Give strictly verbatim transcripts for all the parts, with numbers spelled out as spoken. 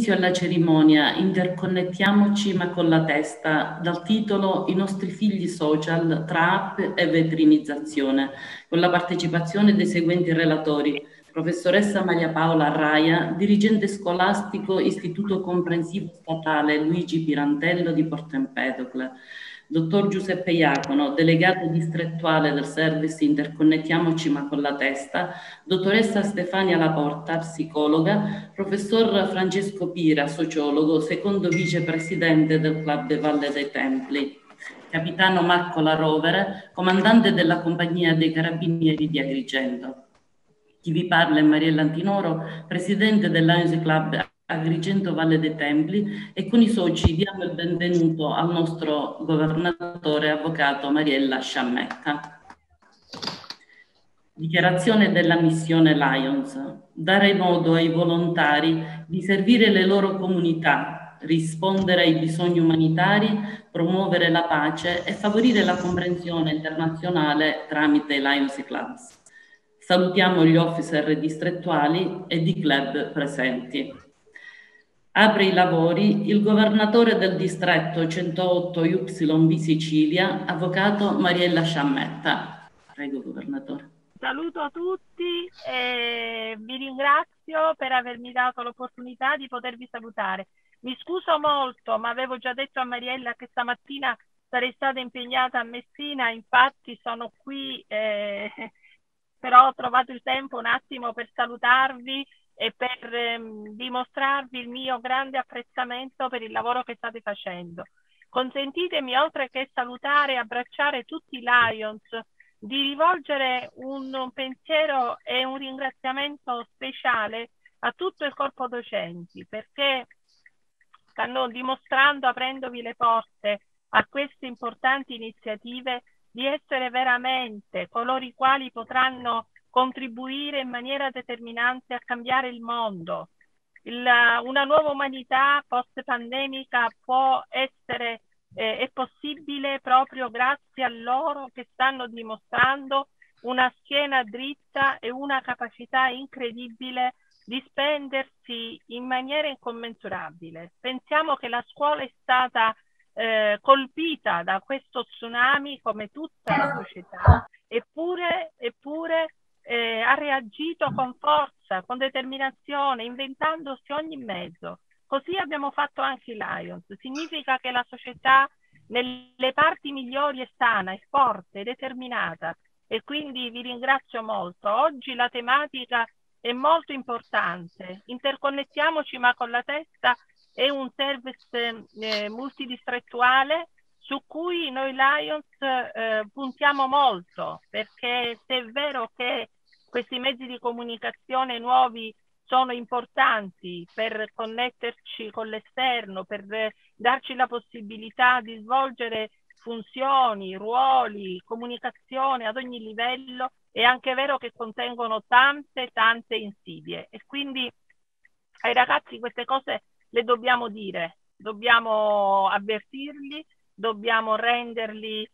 inizio alla cerimonia interconnettiamoci ma con la testa, dal titolo I nostri figli social tra app e vetrinizzazione, con la partecipazione dei seguenti relatori: professoressa Maria Paola Arraia, dirigente scolastico Istituto Comprensivo Statale Luigi Pirantello di Porto Empedocle; dottor Giuseppe Iacono, delegato distrettuale del service Interconnettiamoci ma con la testa; dottoressa Stefania Laporta, psicologa; professor Francesco Pira, sociologo, secondo vicepresidente del Club de Valle dei Templi; capitano Marco La Rovere, comandante della Compagnia dei Carabinieri di Agrigento. Chi vi parla è Mariella Antinoro, presidente del Lions Club Agrigento Valle dei Templi, e con i soci diamo il benvenuto al nostro governatore avvocato Mariella Sciammetta. Dichiarazione della missione Lions: dare modo ai volontari di servire le loro comunità, rispondere ai bisogni umanitari, promuovere la pace e favorire la comprensione internazionale tramite i Lions Clubs. Salutiamo gli officer distrettuali e di club presenti. Apre i lavori il governatore del distretto centootto Y B Sicilia, avvocato Mariella Sciammetta. Prego, governatore. Saluto a tutti e vi ringrazio per avermi dato l'opportunità di potervi salutare. Mi scuso molto, ma avevo già detto a Mariella che stamattina sarei stata impegnata a Messina, infatti sono qui, eh, però ho trovato il tempo un attimo per salutarvi e per ehm, dimostrarvi il mio grande apprezzamento per il lavoro che state facendo. Consentitemi, oltre che salutare e abbracciare tutti i Lions, di rivolgere un, un pensiero e un ringraziamento speciale a tutto il corpo docenti, perché stanno dimostrando, aprendovi le porte a queste importanti iniziative, di essere veramente coloro i quali potranno contribuire in maniera determinante a cambiare il mondo. Il, una nuova umanità post-pandemica può essere Eh, è possibile proprio grazie a loro che stanno dimostrando una schiena dritta e una capacità incredibile di spendersi in maniera incommensurabile. Pensiamo che la scuola è stata eh, colpita da questo tsunami come tutta la società, eppure, eppure eh, ha reagito con forza, con determinazione, inventandosi ogni mezzo. Così abbiamo fatto anche i Lions. Significa che la società nelle parti migliori è sana, è forte, è determinata, e quindi vi ringrazio molto. Oggi la tematica è molto importante. Interconnettiamoci ma con la testa è un service eh, multidistrettuale su cui noi Lions eh, puntiamo molto, perché se è vero che questi mezzi di comunicazione nuovi sono importanti per connetterci con l'esterno, per darci la possibilità di svolgere funzioni, ruoli, comunicazione ad ogni livello, è anche vero che contengono tante, tante insidie, e quindi ai ragazzi queste cose le dobbiamo dire, dobbiamo avvertirli, dobbiamo renderli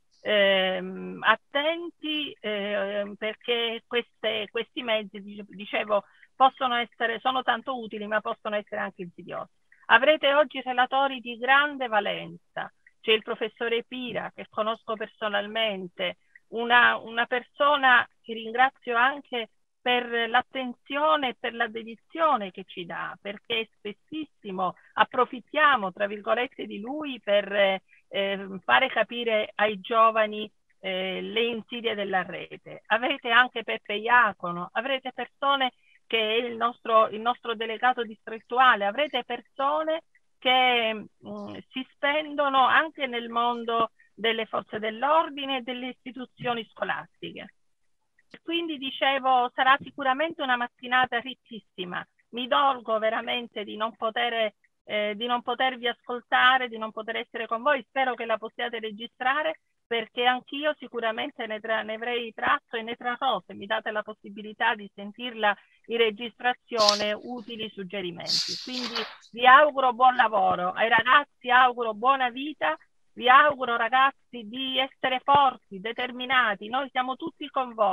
ehm, attenti eh, perché queste, questi mezzi, dicevo, possono essere, sono tanto utili, ma possono essere anche insidiosi. Avrete oggi relatori di grande valenza. C'è il professore Pira, che conosco personalmente, una, una persona che ringrazio anche per l'attenzione e per la dedizione che ci dà, perché spessissimo approfittiamo, tra virgolette, di lui per eh, fare capire ai giovani eh, le insidie della rete. Avrete anche Peppe Iacono, avrete persone che è il nostro, il nostro delegato distrettuale, avrete persone che mh, si spendono anche nel mondo delle forze dell'ordine e delle istituzioni scolastiche. Quindi dicevo, sarà sicuramente una mattinata ricchissima. Mi dolgo veramente di non poter, eh, di non potervi ascoltare, di non poter essere con voi. Spero che la possiate registrare, perché anch'io sicuramente ne, tra, ne avrei tratto e ne trarrò, se mi date la possibilità di sentirla in registrazione, utili suggerimenti. Quindi vi auguro buon lavoro, ai ragazzi auguro buona vita, vi auguro ragazzi di essere forti, determinati, noi siamo tutti con voi.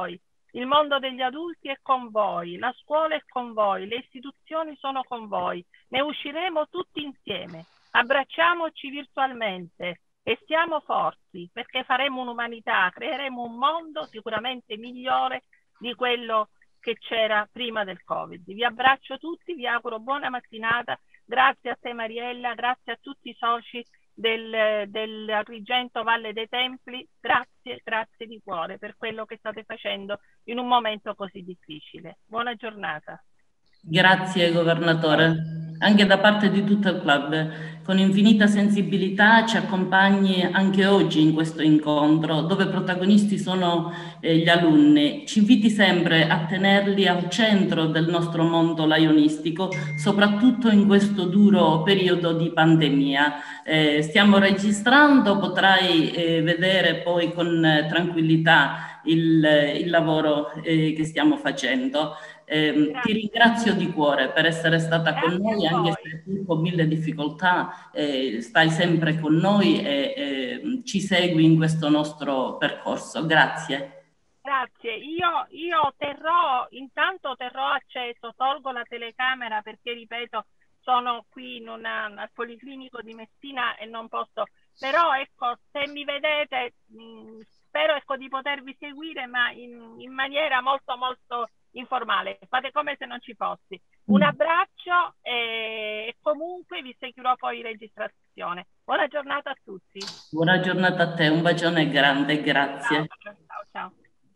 Il mondo degli adulti è con voi, la scuola è con voi, le istituzioni sono con voi. Ne usciremo tutti insieme. Abbracciamoci virtualmente e siamo forti, perché faremo un'umanità, creeremo un mondo sicuramente migliore di quello che c'era prima del Covid. Vi abbraccio tutti, vi auguro buona mattinata. Grazie a te Mariella, grazie a tutti i soci del, del Agrigento Valle dei Templi, grazie, grazie di cuore per quello che state facendo in un momento così difficile. Buona giornata. Grazie Governatore, anche da parte di tutto il club. Con infinita sensibilità ci accompagni anche oggi in questo incontro, dove protagonisti sono eh, gli alunni. Ci inviti sempre a tenerli al centro del nostro mondo lionistico, soprattutto in questo duro periodo di pandemia. Eh, stiamo registrando, potrai eh, vedere poi con eh, tranquillità il, il lavoro eh, che stiamo facendo. Eh, ti ringrazio di cuore per essere stata con noi, anche se tu con mille difficoltà eh, stai sempre con noi e eh, ci segui in questo nostro percorso. Grazie. Grazie, io, io terrò, intanto terrò acceso, tolgo la telecamera perché, ripeto, sono qui in una, al Policlinico di Messina e non posso, però ecco, se mi vedete, mh, spero ecco, di potervi seguire, ma in, in maniera molto molto informale, fate come se non ci fossi. Un abbraccio e, e comunque vi seguirò poi in registrazione. Buona giornata a tutti. Buona giornata a te, un bacione grande, grazie. Ciao, ciao, ciao.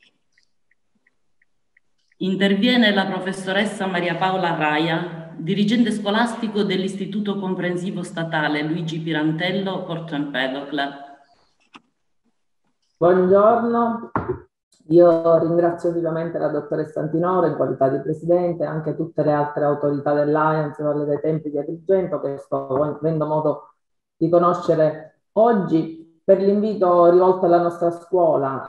Interviene la professoressa Maria Paola Raia, dirigente scolastico dell'Istituto Comprensivo Statale Luigi Pirantello, Porto Empedocle. Buongiorno, io ringrazio vivamente la dottoressa Antinoro in qualità di presidente e anche tutte le altre autorità dell'Alliance Valle dei Templi di Agrigento che sto avendo modo di conoscere oggi per l'invito rivolto alla nostra scuola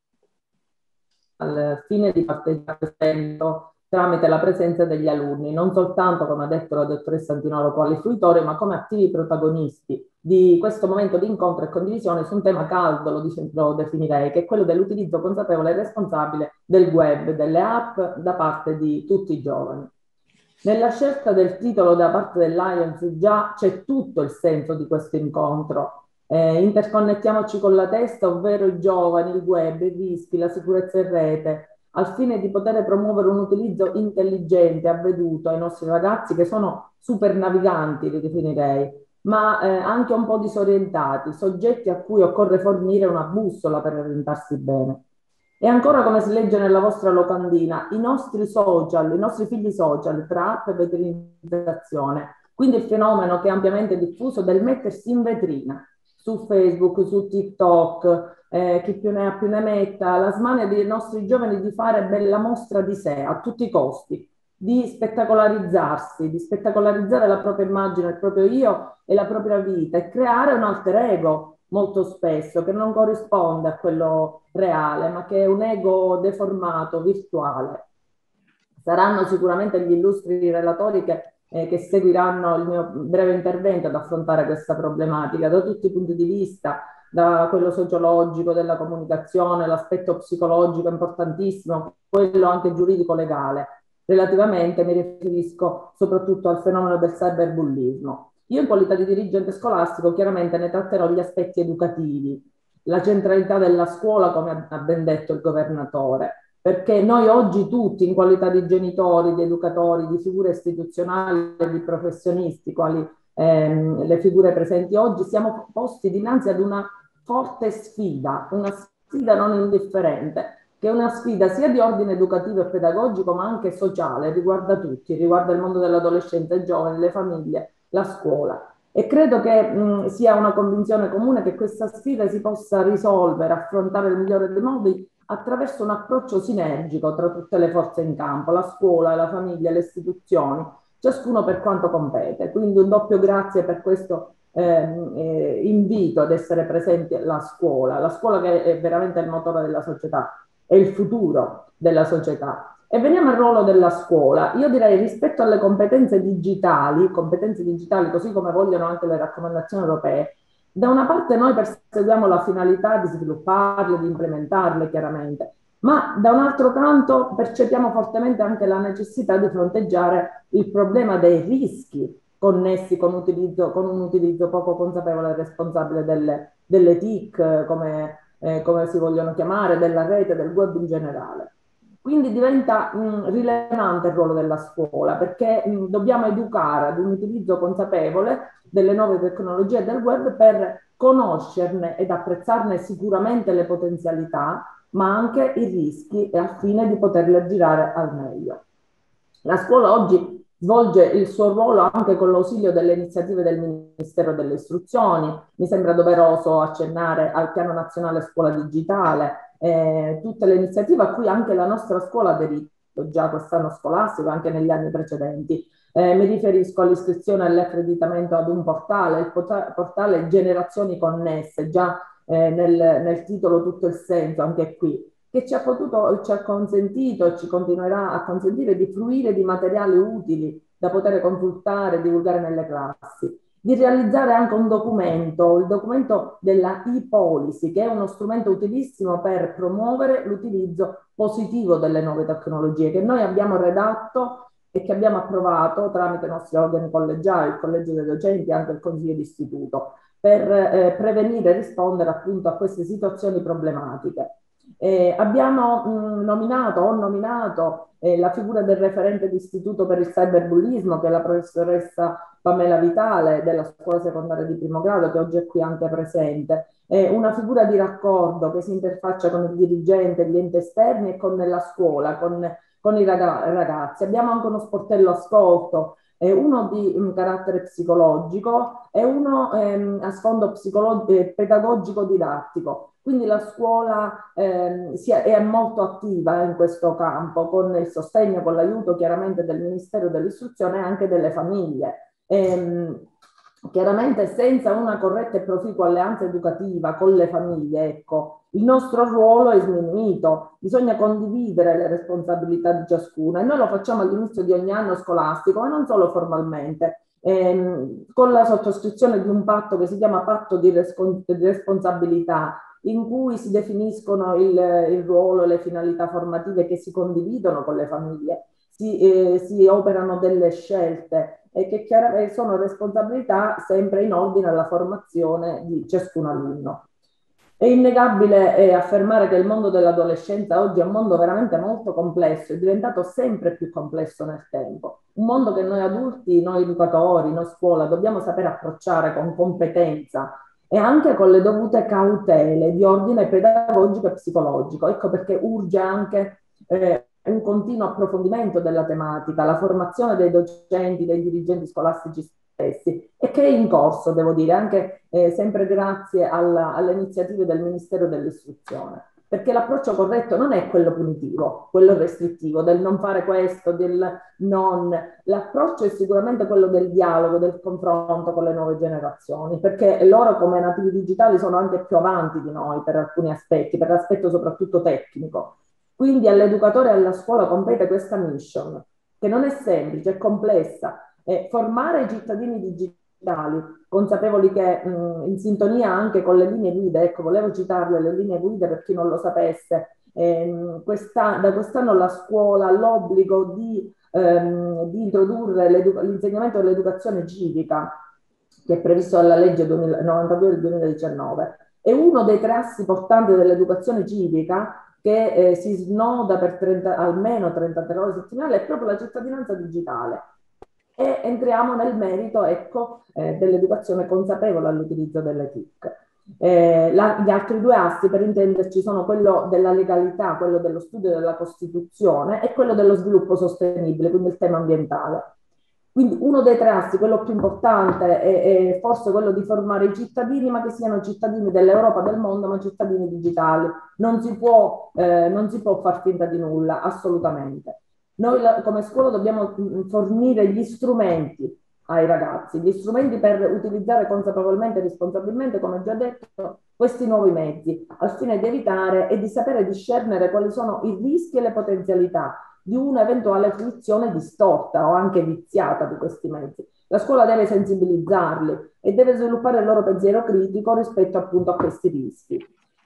al fine di partecipare tramite la presenza degli alunni, non soltanto, come ha detto la dottoressa Antinoro, quali fruitori, ma come attivi protagonisti di questo momento di incontro e condivisione su un tema caldo, lo, lo definirei, che è quello dell'utilizzo consapevole e responsabile del web, delle app da parte di tutti i giovani. Nella scelta del titolo da parte dell'Alliance già c'è tutto il senso di questo incontro. Eh, interconnettiamoci con la testa, ovvero i giovani, il web, i rischi, la sicurezza in rete, al fine di poter promuovere un utilizzo intelligente, avveduto ai nostri ragazzi che sono super naviganti, li definirei, ma eh, anche un po' disorientati, soggetti a cui occorre fornire una bussola per orientarsi bene. E ancora, come si legge nella vostra locandina, i nostri social, i nostri figli social, tra app e vetrinizzazione, quindi il fenomeno che è ampiamente diffuso del mettersi in vetrina su Facebook, su TikTok, eh, chi più ne ha più ne metta, la smania dei nostri giovani di fare bella mostra di sé a tutti i costi, di spettacolarizzarsi, di spettacolarizzare la propria immagine, il proprio io e la propria vita e creare un alter ego molto spesso che non corrisponde a quello reale, ma che è un ego deformato, virtuale. Saranno sicuramente gli illustri relatori che Eh, che seguiranno il mio breve intervento ad affrontare questa problematica da tutti i punti di vista, da quello sociologico della comunicazione, l'aspetto psicologico importantissimo, quello anche giuridico-legale. Relativamente mi riferisco soprattutto al fenomeno del cyberbullismo. Io in qualità di dirigente scolastico chiaramente ne tratterò gli aspetti educativi, la centralità della scuola, come ha ben detto il governatore, perché noi oggi tutti, in qualità di genitori, di educatori, di figure istituzionali, di professionisti, quali ehm, le figure presenti oggi, siamo posti dinanzi ad una forte sfida, una sfida non indifferente, che è una sfida sia di ordine educativo e pedagogico, ma anche sociale, riguarda tutti, riguarda il mondo dell'adolescenza, i giovani, le famiglie, la scuola. E credo che mh, sia una convinzione comune che questa sfida si possa risolvere, affrontare nel migliore dei modi, attraverso un approccio sinergico tra tutte le forze in campo, la scuola, la famiglia, le istituzioni, ciascuno per quanto compete. Quindi un doppio grazie per questo eh, eh, invito ad essere presenti alla scuola, la scuola che è veramente il motore della società, è il futuro della società. E veniamo al ruolo della scuola. Io direi, rispetto alle competenze digitali, competenze digitali così come vogliono anche le raccomandazioni europee, da una parte noi perseguiamo la finalità di svilupparle, di implementarle chiaramente, ma da un altro canto percepiamo fortemente anche la necessità di fronteggiare il problema dei rischi connessi con, utilizzo, con un utilizzo poco consapevole e responsabile delle, delle T I C, come, eh, come si vogliono chiamare, della rete, del web in generale. Quindi diventa mh, rilevante il ruolo della scuola, perché mh, dobbiamo educare ad un utilizzo consapevole delle nuove tecnologie e del web per conoscerne ed apprezzarne sicuramente le potenzialità, ma anche i rischi e al fine di poterle girare al meglio. La scuola oggi svolge il suo ruolo anche con l'ausilio delle iniziative del Ministero delle Istruzioni. Mi sembra doveroso accennare al Piano Nazionale Scuola Digitale, eh, tutte le iniziative a cui anche la nostra scuola ha aderito già quest'anno scolastico, anche negli anni precedenti. Eh, mi riferisco all'iscrizione e all'accreditamento ad un portale, il portale Generazioni Connesse, già eh, nel, nel titolo tutto il senso, anche qui, che ci ha, potuto, ci ha consentito e ci continuerà a consentire di fruire di materiali utili da poter consultare e divulgare nelle classi, di realizzare anche un documento, il documento della e-policy, che è uno strumento utilissimo per promuovere l'utilizzo positivo delle nuove tecnologie, che noi abbiamo redatto e che abbiamo approvato tramite i nostri organi collegiali, il collegio dei docenti e anche il consiglio d'istituto, per eh, prevenire e rispondere appunto a queste situazioni problematiche. Eh, abbiamo mh, nominato, ho nominato eh, la figura del referente d'istituto per il cyberbullismo, che è la professoressa Pamela Vitale della scuola secondaria di primo grado, che oggi è qui anche presente. È una figura di raccordo che si interfaccia con il dirigente, gli enti esterni e con la scuola, con, con i ragazzi. Abbiamo anche uno sportello ascolto, eh, uno di um, carattere psicologico e uno ehm, a sfondo eh, pedagogico didattico. Quindi la scuola eh, si è, è molto attiva in questo campo, con il sostegno, con l'aiuto chiaramente del Ministero dell'Istruzione e anche delle famiglie. E, chiaramente senza una corretta e proficua alleanza educativa con le famiglie, ecco, il nostro ruolo è sminuito, bisogna condividere le responsabilità di ciascuno e noi lo facciamo all'inizio di ogni anno scolastico, ma non solo formalmente. Ehm, con la sottoscrizione di un patto che si chiama patto di, respons- di responsabilità, in cui si definiscono il, il ruolo e le finalità formative che si condividono con le famiglie, si, eh, si operano delle scelte e che chiaramente sono responsabilità sempre in ordine alla formazione di ciascun alunno. È innegabile eh, affermare che il mondo dell'adolescenza oggi è un mondo veramente molto complesso, è diventato sempre più complesso nel tempo. Un mondo che noi adulti, noi educatori, noi scuola dobbiamo sapere approcciare con competenza e anche con le dovute cautele di ordine pedagogico e psicologico. Ecco perché urge anche eh, un continuo approfondimento della tematica, la formazione dei docenti, dei dirigenti scolastici stessi, e che è in corso, devo dire, anche eh, sempre grazie alla, alle iniziative del Ministero dell'Istruzione. Perché l'approccio corretto non è quello punitivo, quello restrittivo, del non fare questo, del non... L'approccio è sicuramente quello del dialogo, del confronto con le nuove generazioni, perché loro come nativi digitali sono anche più avanti di noi per alcuni aspetti, per l'aspetto soprattutto tecnico. Quindi all'educatore e alla scuola compete questa mission, che non è semplice, è complessa. Eh, formare i cittadini digitali, consapevoli che mh, in sintonia anche con le linee guida, ecco, volevo citarle le linee guida per chi non lo sapesse, ehm, questa, da quest'anno la scuola ha l'obbligo di, ehm, di introdurre l'insegnamento dell'educazione civica, che è previsto dalla legge novantadue del duemiladiciannove. È uno dei tre assi portanti dell'educazione civica che eh, si snoda per trenta, almeno trentatré ore settimanali, è proprio la cittadinanza digitale. E entriamo nel merito, ecco, eh, dell'educazione consapevole all'utilizzo delle T I C. Eh, la, gli altri due assi, per intenderci, sono quello della legalità, quello dello studio della Costituzione, e quello dello sviluppo sostenibile, quindi il tema ambientale. Quindi uno dei tre assi, quello più importante, è, è forse quello di formare i cittadini, ma che siano cittadini dell'Europa, del mondo, ma cittadini digitali. Non si può, eh, non si può far finta di nulla, assolutamente. Noi come scuola dobbiamo fornire gli strumenti ai ragazzi, gli strumenti per utilizzare consapevolmente e responsabilmente, come già detto, questi nuovi mezzi, al fine di evitare e di sapere discernere quali sono i rischi e le potenzialità di un'eventuale fruizione distorta o anche viziata di questi mezzi. La scuola deve sensibilizzarli e deve sviluppare il loro pensiero critico rispetto appunto a questi rischi.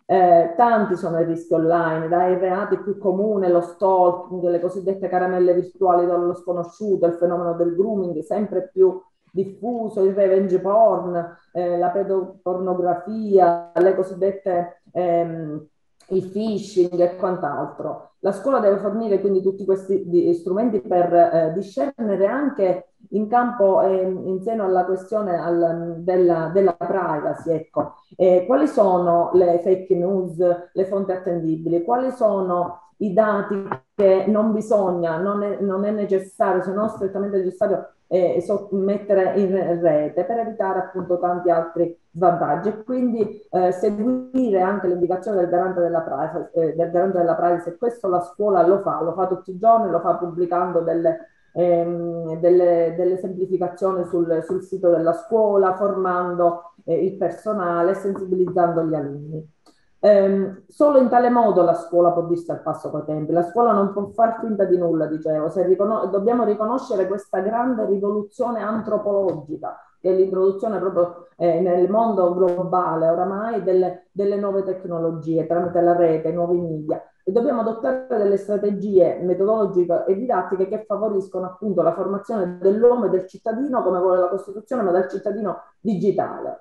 Eh, tanti sono i rischi online, dai reati più comuni, lo stalking, le cosiddette caramelle virtuali dallo sconosciuto, il fenomeno del grooming sempre più diffuso, il revenge porn, eh, la pedopornografia, le cosiddette ehm, il phishing e quant'altro. La scuola deve fornire quindi tutti questi di, strumenti per eh, discernere anche in campo, eh, in seno alla questione al, della, della privacy, ecco. Eh, quali sono le fake news, le fonti attendibili, quali sono i dati che non bisogna, non è, non è necessario, se non strettamente necessario, eh, mettere in rete per evitare appunto tanti altri svantaggi, e quindi eh, seguire anche l'indicazione del garante della privacy, eh, del garante della privacy, e questo la scuola lo fa, lo fa tutti i giorni, lo fa pubblicando delle, ehm, delle, delle semplificazioni sul, sul sito della scuola, formando eh, il personale, sensibilizzando gli alunni. Eh, solo in tale modo la scuola può dirsi al passo coi tempi, la scuola non può far finta di nulla, dicevo, se riconos- dobbiamo riconoscere questa grande rivoluzione antropologica, che è l'introduzione proprio eh, nel mondo globale oramai delle, delle nuove tecnologie tramite la rete, i nuovi media, e dobbiamo adottare delle strategie metodologiche e didattiche che favoriscono appunto la formazione dell'uomo e del cittadino, come vuole la Costituzione, ma del cittadino digitale.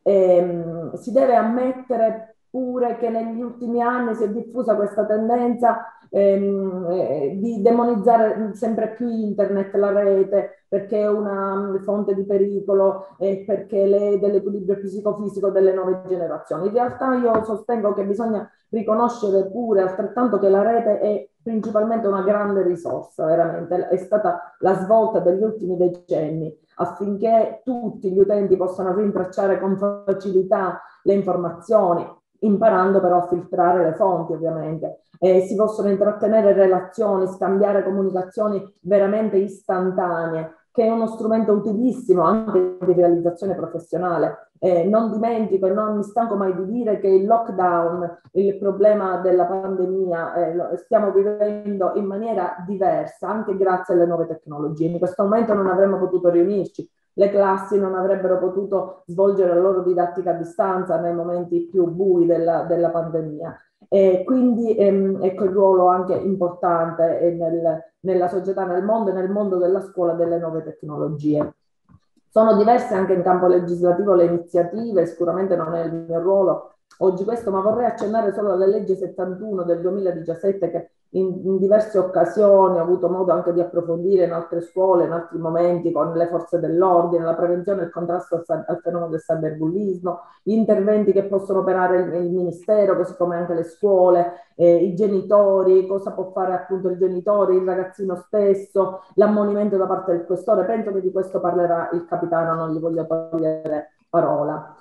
Ehm, si deve ammettere pure che negli ultimi anni si è diffusa questa tendenza ehm, eh, di demonizzare sempre più internet, la rete, perché è una fonte di pericolo e perché lede l'equilibrio psicofisico delle nuove generazioni. In realtà io sostengo che bisogna riconoscere pure altrettanto che la rete è principalmente una grande risorsa, veramente, è stata la svolta degli ultimi decenni affinché tutti gli utenti possano rintracciare con facilità le informazioni, imparando però a filtrare le fonti, ovviamente. Eh, si possono intrattenere relazioni, scambiare comunicazioni veramente istantanee, che è uno strumento utilissimo anche di realizzazione professionale. Eh, non dimentico e non mi stanco mai di dire che il lockdown, il problema della pandemia, eh, lo stiamo vivendo in maniera diversa, anche grazie alle nuove tecnologie. In questo momento non avremmo potuto riunirci, le classi non avrebbero potuto svolgere la loro didattica a distanza nei momenti più bui della, della pandemia. E quindi ehm, ecco il ruolo anche importante nel, nella società, nel mondo e nel mondo della scuola delle nuove tecnologie. Sono diverse anche in campo legislativo le iniziative, sicuramente non è il mio ruolo oggi questo, ma vorrei accennare solo alla legge settantuno del duemiladiciassette che in, in diverse occasioni ho avuto modo anche di approfondire in altre scuole, in altri momenti con le forze dell'ordine, la prevenzione e il contrasto al, al fenomeno del cyberbullismo, gli interventi che possono operare il, il Ministero, così come anche le scuole, eh, i genitori, cosa può fare appunto il genitore, il ragazzino stesso, l'ammonimento da parte del questore. Penso che di questo parlerà il capitano, non gli voglio togliere parola.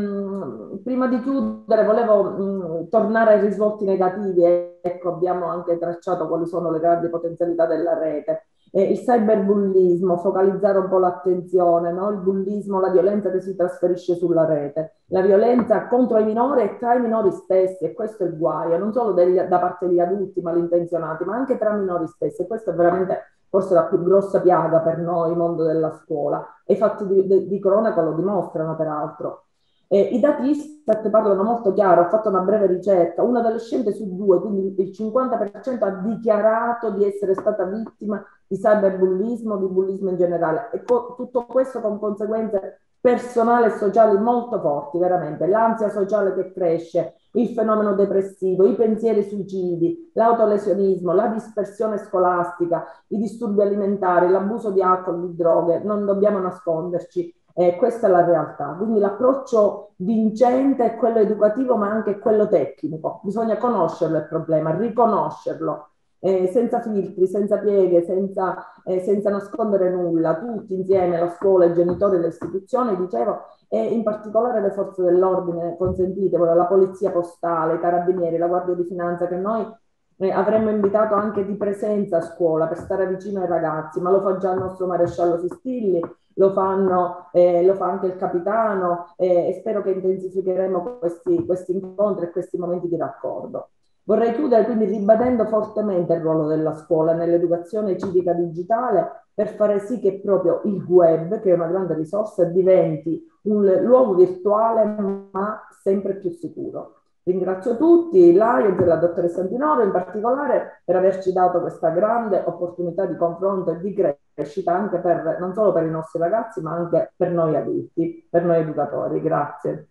Ehm, prima di chiudere volevo mh, tornare ai risvolti negativi. Ecco, abbiamo anche tracciato quali sono le grandi potenzialità della rete. Eh, il cyberbullismo, focalizzare un po' l'attenzione, no? Il bullismo, la violenza che si trasferisce sulla rete, la violenza contro i minori e tra i minori stessi, e questo è il guaio, non solo degli, da parte degli adulti malintenzionati, ma anche tra minori stessi, e questo è veramente forse la più grossa piaga per noi, il mondo della scuola, e i fatti di, di, di cronaca lo dimostrano peraltro. Eh, I dati Istat parlano molto chiaro, ho fatto una breve ricerca, un adolescente su due, quindi il cinquanta per cento ha dichiarato di essere stata vittima di cyberbullismo, di bullismo in generale, e tutto questo con conseguenze personali e sociali molto forti, veramente, l'ansia sociale che cresce, il fenomeno depressivo, i pensieri suicidi, l'autolesionismo, la dispersione scolastica, i disturbi alimentari, l'abuso di alcol, di droghe, non dobbiamo nasconderci. Eh, questa è la realtà, quindi l'approccio vincente è quello educativo ma anche quello tecnico, bisogna conoscerlo il problema, riconoscerlo, eh, senza filtri, senza pieghe, senza, eh, senza nascondere nulla, tutti insieme, la scuola, i genitori, le istituzioni, dicevo, e in particolare le forze dell'ordine, consentite, la polizia postale, i carabinieri, la guardia di finanza, che noi eh, avremmo invitato anche di presenza a scuola per stare vicino ai ragazzi, ma lo fa già il nostro maresciallo Sistilli, lo, fanno, eh, lo fa anche il capitano, eh, e spero che intensificheremo questi, questi incontri e questi momenti di raccordo. Vorrei chiudere quindi ribadendo fortemente il ruolo della scuola nell'educazione civica digitale per fare sì che proprio il web, che è una grande risorsa, diventi un luogo virtuale ma sempre più sicuro. Ringrazio tutti, l'AIED e la dottoressa Antinoro in particolare per averci dato questa grande opportunità di confronto e di crescita anche per, non solo per i nostri ragazzi, ma anche per noi adulti, per noi educatori. Grazie.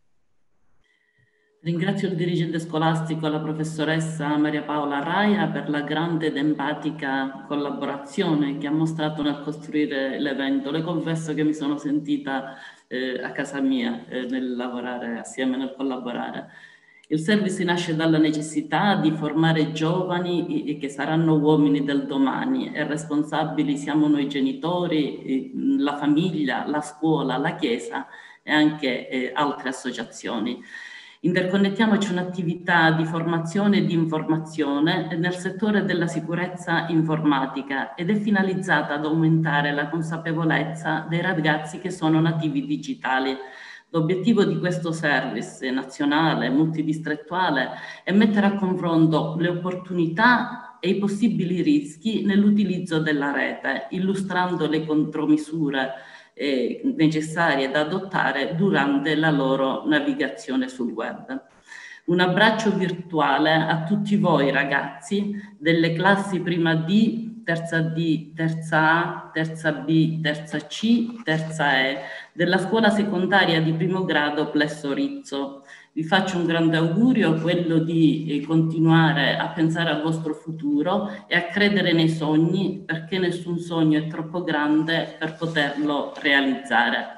Ringrazio il dirigente scolastico, la professoressa Maria Paola Raia, per la grande ed empatica collaborazione che ha mostrato nel costruire l'evento. Le confesso che mi sono sentita eh, a casa mia eh, nel lavorare assieme, nel collaborare. Il service nasce dalla necessità di formare giovani che saranno uomini del domani e responsabili siamo noi genitori, la famiglia, la scuola, la Chiesa e anche eh, altre associazioni. Interconnettiamoci un'attività di formazione e di informazione nel settore della sicurezza informatica ed è finalizzata ad aumentare la consapevolezza dei ragazzi che sono nativi digitali. L'obiettivo di questo service nazionale, multidistrettuale, è mettere a confronto le opportunità e i possibili rischi nell'utilizzo della rete, illustrando le contromisure eh, necessarie da adottare durante la loro navigazione sul web. Un abbraccio virtuale a tutti voi ragazzi delle classi prima D, terza D, terza A, terza B, terza C, terza E, della scuola secondaria di primo grado Plesso Rizzo. Vi faccio un grande augurio, quello di eh, continuare a pensare al vostro futuro e a credere nei sogni, perché nessun sogno è troppo grande per poterlo realizzare.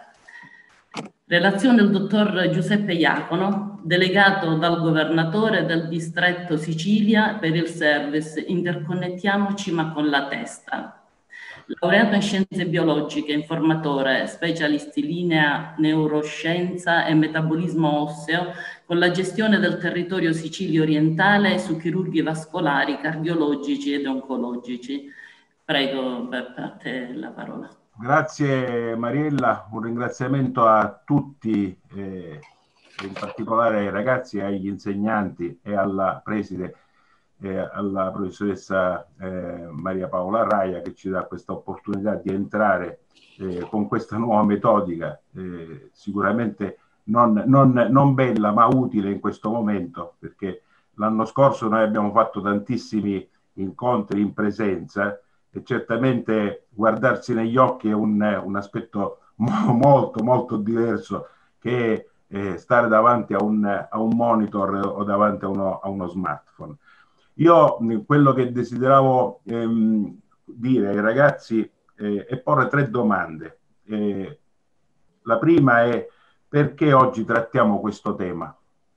Relazione del dottor Giuseppe Iacono, delegato dal governatore del distretto Sicilia per il service Interconnettiamoci ma con la testa. Laureato in scienze biologiche, informatore, specialisti linea neuroscienza e metabolismo osseo, con la gestione del territorio Sicilia orientale su chirurghi vascolari, cardiologici ed oncologici. Prego, Beppe, a te la parola. Grazie Mariella, un ringraziamento a tutti, eh, in particolare ai ragazzi, agli insegnanti e alla preside, eh, alla professoressa eh, Maria Paola Raia, che ci dà questa opportunità di entrare eh, con questa nuova metodica, eh, sicuramente non, non, non bella ma utile in questo momento, perché l'anno scorso noi abbiamo fatto tantissimi incontri in presenza e certamente guardarsi negli occhi è un, un aspetto molto molto diverso che eh, stare davanti a un, a un monitor o davanti a uno, a uno smartphone. Io quello che desideravo ehm, dire ai ragazzi eh, è porre tre domande. Eh, la prima è: perché oggi trattiamo questo tema?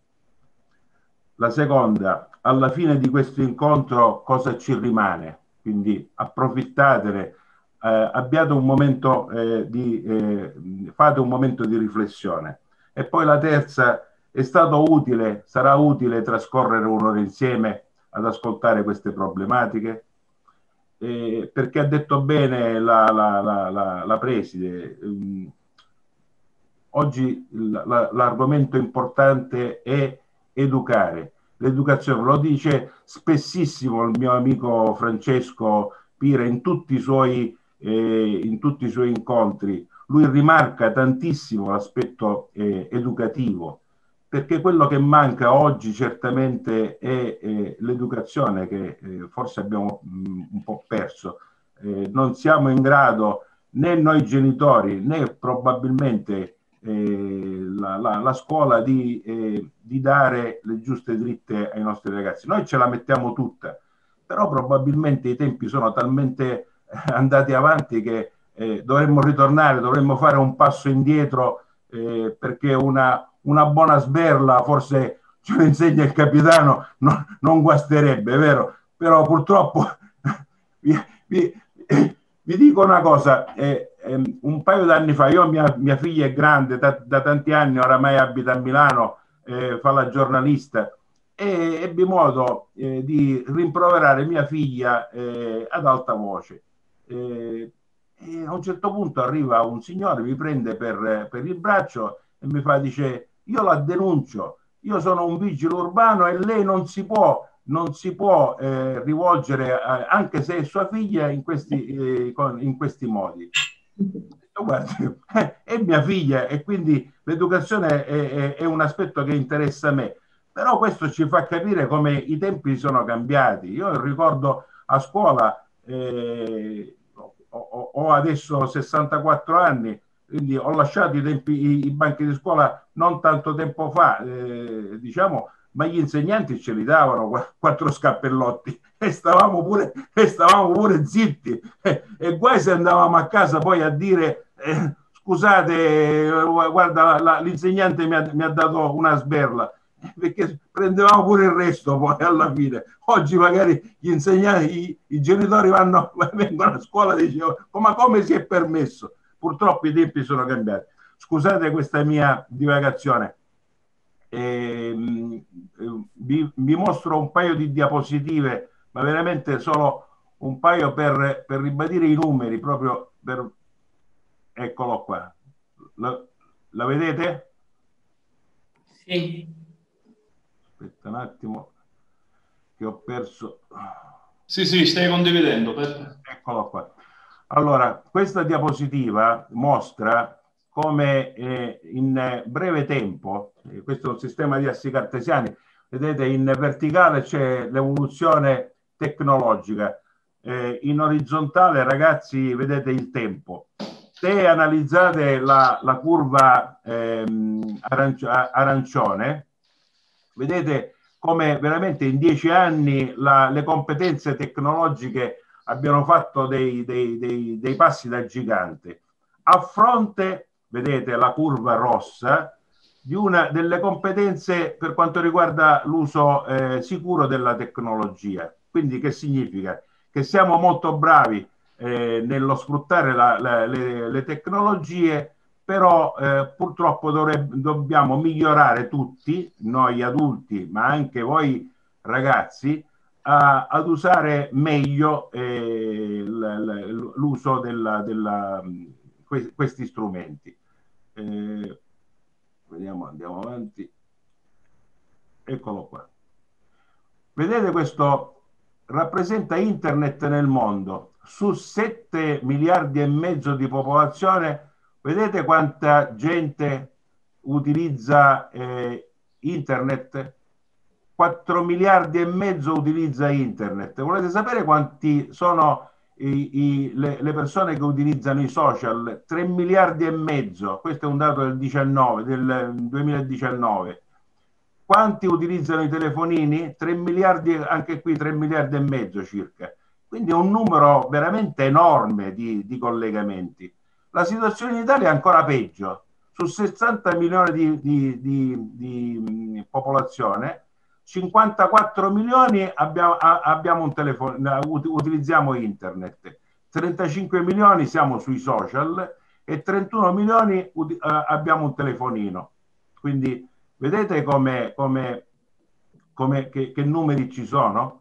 La seconda: alla fine di questo incontro cosa ci rimane? Quindi approfittatene, eh, abbiate un momento eh, di, eh, fate un momento di riflessione. E poi la terza: è stato utile, sarà utile trascorrere un'ora insieme ad ascoltare queste problematiche? Eh, perché ha detto bene la, la, la, la, la preside, um, oggi l'argomento importante è educare. L'educazione, lo dice spessissimo il mio amico Francesco Pira in tutti i suoi, eh, in tutti i suoi incontri. Lui rimarca tantissimo l'aspetto eh, educativo, perché quello che manca oggi certamente è eh, l'educazione, che eh, forse abbiamo mh, un po' perso. Eh, non siamo in grado, né noi genitori, né probabilmente Eh, la, la, la scuola di, eh, di dare le giuste dritte ai nostri ragazzi. Noi ce la mettiamo tutta, però probabilmente i tempi sono talmente eh, andati avanti che eh, dovremmo ritornare, dovremmo fare un passo indietro, eh, perché una, una buona sberla, forse ce lo insegna il capitano, no, non guasterebbe, vero? Però purtroppo vi, vi, vi dico una cosa, eh, eh, un paio d'anni fa, io mia, mia figlia è grande, da, da tanti anni oramai abita a Milano, eh, fa la giornalista, e ebbi modo eh, di rimproverare mia figlia eh, ad alta voce. Eh, e a un certo punto arriva un signore, mi prende per, per il braccio e mi fa, dice: io la denuncio, io sono un vigile urbano e lei non si può non si può eh, rivolgere, a, anche se è sua figlia, in questi, eh, con, in questi modi. Guarda, è mia figlia e quindi l'educazione è, è, è un aspetto che interessa a me, Però questo ci fa capire come i tempi sono cambiati. Io ricordo a scuola, eh, ho, ho adesso sessantaquattro anni, quindi ho lasciato i, tempi, i, i banchi di scuola non tanto tempo fa, eh, diciamo, ma gli insegnanti ce li davano quattro scappellotti e stavamo pure, e stavamo pure zitti, e, e guai se andavamo a casa poi a dire eh, scusate, guarda, l'insegnante mi, mi ha dato una sberla, perché prendevamo pure il resto poi alla fine. Oggi magari gli insegnanti, i, i genitori vanno, vengono a scuola e dicono ma come si è permesso? Purtroppo i tempi sono cambiati. Scusate questa mia divagazione. Eh, vi, vi mostro un paio di diapositive, ma veramente solo un paio per, per ribadire i numeri, proprio per... Eccolo qua. La, la vedete? Sì. Aspetta un attimo che ho perso. Sì, sì, stai condividendo. Eccolo qua. Allora, questa diapositiva mostra come eh, in breve tempo, eh, questo è un sistema di assi cartesiani, vedete in verticale c'è l'evoluzione tecnologica, eh, in orizzontale ragazzi vedete il tempo. Se analizzate la, la curva ehm, arancio, arancione, vedete come veramente in dieci anni la, le competenze tecnologiche abbiano fatto dei, dei, dei, dei passi da gigante. A fronte, vedete la curva rossa, di una delle competenze per quanto riguarda l'uso eh, sicuro della tecnologia. Quindi che significa? Che siamo molto bravi eh, nello sfruttare la, la, le, le tecnologie, però eh, purtroppo dovrebbe, dobbiamo migliorare tutti, noi adulti, ma anche voi ragazzi, a, ad usare meglio eh, l'uso della, della, que, questi strumenti. Eh, vediamo, andiamo avanti. Eccolo qua. Vedete, questo rappresenta internet nel mondo. Su sette miliardi e mezzo di popolazione, vedete quanta gente utilizza eh, internet? quattro miliardi e mezzo utilizza internet. Volete sapere quanti sono i, i, le, le persone che utilizzano i social? tre miliardi e mezzo. Questo è un dato del diciannove, del duemiladiciannove. Quanti utilizzano i telefonini? tre miliardi, anche qui tre miliardi e mezzo circa. Quindi è un numero veramente enorme di, di collegamenti. La situazione in Italia è ancora peggio. Su sessanta milioni di, di, di, di popolazione, cinquantaquattro milioni abbiamo, abbiamo un telefono, utilizziamo internet, trentacinque milioni siamo sui social e trentuno milioni uh, abbiamo un telefonino. Quindi vedete come, come, come che, che numeri ci sono?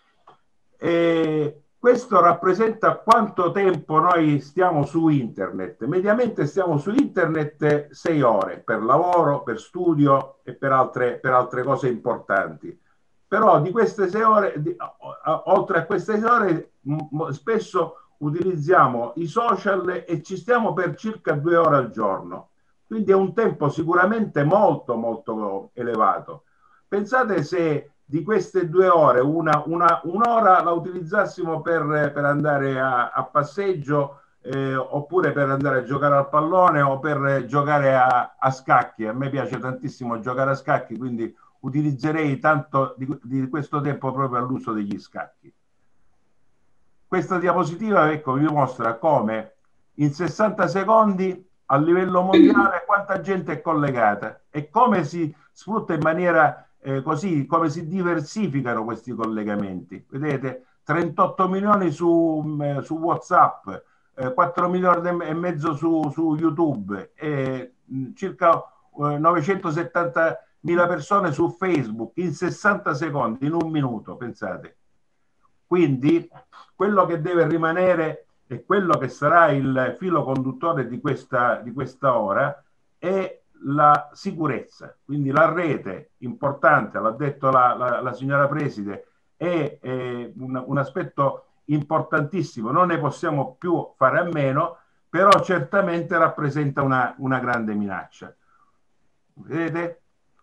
E questo rappresenta quanto tempo noi stiamo su internet. Mediamente stiamo su internet sei ore per lavoro, per studio e per altre, per altre cose importanti. Però di queste sei ore, di, oltre a queste sei ore, spesso utilizziamo i social e ci stiamo per circa due ore al giorno. Quindi è un tempo sicuramente molto, molto elevato. Pensate se di queste due ore, una, una, un'ora la utilizzassimo per, per andare a, a passeggio eh, oppure per andare a giocare al pallone o per giocare a, a scacchi. A me piace tantissimo giocare a scacchi, quindi utilizzerei tanto di, di questo tempo proprio all'uso degli scacchi. Questa diapositiva, ecco, vi mostra come in sessanta secondi a livello mondiale quanta gente è collegata e come si sfrutta in maniera Eh, così, come si diversificano questi collegamenti. Vedete, trentotto milioni su, eh, su WhatsApp, eh, quattro milioni e mezzo su, su YouTube, e mh, circa eh, novecentosettantamila persone su Facebook in sessanta secondi, in un minuto, pensate. Quindi quello che deve rimanere e quello che sarà il filo conduttore di questa, di questa ora è la sicurezza, quindi la rete importante, l'ha detto la, la, la signora Preside, è, è un, un aspetto importantissimo, non ne possiamo più fare a meno, però certamente rappresenta una, una grande minaccia. Vedete?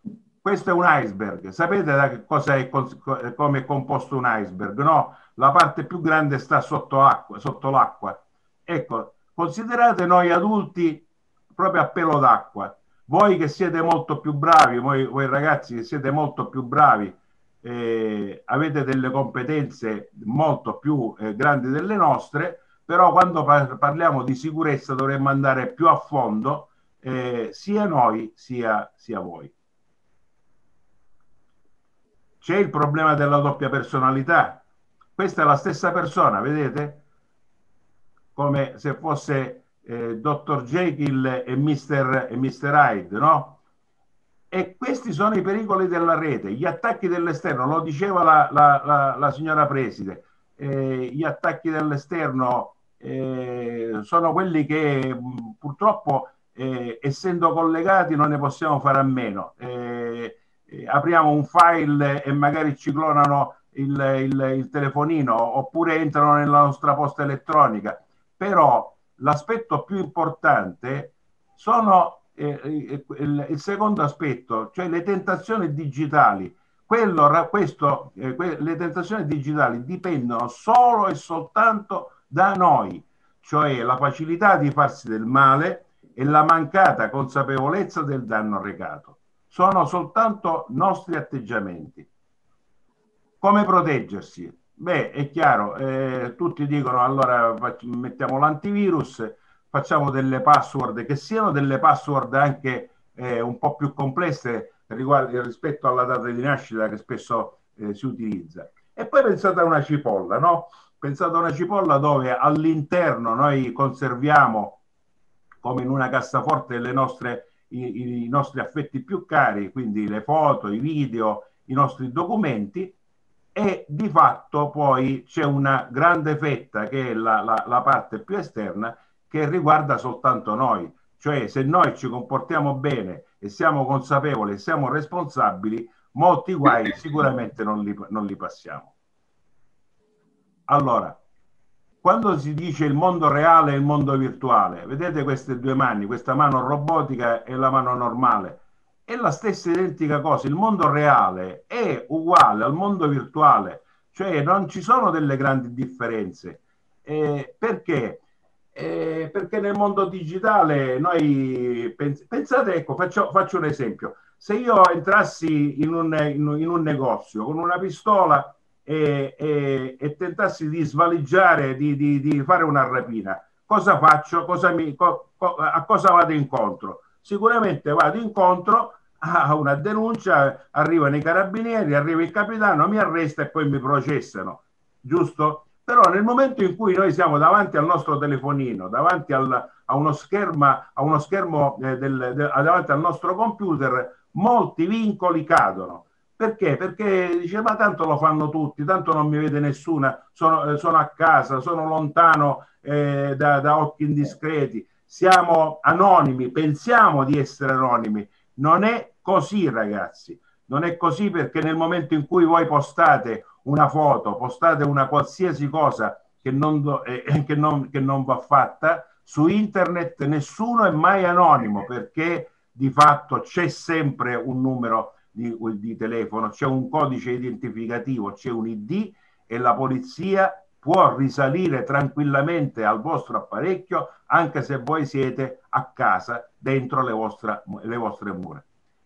questo è un iceberg. Sapete da che cosa è, come è composto un iceberg? No? La parte più grande sta sotto acqua, sotto l'acqua. Ecco, considerate noi adulti proprio a pelo d'acqua. Voi che siete molto più bravi, voi, voi ragazzi che siete molto più bravi, eh, avete delle competenze molto più eh, grandi delle nostre, però quando par parliamo di sicurezza dovremmo andare più a fondo, eh, sia noi sia, sia voi. C'è il problema della doppia personalità. Questa è la stessa persona, vedete? Come se fosse eh, dottor Jekyll e mister e mister Hyde, no? E questi sono i pericoli della rete, gli attacchi dell'esterno, lo diceva la, la, la, la signora Preside, eh, gli attacchi dell'esterno eh, sono quelli che mh, purtroppo eh, essendo collegati non ne possiamo fare a meno. Eh, eh, apriamo un file e magari ci clonano il, il, il telefonino oppure entrano nella nostra posta elettronica, però l'aspetto più importante sono eh, il, il secondo aspetto, cioè le tentazioni digitali. Quello, questo, eh, que, le tentazioni digitali dipendono solo e soltanto da noi, cioè la facilità di farsi del male e la mancata consapevolezza del danno arrecato. Sono soltanto nostri atteggiamenti. Come proteggersi? Beh, è chiaro, eh, tutti dicono allora mettiamo l'antivirus, facciamo delle password che siano delle password anche eh, un po' più complesse riguardo, rispetto alla data di nascita che spesso eh, si utilizza. E poi pensate a una cipolla, no? Pensate a una cipolla dove all'interno noi conserviamo, come in una cassaforte, le nostre, i, i nostri affetti più cari, quindi le foto, i video, i nostri documenti, e di fatto poi c'è una grande fetta che è la, la, la parte più esterna che riguarda soltanto noi, cioè se noi ci comportiamo bene e siamo consapevoli e siamo responsabili, molti guai sicuramente non li, non li passiamo. Allora, quando si dice il mondo reale e il mondo virtuale, vedete queste due mani, questa mano robotica e la mano normale, è la stessa identica cosa. Il mondo reale è uguale al mondo virtuale, cioè non ci sono delle grandi differenze. Eh, perché? Eh, perché nel mondo digitale noi pens pensate, ecco, faccio, faccio un esempio. Se io entrassi in un, in, in un negozio con una pistola e, e, e tentassi di svaligiare, di, di, di fare una rapina, cosa faccio? Cosa mi, co, co, a cosa vado incontro? Sicuramente vado incontro a una denuncia, arrivano i carabinieri, arriva il capitano, mi arresta e poi mi processano, giusto? Però nel momento in cui noi siamo davanti al nostro telefonino, davanti al, a uno schermo, a uno schermo eh, del, de, davanti al nostro computer, molti vincoli cadono. Perché? Perché dice, ma tanto lo fanno tutti, tanto non mi vede nessuna, sono, eh, sono a casa, sono lontano eh, da, da occhi indiscreti. Siamo anonimi, pensiamo di essere anonimi. Non è così, ragazzi. Non è così, perché nel momento in cui voi postate una foto, postate una qualsiasi cosa che non, eh, che non, che non va fatta, su internet nessuno è mai anonimo, perché di fatto c'è sempre un numero di, di telefono, c'è un codice identificativo, c'è un I D e la polizia può risalire tranquillamente al vostro apparecchio anche se voi siete a casa dentro le vostre, le vostre mura.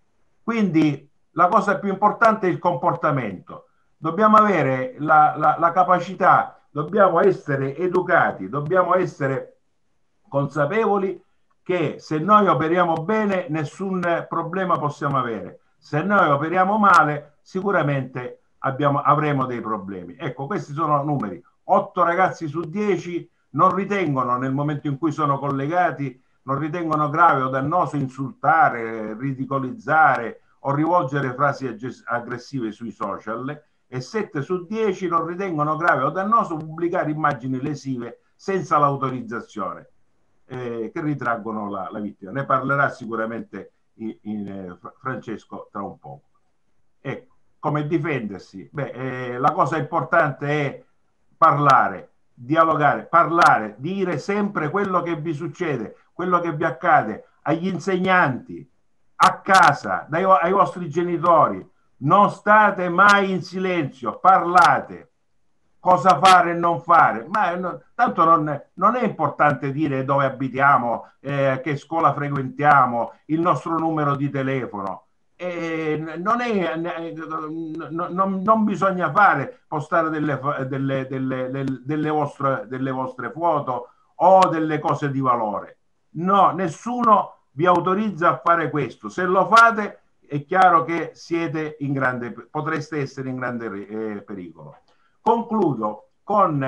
Quindi la cosa più importante è il comportamento. Dobbiamo avere la, la, la capacità, dobbiamo essere educati, dobbiamo essere consapevoli che se noi operiamo bene nessun problema possiamo avere. Se noi operiamo male sicuramente abbiamo, avremo dei problemi. Ecco, questi sono numeri. otto ragazzi su dieci non ritengono, nel momento in cui sono collegati, non ritengono grave o dannoso insultare, ridicolizzare o rivolgere frasi aggressive sui social, e sette su dieci non ritengono grave o dannoso pubblicare immagini lesive senza l'autorizzazione eh, che ritraggono la, la vittima. Ne parlerà sicuramente in, in, eh, Francesco tra un po'. Ecco, come difendersi? Beh, eh, la cosa importante è parlare, dialogare, parlare, dire sempre quello che vi succede, quello che vi accade agli insegnanti, a casa, dai, ai vostri genitori, non state mai in silenzio, parlate. Cosa fare e non fare, ma no, tanto non, non è importante dire dove abitiamo, eh, che scuola frequentiamo, il nostro numero di telefono. Eh, non, è, no, non, non bisogna fare postare delle, delle, delle, delle, delle, vostre, delle vostre foto o delle cose di valore. No, nessuno vi autorizza a fare questo. Se lo fate è chiaro che siete in grande, potreste essere in grande eh, pericolo. Concludo con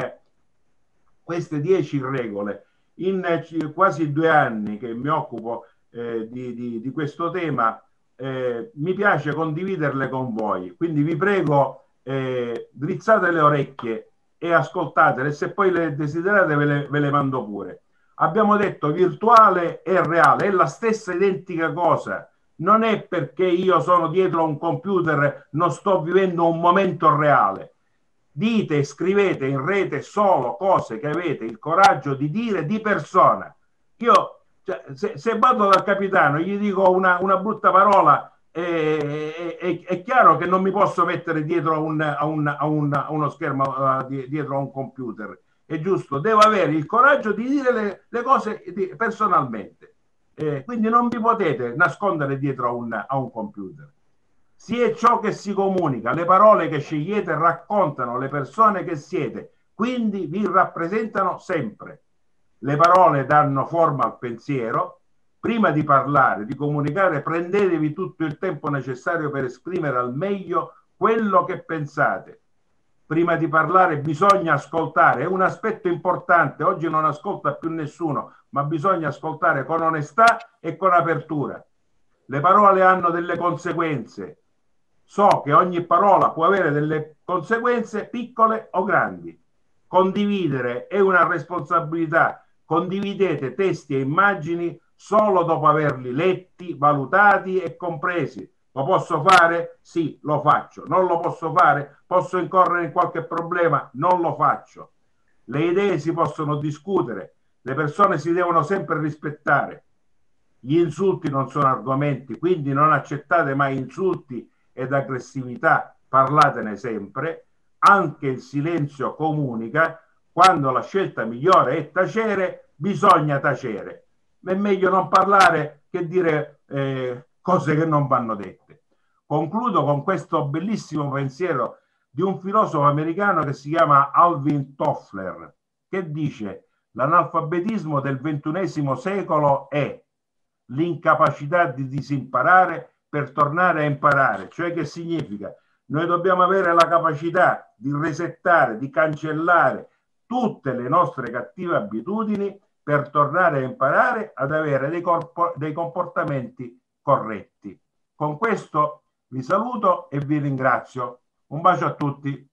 queste dieci regole. In quasi due anni che mi occupo eh, di, di, di questo tema, eh, mi piace condividerle con voi. Quindi vi prego, eh, drizzate le orecchie e ascoltatele. Se poi le desiderate ve le, ve le mando pure. Abbiamo detto virtuale e reale, è la stessa identica cosa. Non è perché io sono dietro a un computer, non sto vivendo un momento reale. Dite e scrivete in rete solo cose che avete il coraggio di dire di persona. Io, cioè, se, se vado dal capitano e gli dico una, una brutta parola, eh, è, è chiaro che non mi posso mettere dietro a, un, a, un, a, un, a uno schermo, uh, dietro a un computer. È giusto, devo avere il coraggio di dire le, le cose di, personalmente. Eh, quindi non vi potete nascondere dietro a un, a un computer. Si è ciò che si comunica, le parole che scegliete raccontano le persone che siete, quindi vi rappresentano sempre. Le parole danno forma al pensiero. Prima di parlare, di comunicare, prendetevi tutto il tempo necessario per esprimere al meglio quello che pensate. Prima di parlare bisogna ascoltare, è un aspetto importante, oggi non ascolta più nessuno, ma bisogna ascoltare con onestà e con apertura. Le parole hanno delle conseguenze. So che ogni parola può avere delle conseguenze piccole o grandi. Condividere è una responsabilità. Condividete testi e immagini solo dopo averli letti, valutati e compresi. Lo posso fare? Sì, lo faccio. Non lo posso fare? Posso incorrere in qualche problema? Non lo faccio. Le idee si possono discutere. Le persone si devono sempre rispettare. Gli insulti non sono argomenti, quindi non accettate mai insulti ed aggressività, parlatene sempre. Anche il silenzio comunica. Quando la scelta migliore è tacere, bisogna tacere. È meglio non parlare che dire eh, cose che non vanno dette. Concludo con questo bellissimo pensiero di un filosofo americano che si chiama Alvin Toffler, che dice: l'analfabetismo del ventunesimo secolo è l'incapacità di disimparare per tornare a imparare. Cioè, che significa? Noi dobbiamo avere la capacità di resettare, di cancellare tutte le nostre cattive abitudini per tornare a imparare ad avere dei, corpo, dei comportamenti corretti. Con questo vi saluto e vi ringrazio. Un bacio a tutti.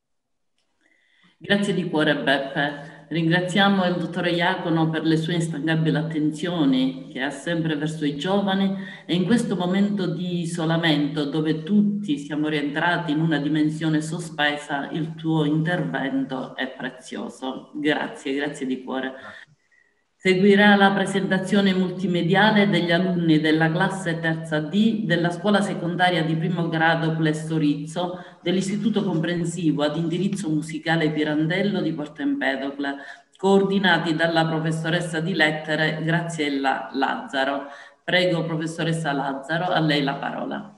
Grazie di cuore, Beppe. Ringraziamo il dottore Iacono per le sue instancabili attenzioni che ha sempre verso i giovani, e in questo momento di isolamento dove tutti siamo rientrati in una dimensione sospesa, il tuo intervento è prezioso. Grazie, grazie di cuore. Seguirà la presentazione multimediale degli alunni della classe terza D della scuola secondaria di primo grado Plestorizzo dell'Istituto Comprensivo ad indirizzo musicale Pirandello di Porto Empedocle, coordinati dalla professoressa di lettere Graziella Lazzaro. Prego, professoressa Lazzaro, a lei la parola.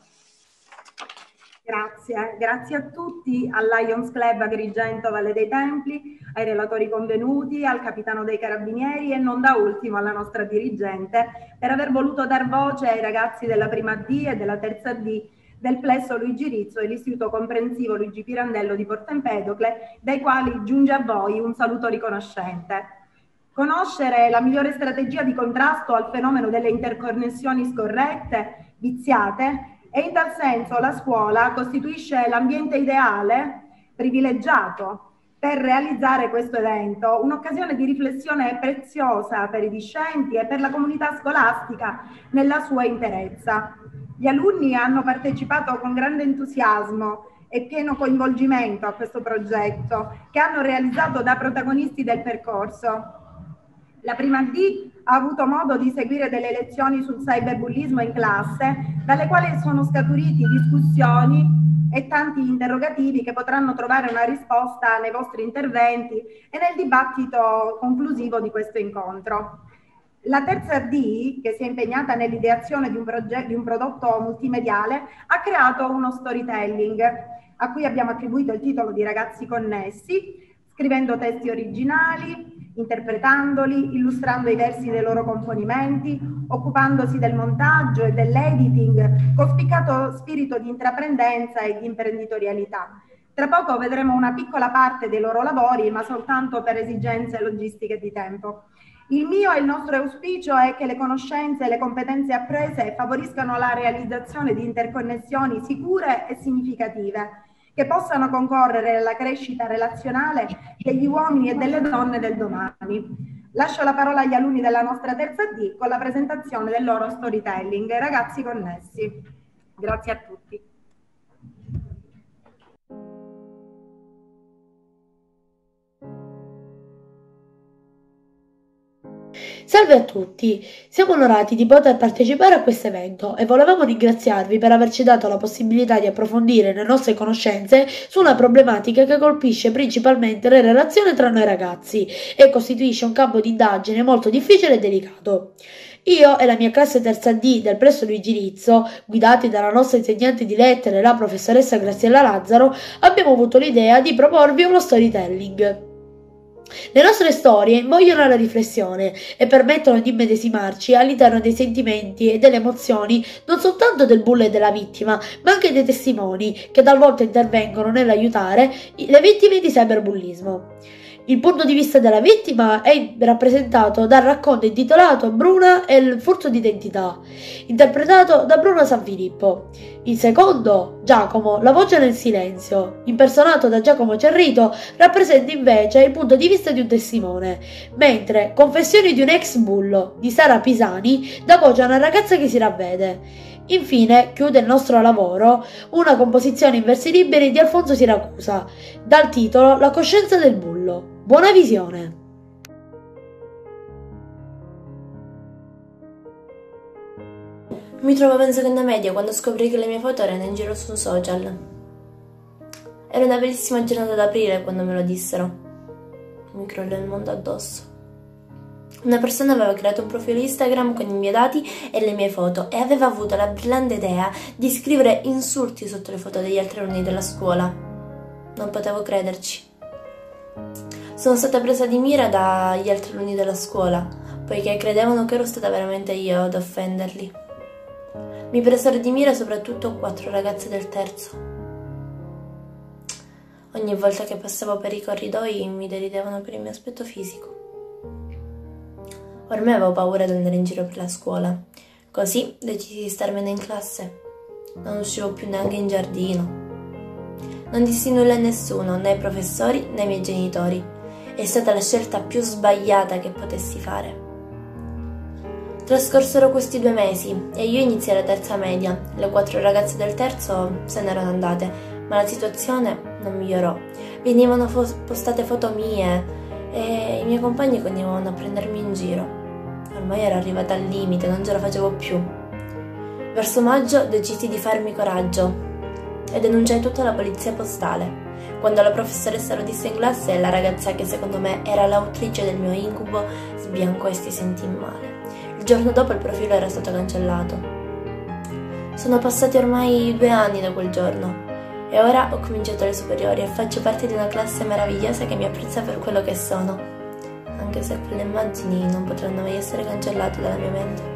Grazie, grazie a tutti, al Lions Club Agrigento Valle dei Templi, ai relatori convenuti, al capitano dei Carabinieri e non da ultimo alla nostra dirigente per aver voluto dar voce ai ragazzi della prima D e della terza D del plesso Luigi Rizzo e l'Istituto Comprensivo Luigi Pirandello di Porto Empedocle, dai quali giunge a voi un saluto riconoscente. Conoscere la migliore strategia di contrasto al fenomeno delle interconnessioni scorrette, viziate, e in tal senso la scuola costituisce l'ambiente ideale, privilegiato, per realizzare questo evento, un'occasione di riflessione preziosa per i discenti e per la comunità scolastica nella sua interezza. Gli alunni hanno partecipato con grande entusiasmo e pieno coinvolgimento a questo progetto, che hanno realizzato da protagonisti del percorso. La prima D ha avuto modo di seguire delle lezioni sul cyberbullismo in classe, dalle quali sono scaturiti discussioni e tanti interrogativi che potranno trovare una risposta nei vostri interventi e nel dibattito conclusivo di questo incontro. La terza D, che si è impegnata nell'ideazione di un, di un prodotto multimediale, ha creato uno storytelling a cui abbiamo attribuito il titolo di Ragazzi Connessi, scrivendo testi originali, interpretandoli, illustrando i versi dei loro componimenti, occupandosi del montaggio e dell'editing con spiccato spirito di intraprendenza e di imprenditorialità. Tra poco vedremo una piccola parte dei loro lavori, ma soltanto per esigenze logistiche di tempo. Il mio e il nostro auspicio è che le conoscenze e le competenze apprese favoriscano la realizzazione di interconnessioni sicure e significative, che possano concorrere alla crescita relazionale degli uomini e delle donne del domani. Lascio la parola agli alunni della nostra terza D con la presentazione del loro storytelling. Ragazzi Connessi. Grazie a tutti. Salve a tutti, siamo onorati di poter partecipare a questo evento e volevamo ringraziarvi per averci dato la possibilità di approfondire le nostre conoscenze su una problematica che colpisce principalmente le relazioni tra noi ragazzi e costituisce un campo di indagine molto difficile e delicato. Io e la mia classe terza D del Presso Luigi Rizzo, guidati dalla nostra insegnante di lettere, la professoressa Graziella Lazzaro, abbiamo avuto l'idea di proporvi uno storytelling. Le nostre storie invogliano la riflessione e permettono di immedesimarci all'interno dei sentimenti e delle emozioni non soltanto del bullo e della vittima, ma anche dei testimoni che talvolta intervengono nell'aiutare le vittime di cyberbullismo. Il punto di vista della vittima è rappresentato dal racconto intitolato Bruna e il furto d'identità, interpretato da Bruno Sanfilippo. Il secondo, Giacomo, la voce nel silenzio, impersonato da Giacomo Cerrito, rappresenta invece il punto di vista di un testimone, mentre Confessioni di un ex bullo, di Sara Pisani, dà voce a una ragazza che si ravvede. Infine, chiude il nostro lavoro una composizione in versi liberi di Alfonso Siracusa, dal titolo La coscienza del bullo. Buona visione! Mi trovavo in seconda media quando scoprì che le mie foto erano in giro su un social. Era una bellissima giornata d'aprile quando me lo dissero. Mi crollò il mondo addosso. Una persona aveva creato un profilo Instagram con i miei dati e le mie foto e aveva avuto la brillante idea di scrivere insulti sotto le foto degli altri alunni della scuola. Non potevo crederci. Sono stata presa di mira dagli altri alunni della scuola, poiché credevano che ero stata veramente io ad offenderli. Mi presero di mira soprattutto quattro ragazze del terzo. Ogni volta che passavo per i corridoi mi deridevano per il mio aspetto fisico. Ormai avevo paura di andare in giro per la scuola, così decisi di starmene in classe. Non uscivo più neanche in giardino. Non dissi nulla a nessuno, né ai professori né ai miei genitori. È stata la scelta più sbagliata che potessi fare. Trascorsero questi due mesi e io iniziai la terza media. Le quattro ragazze del terzo se ne erano andate, ma la situazione non migliorò. Venivano fo- postate foto mie e i miei compagni continuavano a prendermi in giro. Ormai ero arrivata al limite, non ce la facevo più. Verso maggio decisi di farmi coraggio e denunciai tutto alla polizia postale. Quando la professoressa lo disse in classe, la ragazza che secondo me era l'autrice del mio incubo sbiancò e si sentì male. Il giorno dopo il profilo era stato cancellato. Sono passati ormai due anni da quel giorno e ora ho cominciato le superiori e faccio parte di una classe meravigliosa che mi apprezza per quello che sono, anche se quelle immagini non potranno mai essere cancellate dalla mia mente.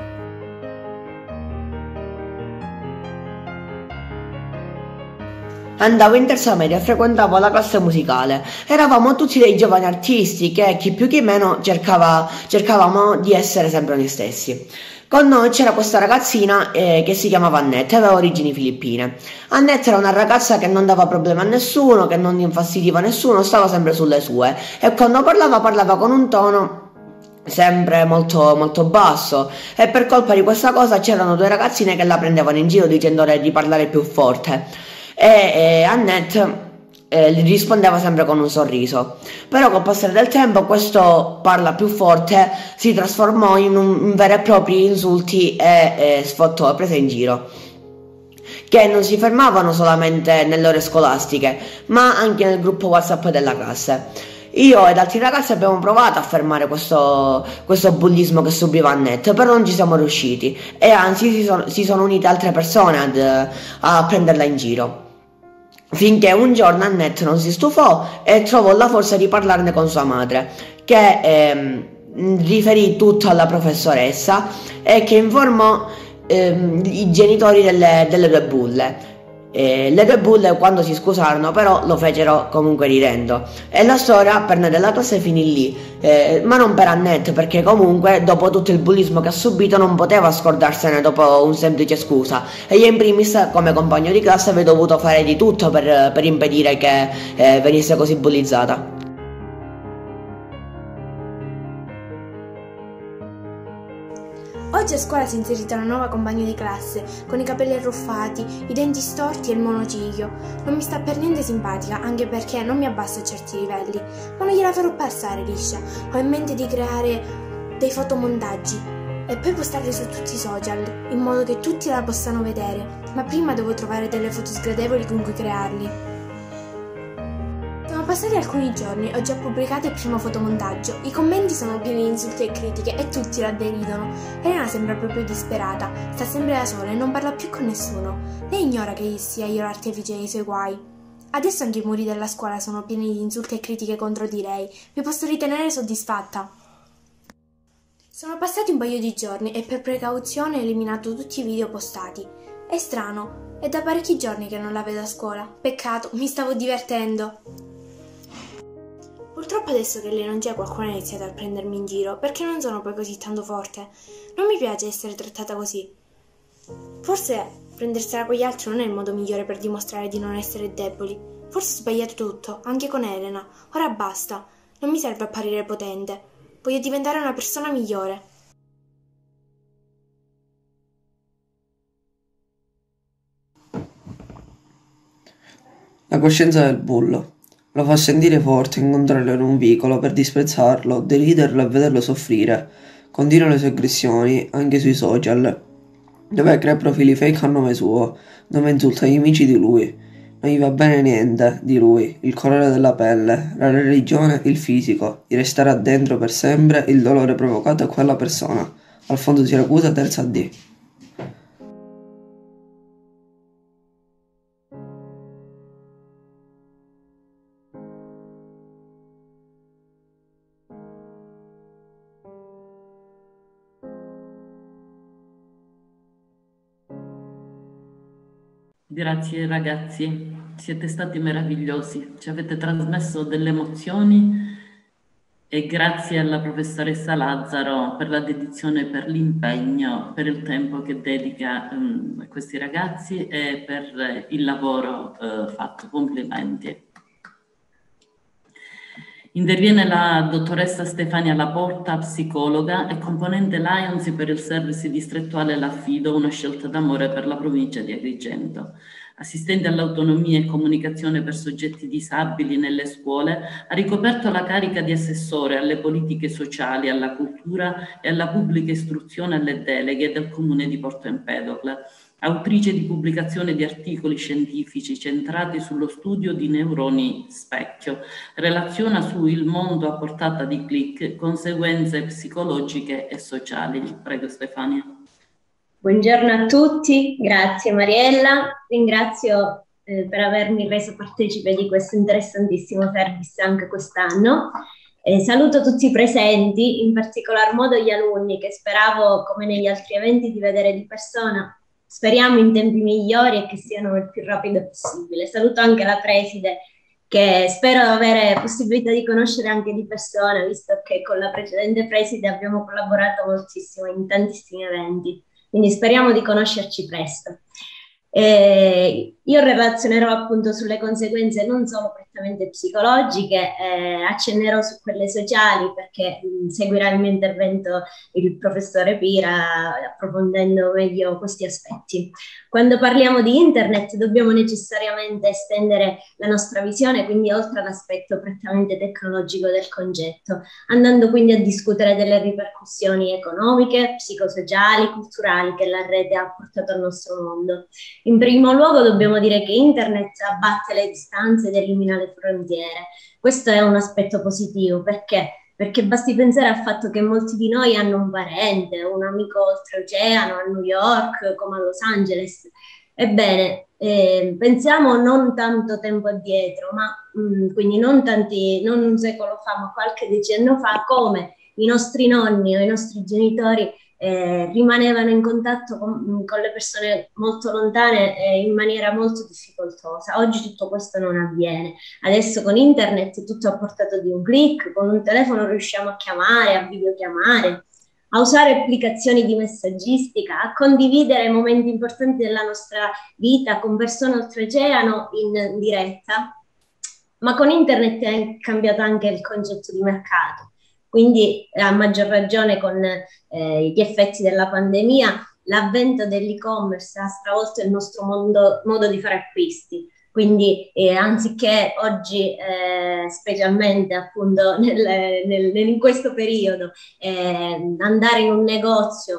Andavo in terza media e frequentavo la classe musicale. Eravamo tutti dei giovani artisti che, chi più chi meno, cercava, cercavamo di essere sempre noi stessi. Con noi c'era questa ragazzina eh, che si chiamava Annette, aveva origini filippine. Annette era una ragazza che non dava problema a nessuno, che non infastidiva nessuno, stava sempre sulle sue e quando parlava parlava con un tono sempre molto molto basso e per colpa di questa cosa c'erano due ragazzine che la prendevano in giro dicendole di parlare più forte. E, e Annette eh, gli rispondeva sempre con un sorriso. Però col passare del tempo questo parla più forte si trasformò in, un, in veri e propri insulti e, e sfottò e prese in giro, che non si fermavano solamente nelle ore scolastiche, ma anche nel gruppo WhatsApp della classe. Io ed altri ragazzi abbiamo provato a fermare questo, questo bullismo che subiva Annette, però non ci siamo riusciti, e anzi si sono, si sono unite altre persone ad, a prenderla in giro. Finché un giorno Annette non si stufò e trovò la forza di parlarne con sua madre, che ehm, riferì tutto alla professoressa e che informò ehm, i genitori delle, delle due bulle. Eh, le due bulle, quando si scusarono, però lo fecero comunque ridendo, e la storia per noi della classe finì lì, eh, ma non per Annette, perché comunque dopo tutto il bullismo che ha subito non poteva scordarsene dopo un semplice scusa, e io in primis come compagno di classe avevo dovuto fare di tutto per, per impedire che eh, venisse così bullizzata. Oggi a scuola si è inserita una nuova compagna di classe, con i capelli arruffati, i denti storti e il monociglio. Non mi sta per niente simpatica, anche perché non mi abbasso a certi livelli, ma non gliela farò passare liscia. Ho in mente di creare dei fotomontaggi e poi postarli su tutti i social, in modo che tutti la possano vedere. Ma prima devo trovare delle foto sgradevoli con cui crearli. Sono passati alcuni giorni e ho già pubblicato il primo fotomontaggio. I commenti sono pieni di insulti e critiche e tutti la deridono. Elena sembra proprio disperata, sta sempre da sola e non parla più con nessuno. Lei ignora che sia io l'artefice dei suoi guai. Adesso anche i muri della scuola sono pieni di insulti e critiche contro di lei. Mi posso ritenere soddisfatta. Sono passati un paio di giorni e per precauzione ho eliminato tutti i video postati. È strano, è da parecchi giorni che non la vedo a scuola. Peccato, mi stavo divertendo. Purtroppo adesso che lei non c'è, qualcuno ha iniziato a prendermi in giro, perché non sono poi così tanto forte. Non mi piace essere trattata così. Forse prendersela con gli altri non è il modo migliore per dimostrare di non essere deboli. Forse ho sbagliato tutto, anche con Elena. Ora basta, non mi serve apparire potente. Voglio diventare una persona migliore. La coscienza del bullo. Lo fa sentire forte incontrarlo in un vicolo per disprezzarlo, deriderlo e vederlo soffrire. Continua le sue aggressioni anche sui social, dove crea profili fake a nome suo, dove insulta gli amici di lui. Non gli va bene niente di lui, il colore della pelle, la religione, il fisico, di restare addentro per sempre il dolore provocato a quella persona. Alfonso Siracusa, terza D. Grazie ragazzi, siete stati meravigliosi, ci avete trasmesso delle emozioni e grazie alla professoressa Lazzaro per la dedizione, per l'impegno, per il tempo che dedica um, a questi ragazzi e per il lavoro uh, fatto. Complimenti. Interviene la dottoressa Stefania Laporta, psicologa e componente Lions per il service distrettuale L'Affido, una scelta d'amore per la provincia di Agrigento. Assistente all'autonomia e comunicazione per soggetti disabili nelle scuole, ha ricoperto la carica di assessore alle politiche sociali, alla cultura e alla pubblica istruzione alle deleghe del Comune di Porto Empedocle. Autrice di pubblicazione di articoli scientifici centrati sullo studio di neuroni specchio, relaziona su il mondo a portata di click, conseguenze psicologiche e sociali. Prego Stefania. Buongiorno a tutti, grazie Mariella, ringrazio eh, per avermi reso partecipe di questo interessantissimo service anche quest'anno. Eh, saluto tutti i presenti, in particolar modo gli alunni che speravo, come negli altri eventi, di vedere di persona. Speriamo in tempi migliori e che siano il più rapido possibile. Saluto anche la preside, che spero avere possibilità di conoscere anche di persona, visto che con la precedente preside abbiamo collaborato moltissimo in tantissimi eventi, quindi speriamo di conoscerci presto. Eh, io relazionerò appunto sulle conseguenze non solo prettamente psicologiche, eh, accennerò su quelle sociali perché mh, seguirà il mio intervento il professore Pira approfondendo meglio questi aspetti. Quando parliamo di internet dobbiamo necessariamente estendere la nostra visione, quindi oltre all'aspetto prettamente tecnologico del concetto, andando quindi a discutere delle ripercussioni economiche, psicosociali, culturali che la rete ha portato al nostro mondo. In primo luogo dobbiamo dire che internet abbatte le distanze ed elimina le frontiere. Questo è un aspetto positivo, perché? Perché basti pensare al fatto che molti di noi hanno un parente, un amico oltreoceano, a New York, come a Los Angeles. Ebbene, eh, pensiamo non tanto tempo addietro, ma mh, quindi non tanti, non un secolo fa, ma qualche decennio fa, come i nostri nonni o i nostri genitori Eh, rimanevano in contatto con, con le persone molto lontane eh, in maniera molto difficoltosa. Oggi tutto questo non avviene. Adesso con internet tutto a portata di un click, con un telefono riusciamo a chiamare, a videochiamare, a usare applicazioni di messaggistica, a condividere momenti importanti della nostra vita con persone oltreoceano in diretta. Ma con internet è cambiato anche il concetto di mercato. Quindi a maggior ragione con eh, gli effetti della pandemia, l'avvento dell'e-commerce ha stravolto il nostro mondo, modo di fare acquisti. Quindi eh, anziché oggi, eh, specialmente appunto nel, nel, in questo periodo, eh, andare in un negozio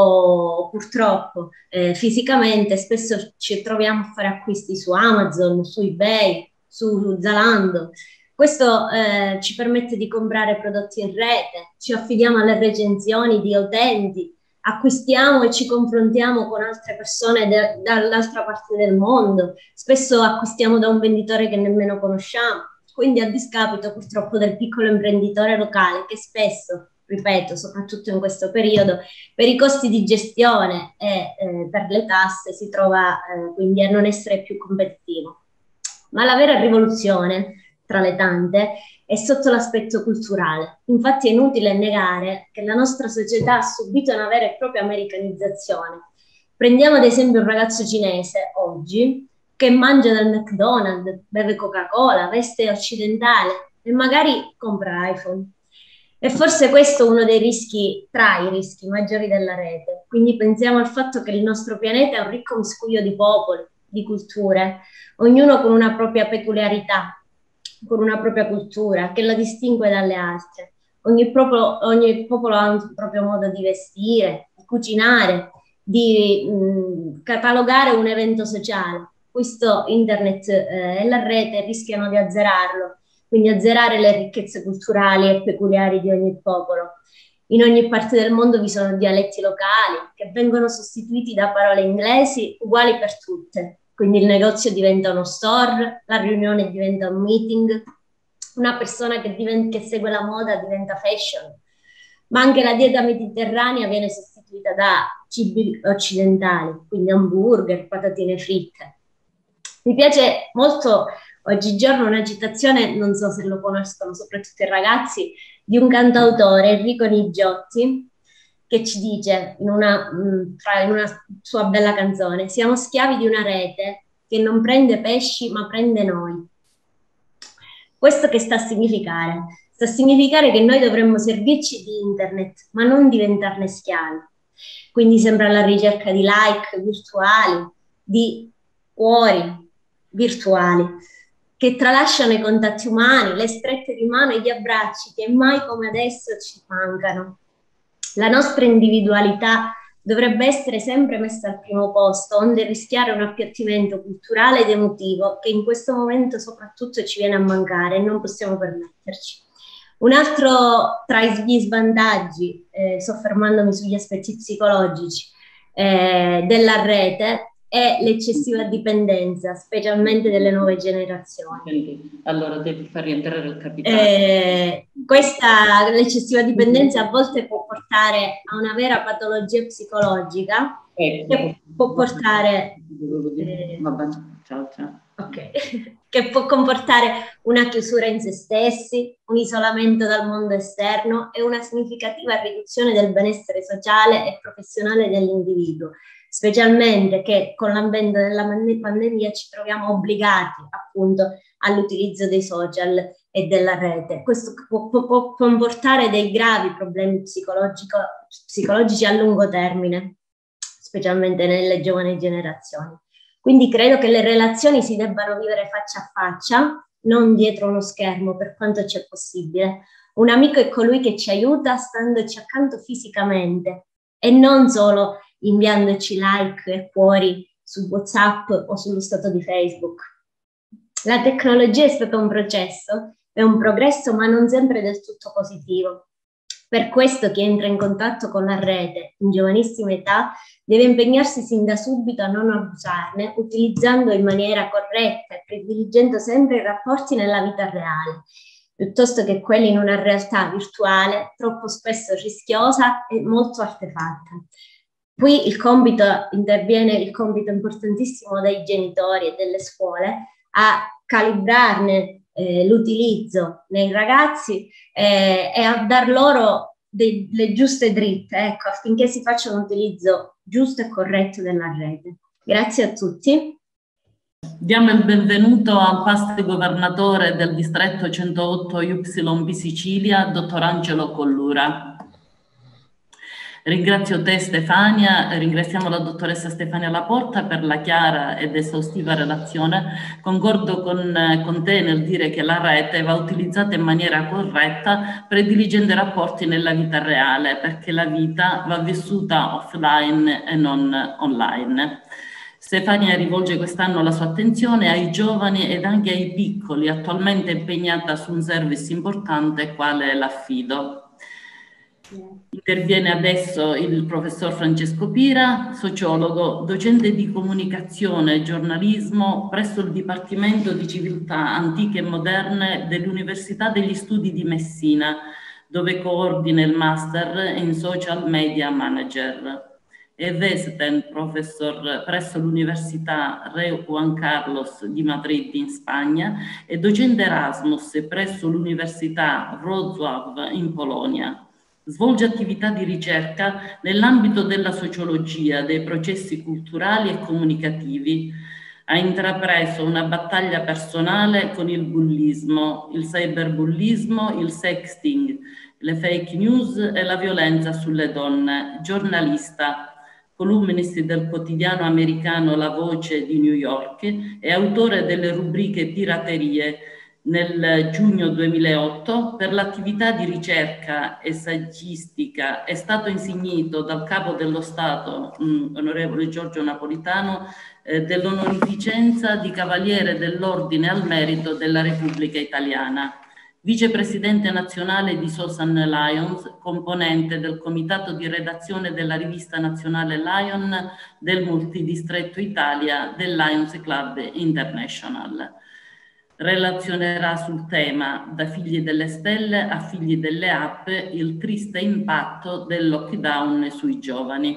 o purtroppo eh, fisicamente, spesso ci troviamo a fare acquisti su Amazon, su eBay, su Zalando. Questo eh, ci permette di comprare prodotti in rete, ci affidiamo alle recensioni di utenti, acquistiamo e ci confrontiamo con altre persone dall'altra parte del mondo, spesso acquistiamo da un venditore che nemmeno conosciamo, quindi a discapito purtroppo del piccolo imprenditore locale che spesso, ripeto, soprattutto in questo periodo, per i costi di gestione e eh, per le tasse si trova eh, quindi a non essere più competitivo. Ma la vera rivoluzione, tra le tante, è sotto l'aspetto culturale. Infatti è inutile negare che la nostra società ha subito una vera e propria americanizzazione. Prendiamo ad esempio un ragazzo cinese oggi che mangia dal McDonald's, beve Coca-Cola, veste occidentale e magari compra iPhone. E forse questo è uno dei rischi, tra i rischi maggiori della rete. Quindi pensiamo al fatto che il nostro pianeta è un ricco miscuglio di popoli, di culture, ognuno con una propria peculiarità, con una propria cultura che la distingue dalle altre. Ogni popolo, ogni popolo ha un proprio modo di vestire, di cucinare, di mh, catalogare un evento sociale. Questo internet eh, e la rete rischiano di azzerarlo, quindi azzerare le ricchezze culturali e peculiari di ogni popolo. In ogni parte del mondo vi sono dialetti locali che vengono sostituiti da parole inglesi uguali per tutte. Quindi il negozio diventa uno store, la riunione diventa un meeting, una persona che, diventa, che segue la moda diventa fashion, ma anche la dieta mediterranea viene sostituita da cibi occidentali, quindi hamburger, patatine fritte. Mi piace molto oggigiorno una citazione, non so se lo conoscono soprattutto i ragazzi, di un cantautore, Enrico Nigiotti, che ci dice in una, in una sua bella canzone: siamo schiavi di una rete che non prende pesci ma prende noi. Questo che sta a significare? Sta a significare che noi dovremmo servirci di internet ma non diventarne schiavi. Quindi sembra alla ricerca di like virtuali, di cuori virtuali che tralasciano i contatti umani, le strette di mano e gli abbracci che mai come adesso ci mancano. La nostra individualità dovrebbe essere sempre messa al primo posto, onde rischiare un appiattimento culturale ed emotivo che in questo momento soprattutto ci viene a mancare e non possiamo permetterci. Un altro tra gli svantaggi, eh, soffermandomi sugli aspetti psicologici eh, della rete, è l'eccessiva dipendenza, specialmente delle nuove generazioni. Allora devi far rientrare il capitale. Eh, questa, l'eccessiva dipendenza a volte può portare a una vera patologia psicologica, ecco, che può portare... Eh, Vabbè, ciao ciao. ok, che può comportare una chiusura in se stessi, un isolamento dal mondo esterno e una significativa riduzione del benessere sociale e professionale dell'individuo, specialmente che con l'avvento della pandemia ci troviamo obbligati appunto all'utilizzo dei social e della rete. Questo può, può comportare dei gravi problemi psicologico, psicologici a lungo termine, specialmente nelle giovani generazioni. Quindi credo che le relazioni si debbano vivere faccia a faccia, non dietro uno schermo per quanto c'è possibile. Un amico è colui che ci aiuta standoci accanto fisicamente e non solo inviandoci like e cuori su WhatsApp o sullo stato di Facebook. La tecnologia è stato un processo, è un progresso, ma non sempre del tutto positivo. Per questo chi entra in contatto con la rete in giovanissima età deve impegnarsi sin da subito a non abusarne, utilizzando in maniera corretta e privilegiando sempre i rapporti nella vita reale, piuttosto che quelli in una realtà virtuale troppo spesso rischiosa e molto artefatta. Qui il compito, interviene il compito importantissimo dei genitori e delle scuole a calibrarne eh, l'utilizzo nei ragazzi eh, e a dar loro de- le giuste dritte, ecco, affinché si faccia un utilizzo giusto e corretto della rete. Grazie a tutti. Diamo il benvenuto al past governatore del distretto centootto Y B Sicilia, dottor Angelo Collura. Ringrazio te Stefania, ringraziamo la dottoressa Stefania Laporta per la chiara ed esaustiva relazione. Concordo con, con te nel dire che la rete va utilizzata in maniera corretta, prediligendo i rapporti nella vita reale, perché la vita va vissuta offline e non online. Stefania rivolge quest'anno la sua attenzione ai giovani ed anche ai piccoli, attualmente impegnata su un service importante quale l'affido. Interviene adesso il professor Francesco Pira, sociologo, docente di comunicazione e giornalismo presso il Dipartimento di Civiltà Antiche e Moderne dell'Università degli Studi di Messina, dove coordina il Master in Social Media Manager. È resident professor presso l'Università Re Juan Carlos di Madrid in Spagna e docente Erasmus presso l'Università Wrocław in Polonia. Svolge attività di ricerca nell'ambito della sociologia, dei processi culturali e comunicativi. Ha intrapreso una battaglia personale con il bullismo, il cyberbullismo, il sexting, le fake news e la violenza sulle donne. Giornalista, columnist del quotidiano americano La Voce di New York e autore delle rubriche Piraterie. Nel giugno duemilaotto per l'attività di ricerca e saggistica è stato insignito dal Capo dello Stato, mh, onorevole Giorgio Napolitano, eh, dell'onorificenza di Cavaliere dell'Ordine al Merito della Repubblica Italiana. Vicepresidente nazionale di Sosan Lions, componente del comitato di redazione della rivista nazionale Lion del Multidistretto Italia del Lions Club International. Relazionerà sul tema Da figli delle stelle a figli delle app, il triste impatto del lockdown sui giovani.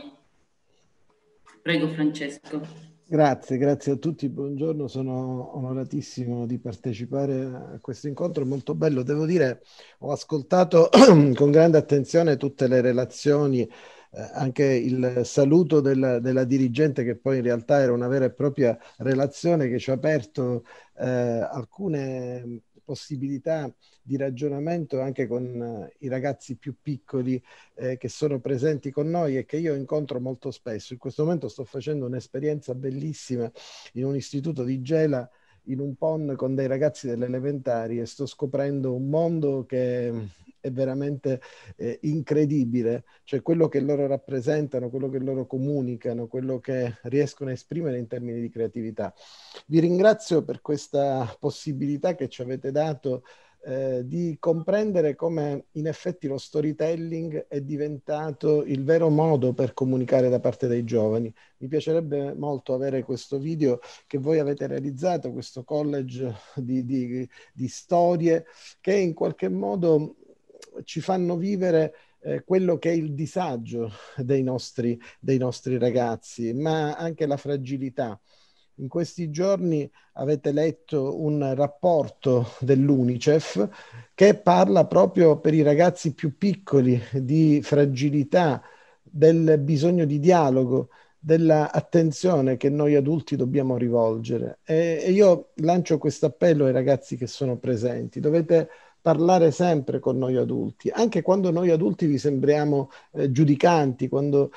Prego Francesco. Grazie, grazie a tutti, buongiorno, sono onoratissimo di partecipare a questo incontro molto bello. Devo dire, ho ascoltato con grande attenzione tutte le relazioni, eh, anche il saluto del, della dirigente, che poi in realtà era una vera e propria relazione che ci ha aperto eh, alcune possibilità di ragionamento anche con eh, i ragazzi più piccoli eh, che sono presenti con noi e che io incontro molto spesso. In questo momento sto facendo un'esperienza bellissima in un istituto di Gela, in un P O N con dei ragazzi delle elementari, e sto scoprendo un mondo che è veramente eh, incredibile, cioè quello che loro rappresentano, quello che loro comunicano, quello che riescono a esprimere in termini di creatività. Vi ringrazio per questa possibilità che ci avete dato eh, di comprendere come in effetti lo storytelling è diventato il vero modo per comunicare da parte dei giovani. Mi piacerebbe molto avere questo video che voi avete realizzato, questo college di, di, di storie che in qualche modo ci fanno vivere eh, quello che è il disagio dei nostri, dei nostri ragazzi, ma anche la fragilità. In questi giorni avete letto un rapporto dell'UNICEF che parla proprio per i ragazzi più piccoli di fragilità, del bisogno di dialogo, della attenzione che noi adulti dobbiamo rivolgere. E, e io lancio questo appello ai ragazzi che sono presenti. Dovete parlare sempre con noi adulti, anche quando noi adulti vi sembriamo eh, giudicanti, quando,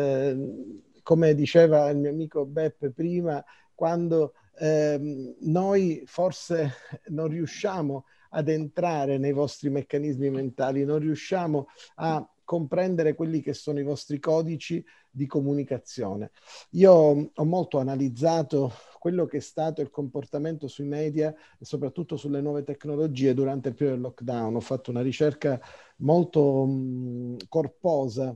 eh, come diceva il mio amico Beppe prima, quando eh, noi forse non riusciamo ad entrare nei vostri meccanismi mentali, non riusciamo a comprendere quelli che sono i vostri codici di comunicazione. Io ho molto analizzato quello che è stato il comportamento sui media e soprattutto sulle nuove tecnologie durante il periodo del lockdown. Ho fatto una ricerca molto mh, corposa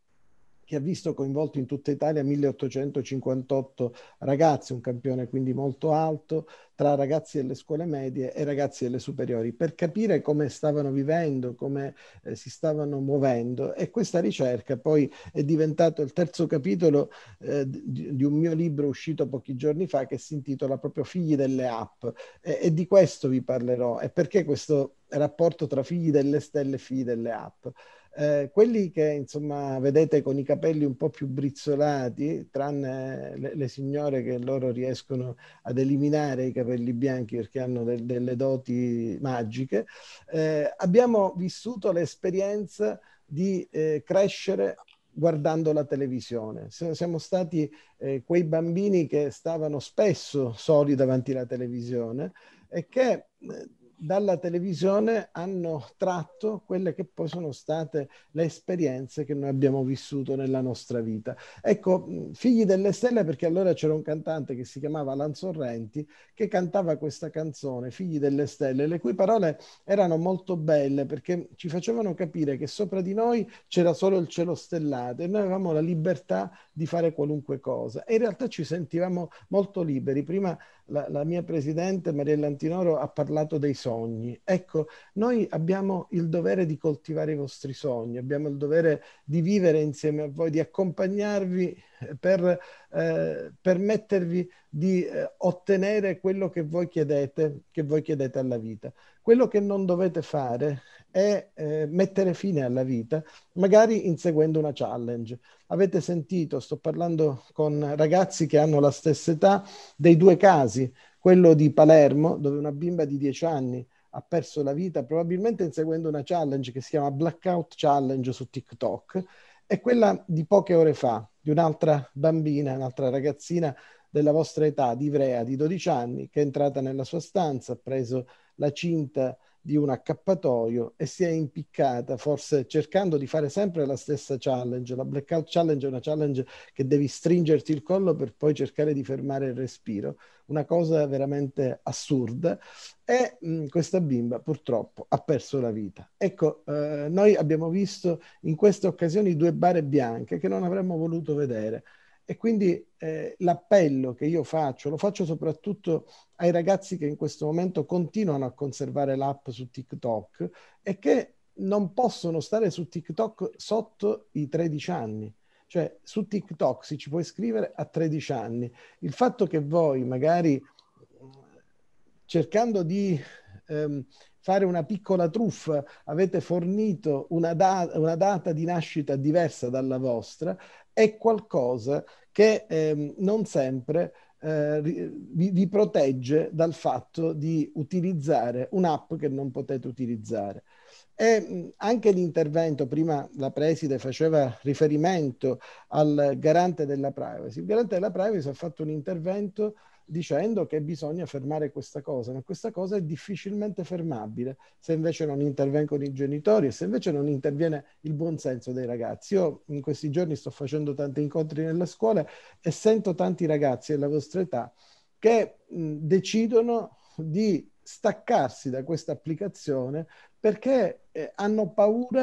che ha visto coinvolto in tutta Italia milleottocentocinquantotto ragazzi, un campione quindi molto alto, tra ragazzi delle scuole medie e ragazzi delle superiori, per capire come stavano vivendo, come eh, si stavano muovendo. E questa ricerca poi è diventato il terzo capitolo eh, di, di un mio libro uscito pochi giorni fa che si intitola proprio Figli delle app. E, e di questo vi parlerò. E perché questo rapporto tra figli delle stelle e figli delle app? Eh, quelli che insomma vedete con i capelli un po' più brizzolati, tranne le, le signore che loro riescono ad eliminare i capelli bianchi perché hanno del, delle doti magiche, eh, abbiamo vissuto l'esperienza di eh, crescere guardando la televisione. Siamo stati eh, quei bambini che stavano spesso soli davanti alla televisione e che eh, dalla televisione hanno tratto quelle che poi sono state le esperienze che noi abbiamo vissuto nella nostra vita. Ecco, Figli delle Stelle, perché allora c'era un cantante che si chiamava Alan Sorrenti che cantava questa canzone, Figli delle Stelle, le cui parole erano molto belle perché ci facevano capire che sopra di noi c'era solo il cielo stellato e noi avevamo la libertà di fare qualunque cosa e in realtà ci sentivamo molto liberi. Prima la, la mia presidente Mariella Antinoro ha parlato dei sogni. Ecco, noi abbiamo il dovere di coltivare i vostri sogni, abbiamo il dovere di vivere insieme a voi, di accompagnarvi per eh, permettervi di eh, ottenere quello che voi chiedete, che voi chiedete alla vita. Quello che non dovete fare è eh, mettere fine alla vita, magari inseguendo una challenge. Avete sentito, sto parlando con ragazzi che hanno la stessa età, dei due casi, quello di Palermo, dove una bimba di dieci anni ha perso la vita probabilmente inseguendo una challenge che si chiama Blackout Challenge su TikTok, e quella di poche ore fa, di un'altra bambina, un'altra ragazzina della vostra età, di Ivrea, di dodici anni, che è entrata nella sua stanza, ha preso la cinta di un accappatoio e si è impiccata, forse cercando di fare sempre la stessa challenge. La Blackout Challenge è una challenge che devi stringerti il collo per poi cercare di fermare il respiro, una cosa veramente assurda, e mh, questa bimba purtroppo ha perso la vita. Ecco, eh, noi abbiamo visto in queste occasioni due bare bianche che non avremmo voluto vedere. E quindi eh, l'appello che io faccio, lo faccio soprattutto ai ragazzi che in questo momento continuano a conservare l'app su TikTok e che non possono stare su TikTok sotto i tredici anni. Cioè su TikTok si ci può iscrivere a tredici anni. Il fatto che voi magari cercando di ehm, fare una piccola truffa avete fornito una, da- una data di nascita diversa dalla vostra è qualcosa che ehm, non sempre eh, vi, vi protegge dal fatto di utilizzare un'app che non potete utilizzare. E mh, anche l'intervento, prima la preside faceva riferimento al garante della privacy. Il garante della privacy ha fatto un intervento dicendo che bisogna fermare questa cosa, ma questa cosa è difficilmente fermabile se invece non intervengono i genitori e se invece non interviene il buonsenso dei ragazzi. Io in questi giorni sto facendo tanti incontri nelle scuole e sento tanti ragazzi della vostra età che mh, decidono di staccarsi da questa applicazione perché eh, hanno paura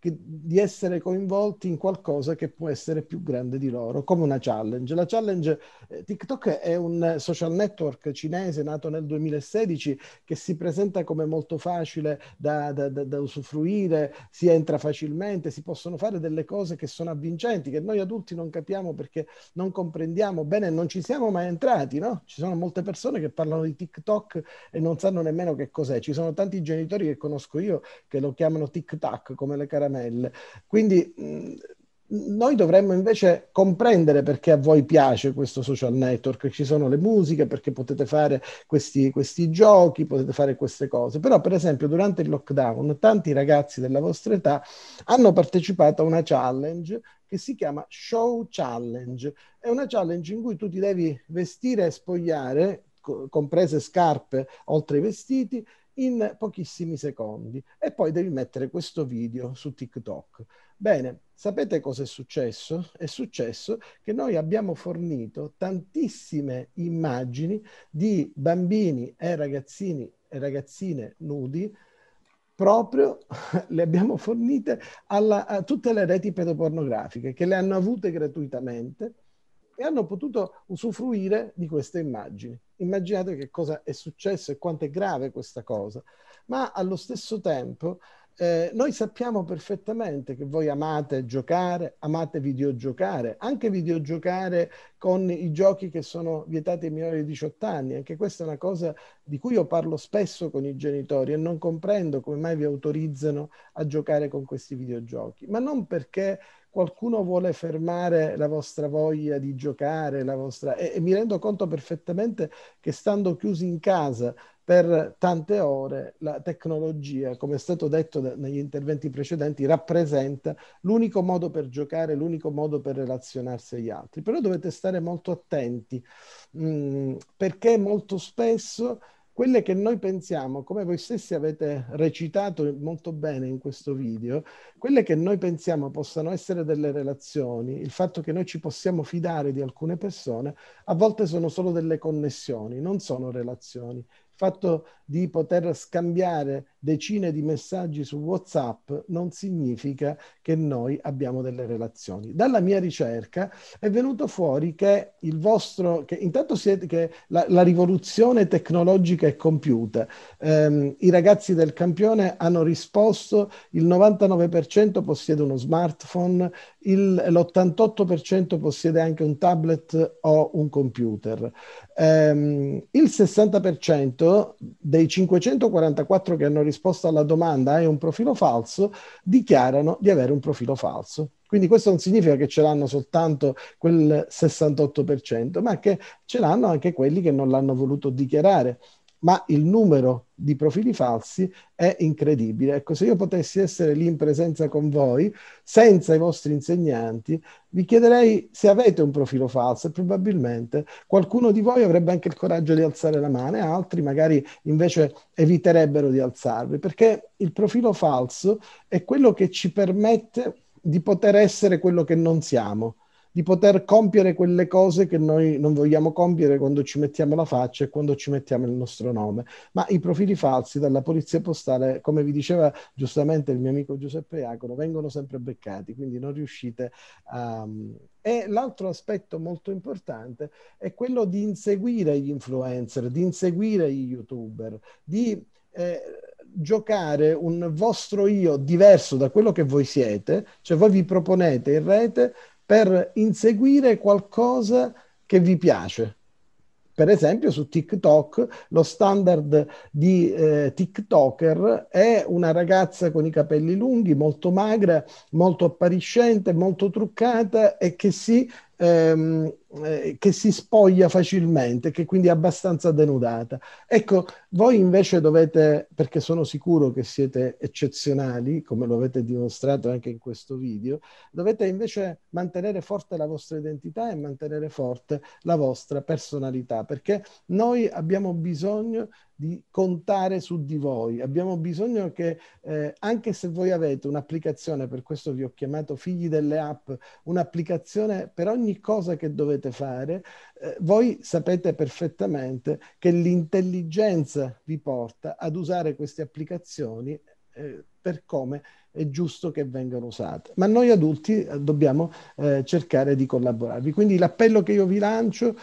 che, di essere coinvolti in qualcosa che può essere più grande di loro, come una challenge. La challenge, eh, TikTok è un social network cinese nato nel duemilasedici che si presenta come molto facile da, da, da, da usufruire, si entra facilmente, si possono fare delle cose che sono avvincenti, che noi adulti non capiamo perché non comprendiamo bene, non ci siamo mai entrati, no? Ci sono molte persone che parlano di TikTok e non sanno nemmeno che cos'è. Ci sono tanti genitori che conosco io che lo chiamano tic-tac, come le caramelle. Quindi mh, noi dovremmo invece comprendere perché a voi piace questo social network. Ci sono le musiche, perché potete fare questi, questi giochi, potete fare queste cose. Però, per esempio, durante il lockdown, tanti ragazzi della vostra età hanno partecipato a una challenge che si chiama Show Challenge. È una challenge in cui tu ti devi vestire e spogliare, comprese scarpe oltre i vestiti, in pochissimi secondi, e poi devi mettere questo video su TikTok. Bene, sapete cosa è successo? È successo che noi abbiamo fornito tantissime immagini di bambini e ragazzini e ragazzine nudi, proprio le abbiamo fornite alla, a tutte le reti pedopornografiche che le hanno avute gratuitamente e hanno potuto usufruire di queste immagini. Immaginate che cosa è successo e quanto è grave questa cosa. Ma allo stesso tempo eh, noi sappiamo perfettamente che voi amate giocare, amate videogiocare, anche videogiocare con i giochi che sono vietati ai minori di diciotto anni. Anche questa è una cosa di cui io parlo spesso con i genitori e non comprendo come mai vi autorizzano a giocare con questi videogiochi. Ma non perché qualcuno vuole fermare la vostra voglia di giocare, la vostra... E, e mi rendo conto perfettamente che stando chiusi in casa per tante ore, la tecnologia, come è stato detto da, negli interventi precedenti, rappresenta l'unico modo per giocare, l'unico modo per relazionarsi agli altri. Però dovete stare molto attenti, mh, perché molto spesso quelle che noi pensiamo, come voi stessi avete recitato molto bene in questo video, quelle che noi pensiamo possano essere delle relazioni, il fatto che noi ci possiamo fidare di alcune persone, a volte sono solo delle connessioni, non sono relazioni. Il fatto di poter scambiare decine di messaggi su WhatsApp non significa che noi abbiamo delle relazioni. Dalla mia ricerca è venuto fuori che il vostro, che intanto siete, che la, la rivoluzione tecnologica è compiuta. Um, I ragazzi del campione hanno risposto, il novantanove per cento possiede uno smartphone, il, l'ottantotto per cento possiede anche un tablet o un computer. Um, il sessanta per cento dei cinquecentoquarantaquattro che hanno risposto alla domanda hai un profilo falso, dichiarano di avere un profilo falso. Quindi questo non significa che ce l'hanno soltanto quel sessantotto per cento, ma che ce l'hanno anche quelli che non l'hanno voluto dichiarare. Ma il numero di profili falsi è incredibile. Ecco, se io potessi essere lì in presenza con voi, senza i vostri insegnanti, vi chiederei se avete un profilo falso e probabilmente qualcuno di voi avrebbe anche il coraggio di alzare la mano e altri magari invece eviterebbero di alzarvi, perché il profilo falso è quello che ci permette di poter essere quello che non siamo, di poter compiere quelle cose che noi non vogliamo compiere quando ci mettiamo la faccia e quando ci mettiamo il nostro nome. Ma i profili falsi dalla polizia postale, come vi diceva giustamente il mio amico Giuseppe Iacono, vengono sempre beccati, quindi non riuscite a... E l'altro aspetto molto importante è quello di inseguire gli influencer, di inseguire gli youtuber, di... Eh, giocare un vostro io diverso da quello che voi siete, cioè voi vi proponete in rete per inseguire qualcosa che vi piace. Per esempio su TikTok lo standard di eh, TikToker è una ragazza con i capelli lunghi, molto magra, molto appariscente, molto truccata e che si, ehm, eh, che si spoglia facilmente, che quindi è abbastanza denudata. Ecco, voi invece dovete, perché sono sicuro che siete eccezionali, come lo avete dimostrato anche in questo video, dovete invece mantenere forte la vostra identità e mantenere forte la vostra personalità, perché noi abbiamo bisogno di contare su di voi, abbiamo bisogno che eh, anche se voi avete un'applicazione, per questo vi ho chiamato figli delle app, un'applicazione per ogni cosa che dovete fare, eh, voi sapete perfettamente che l'intelligenza vi porta ad usare queste applicazioni eh, per come è giusto che vengano usate. Ma noi adulti eh, dobbiamo eh, cercare di collaborarvi. Quindi l'appello che io vi lancio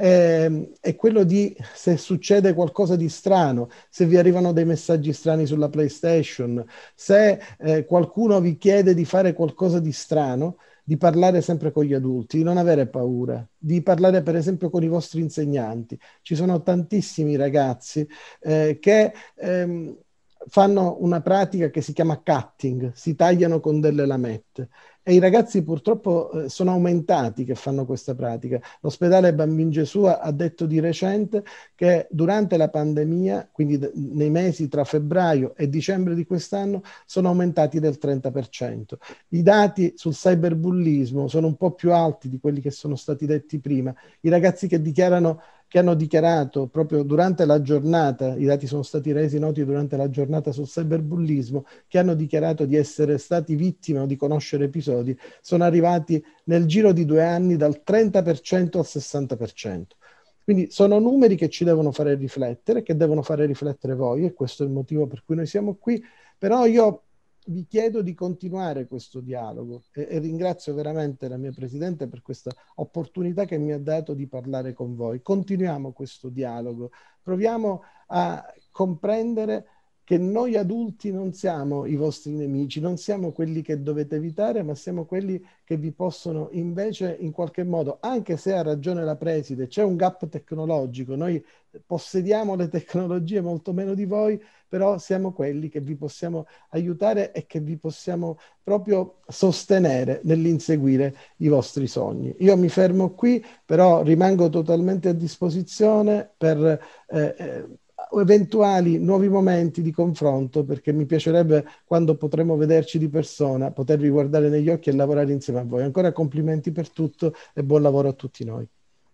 eh, è quello di, se succede qualcosa di strano, se vi arrivano dei messaggi strani sulla PlayStation, se eh, qualcuno vi chiede di fare qualcosa di strano, di parlare sempre con gli adulti, di non avere paura, di parlare per esempio con i vostri insegnanti. Ci sono tantissimi ragazzi eh, che ehm, fanno una pratica che si chiama cutting, si tagliano con delle lamette, e i ragazzi purtroppo eh, sono aumentati che fanno questa pratica. L'ospedale Bambin Gesù ha detto di recente che durante la pandemia, quindi d- nei mesi tra febbraio e dicembre di quest'anno, sono aumentati del trenta per cento. I dati sul cyberbullismo sono un po' più alti di quelli che sono stati detti prima. I ragazzi che dichiarano che hanno dichiarato proprio durante la giornata, i dati sono stati resi noti durante la giornata sul cyberbullismo, che hanno dichiarato di essere stati vittime o di conoscere episodi, sono arrivati nel giro di due anni dal trenta per cento al sessanta per cento. Quindi sono numeri che ci devono fare riflettere, che devono fare riflettere voi, e questo è il motivo per cui noi siamo qui. Però io vi chiedo di continuare questo dialogo e, e ringrazio veramente la mia Presidente per questa opportunità che mi ha dato di parlare con voi. Continuiamo questo dialogo, proviamo a comprendere che noi adulti non siamo i vostri nemici, non siamo quelli che dovete evitare, ma siamo quelli che vi possono invece in qualche modo, anche se ha ragione la Preside, c'è un gap tecnologico, noi possediamo le tecnologie molto meno di voi, però siamo quelli che vi possiamo aiutare e che vi possiamo proprio sostenere nell'inseguire i vostri sogni. Io mi fermo qui, però rimango totalmente a disposizione per eh, eh, eventuali nuovi momenti di confronto, perché mi piacerebbe, quando potremo vederci di persona, potervi guardare negli occhi e lavorare insieme a voi. Ancora complimenti per tutto e buon lavoro a tutti noi.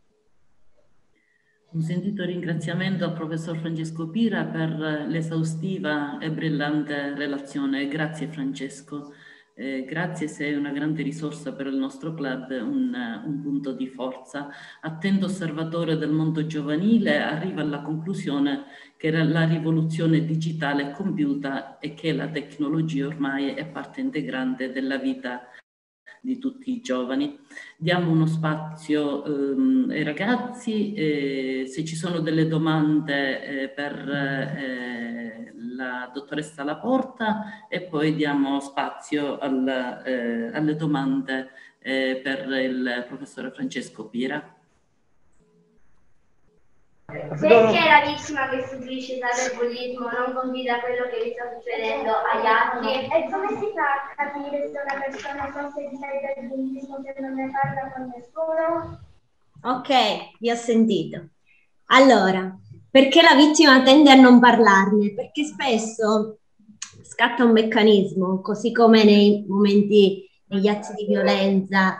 Un sentito ringraziamento al professor Francesco Pira per l'esaustiva e brillante relazione. Grazie Francesco, eh, grazie, sei una grande risorsa per il nostro club, un, un punto di forza. Attento osservatore del mondo giovanile, arriva alla conclusione che la rivoluzione digitale è compiuta e che la tecnologia ormai è parte integrante della vita di tutti i giovani. Diamo uno spazio ehm, ai ragazzi, eh, se ci sono delle domande eh, per eh, la dottoressa Laporta, e poi diamo spazio al, eh, alle domande eh, per il professore Francesco Pira. Perché la vittima che subisce cyberbullismo non confida quello che gli sta succedendo agli altri? E come si fa a capire se una persona soffre di cyberbullismo se non ne parla con nessuno? Ok, vi ho sentito. Allora, perché la vittima tende a non parlarne? Perché spesso scatta un meccanismo, così come nei momenti, negli atti di violenza,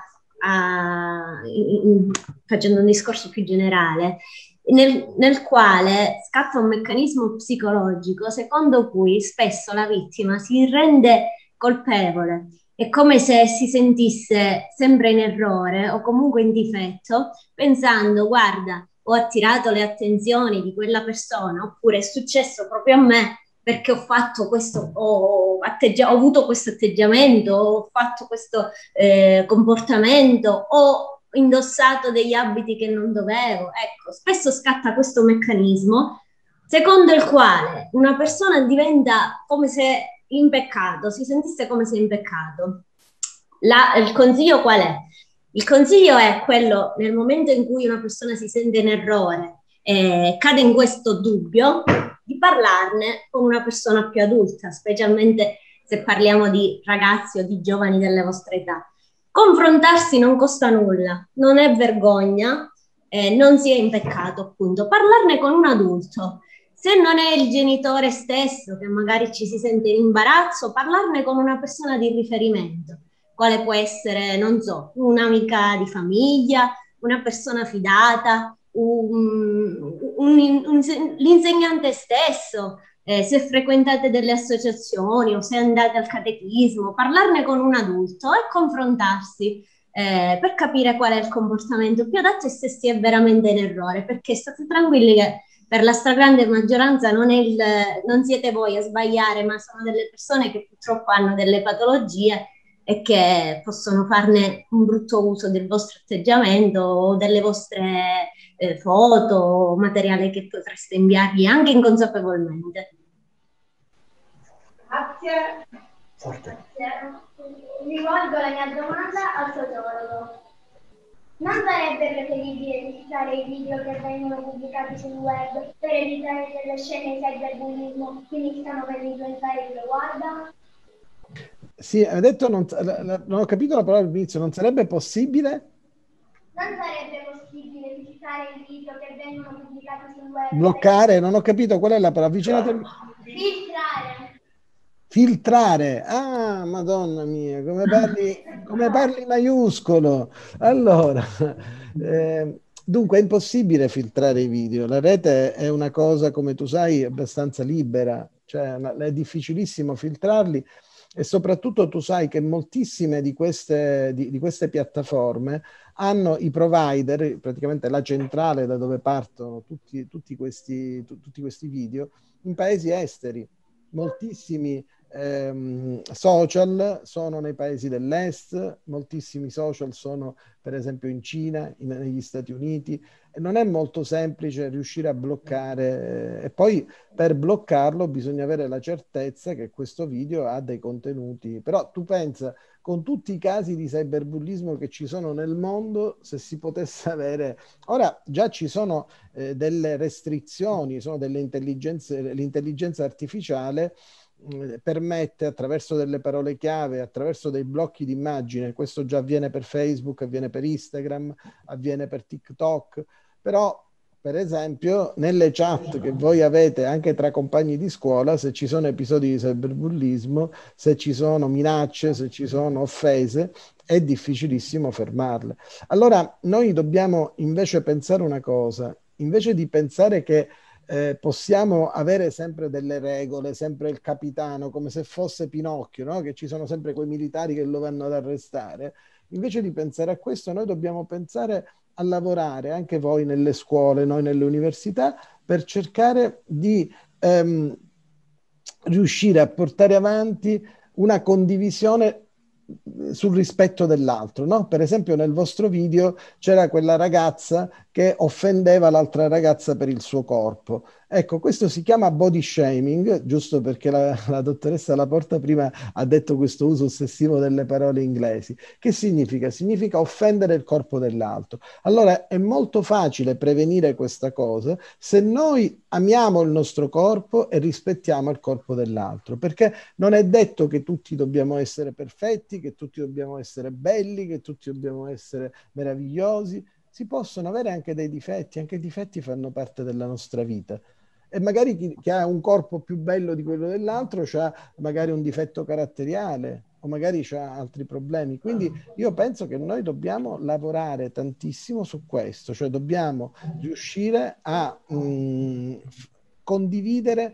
a, in, in, facendo un discorso più generale, Nel, nel quale scatta un meccanismo psicologico secondo cui spesso la vittima si rende colpevole. È come se si sentisse sempre in errore o comunque in difetto, pensando: guarda, ho attirato le attenzioni di quella persona, oppure è successo proprio a me perché ho fatto questo, ho, atteggia- ho avuto questo atteggiamento, ho fatto questo eh, comportamento, o indossato degli abiti che non dovevo. Ecco, spesso scatta questo meccanismo secondo il quale una persona diventa come se in peccato, si sentisse come se in peccato. La, il consiglio qual è? Il consiglio è quello, nel momento in cui una persona si sente in errore e cade in questo dubbio, di parlarne con una persona più adulta, specialmente se parliamo di ragazzi o di giovani delle vostre età. Confrontarsi non costa nulla, non è vergogna, eh, non si è in peccato, appunto. Parlarne con un adulto. Se non è il genitore stesso, che magari ci si sente in imbarazzo, parlarne con una persona di riferimento, quale può essere, non so, un'amica di famiglia, una persona fidata, un, un, un, l'insegnante stesso, eh, se frequentate delle associazioni o se andate al catechismo, parlarne con un adulto e confrontarsi eh, per capire qual è il comportamento più adatto e se si è veramente in errore, perché state tranquilli che per la stragrande maggioranza non, è il, non siete voi a sbagliare, ma sono delle persone che purtroppo hanno delle patologie e che possono farne un brutto uso del vostro atteggiamento o delle vostre eh, foto o materiale che potreste inviargli anche inconsapevolmente. Grazie. Forte. Rivolgo la mia domanda al sociologo. Non sarebbe preferibile visitare i video che vengono pubblicati sul web per evitare che le scene di cyberbullismo finiscano per influenzare chi lo guarda? Sì, hai detto, non, non ho capito la parola all'inizio, non sarebbe possibile? Non sarebbe possibile visitare i video che vengono pubblicati sul web? Bloccare? Non ho capito qual è la parola, avvicinate. Filtrare. Filtrare, ah, madonna mia, come parli, come parli maiuscolo. Allora, eh, dunque è impossibile filtrare i video. La rete è una cosa, come tu sai, abbastanza libera, cioè è difficilissimo filtrarli e soprattutto tu sai che moltissime di queste, di, di queste piattaforme hanno i provider, praticamente la centrale da dove partono tutti, tutti, questi, tu, tutti questi video, in paesi esteri. Moltissimi ehm, social sono nei paesi dell'est, moltissimi social sono per esempio in Cina, in, negli Stati Uniti, e non è molto semplice riuscire a bloccare, eh, e poi per bloccarlo bisogna avere la certezza che questo video ha dei contenuti. Però tu pensa, con tutti i casi di cyberbullismo che ci sono nel mondo, se si potesse avere... Ora già ci sono eh, delle restrizioni, sono delle intelligenze, l'intelligenza artificiale mh, permette attraverso delle parole chiave, attraverso dei blocchi di immagine, questo già avviene per Facebook, avviene per Instagram, avviene per TikTok, però per esempio nelle chat che voi avete anche tra compagni di scuola, se ci sono episodi di cyberbullismo, se ci sono minacce, se ci sono offese, è difficilissimo fermarle. Allora noi dobbiamo invece pensare una cosa, invece di pensare che eh, possiamo avere sempre delle regole, sempre il capitano, come se fosse Pinocchio, no? Che ci sono sempre quei militari che lo vanno ad arrestare, invece di pensare a questo noi dobbiamo pensare a lavorare anche voi nelle scuole, noi nelle università, per cercare di ehm, riuscire a portare avanti una condivisione sul rispetto dell'altro, no? Per esempio nel vostro video c'era quella ragazza che offendeva l'altra ragazza per il suo corpo. Ecco, questo si chiama body shaming, giusto perché la, la dottoressa Laporta prima ha detto questo uso ossessivo delle parole inglesi. Che significa? Significa offendere il corpo dell'altro. Allora è molto facile prevenire questa cosa se noi amiamo il nostro corpo e rispettiamo il corpo dell'altro, perché non è detto che tutti dobbiamo essere perfetti, che tutti dobbiamo essere belli, che tutti dobbiamo essere meravigliosi. Si possono avere anche dei difetti, anche i difetti fanno parte della nostra vita. E magari chi, chi ha un corpo più bello di quello dell'altro ha magari un difetto caratteriale o magari ha altri problemi. Quindi io penso che noi dobbiamo lavorare tantissimo su questo, cioè dobbiamo riuscire a mh, condividere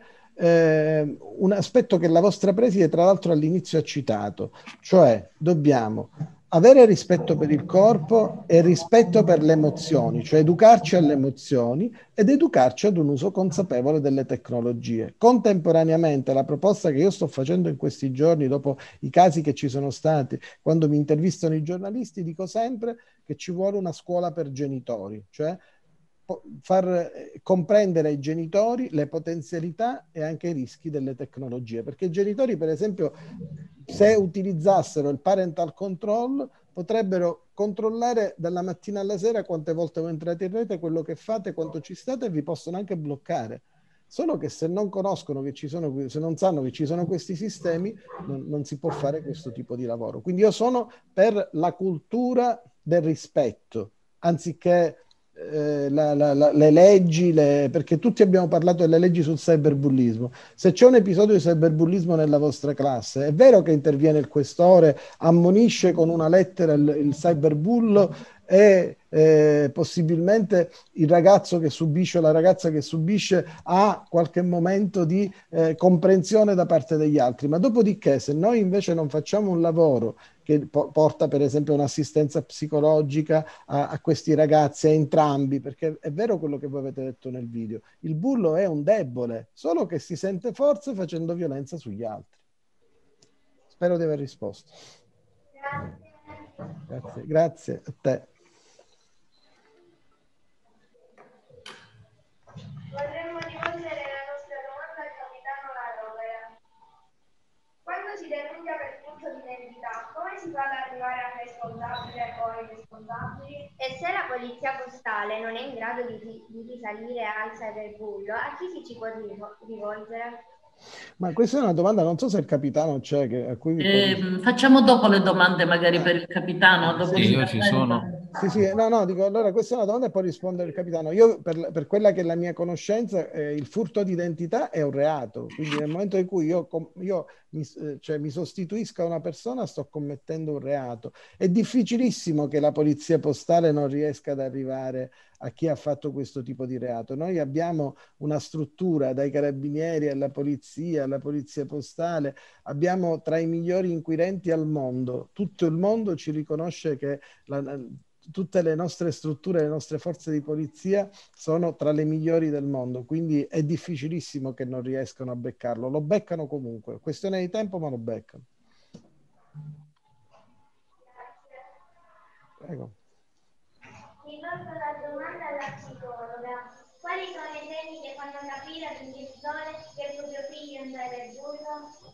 eh, un aspetto che la vostra preside tra l'altro all'inizio ha citato, cioè dobbiamo avere rispetto per il corpo e rispetto per le emozioni, cioè educarci alle emozioni ed educarci ad un uso consapevole delle tecnologie. Contemporaneamente la proposta che io sto facendo in questi giorni, dopo i casi che ci sono stati, quando mi intervistano i giornalisti, dico sempre che ci vuole una scuola per genitori, cioè far comprendere ai genitori le potenzialità e anche i rischi delle tecnologie, perché i genitori per esempio se utilizzassero il parental control potrebbero controllare dalla mattina alla sera quante volte voi entrate in rete, quello che fate, quanto ci state, e vi possono anche bloccare. Solo che se non conoscono che ci sono, se non sanno che ci sono questi sistemi, non, non si può fare questo tipo di lavoro. Quindi io sono per la cultura del rispetto, anziché Eh, la, la, la, le leggi, le, perché tutti abbiamo parlato delle leggi sul cyberbullismo. Se c'è un episodio di cyberbullismo nella vostra classe, è vero che interviene il questore, ammonisce con una lettera il, il cyberbullo e eh, possibilmente il ragazzo che subisce o la ragazza che subisce ha qualche momento di eh, comprensione da parte degli altri, ma dopodiché se noi invece non facciamo un lavoro che po- porta per esempio un'assistenza psicologica a, a questi ragazzi, a entrambi, perché è vero quello che voi avete detto nel video, il bullo è un debole, solo che si sente forza facendo violenza sugli altri. Spero di aver risposto. Grazie, grazie a te. Vorremmo rivolgere la nostra domanda al capitano La Rovere. Quando si denuncia per furto di identità, come si fa ad arrivare al responsabile o ai responsabili? E se la polizia postale non è in grado di, di risalire al cyberbullo, a chi si ci può rivolgere? Ma questa è una domanda, non so se il capitano c'è, che, a cui vi può Eh, facciamo dopo le domande magari per il capitano. Dopo Sì, si io ci sono. Sì, sì, no, no, dico, allora questa è una domanda e poi rispondere il capitano. Io, per, per quella che è la mia conoscenza, eh, il furto di identità è un reato, quindi nel momento in cui io, io mi, cioè, mi sostituisco a una persona sto commettendo un reato. È difficilissimo che la polizia postale non riesca ad arrivare a chi ha fatto questo tipo di reato. Noi abbiamo una struttura, dai carabinieri alla polizia, alla polizia postale, abbiamo tra i migliori inquirenti al mondo. Tutto il mondo ci riconosce che la, la, tutte le nostre strutture, le nostre forze di polizia sono tra le migliori del mondo, quindi è difficilissimo che non riescano a beccarlo. Lo beccano comunque, è questione di tempo, ma lo beccano. Prego. Rivolgo la domanda alla psicologa. Quali sono i segni che fanno capire ad un genitore che il proprio figlio è in cyberbullo?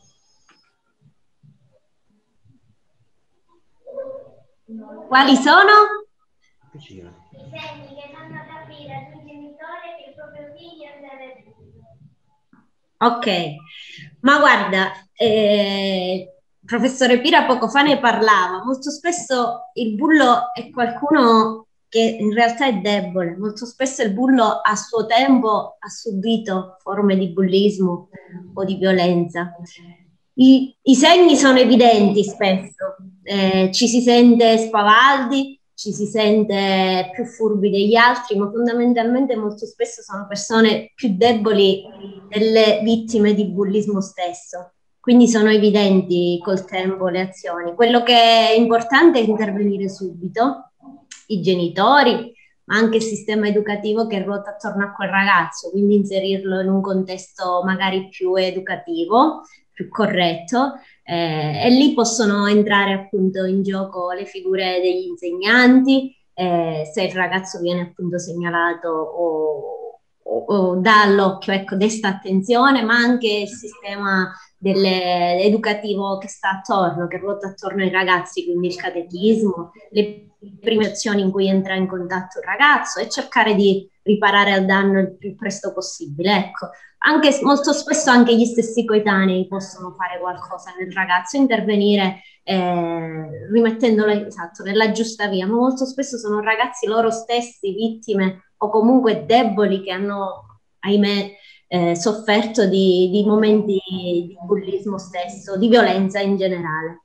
Quali sono? I segni che fanno capire ad un genitore che il proprio figlio è in cyberbullo. Ok, ma guarda, eh, professore Pira poco fa ne parlava, molto spesso il bullo è qualcuno che in realtà è debole, molto spesso il bullo a suo tempo ha subito forme di bullismo o di violenza. I, i segni sono evidenti spesso, eh, ci si sente spavaldi, ci si sente più furbi degli altri, ma fondamentalmente molto spesso sono persone più deboli delle vittime di bullismo stesso. Quindi sono evidenti col tempo le azioni. Quello che è importante è intervenire subito, i genitori, ma anche il sistema educativo che ruota attorno a quel ragazzo, quindi inserirlo in un contesto magari più educativo, più corretto, eh, e lì possono entrare appunto in gioco le figure degli insegnanti, eh, se il ragazzo viene appunto segnalato o, o, o dà all'occhio, ecco, desta attenzione, ma anche il sistema delle, educativo che sta attorno, che ruota attorno ai ragazzi, quindi il catechismo, le prime azioni in cui entra in contatto il ragazzo e cercare di riparare al danno il più presto possibile, ecco. Anche, molto spesso anche gli stessi coetanei possono fare qualcosa nel ragazzo, intervenire eh, rimettendolo esatto, nella giusta via, ma molto spesso sono ragazzi loro stessi vittime o comunque deboli che hanno, ahimè, eh, sofferto di, di momenti di bullismo stesso, di violenza in generale.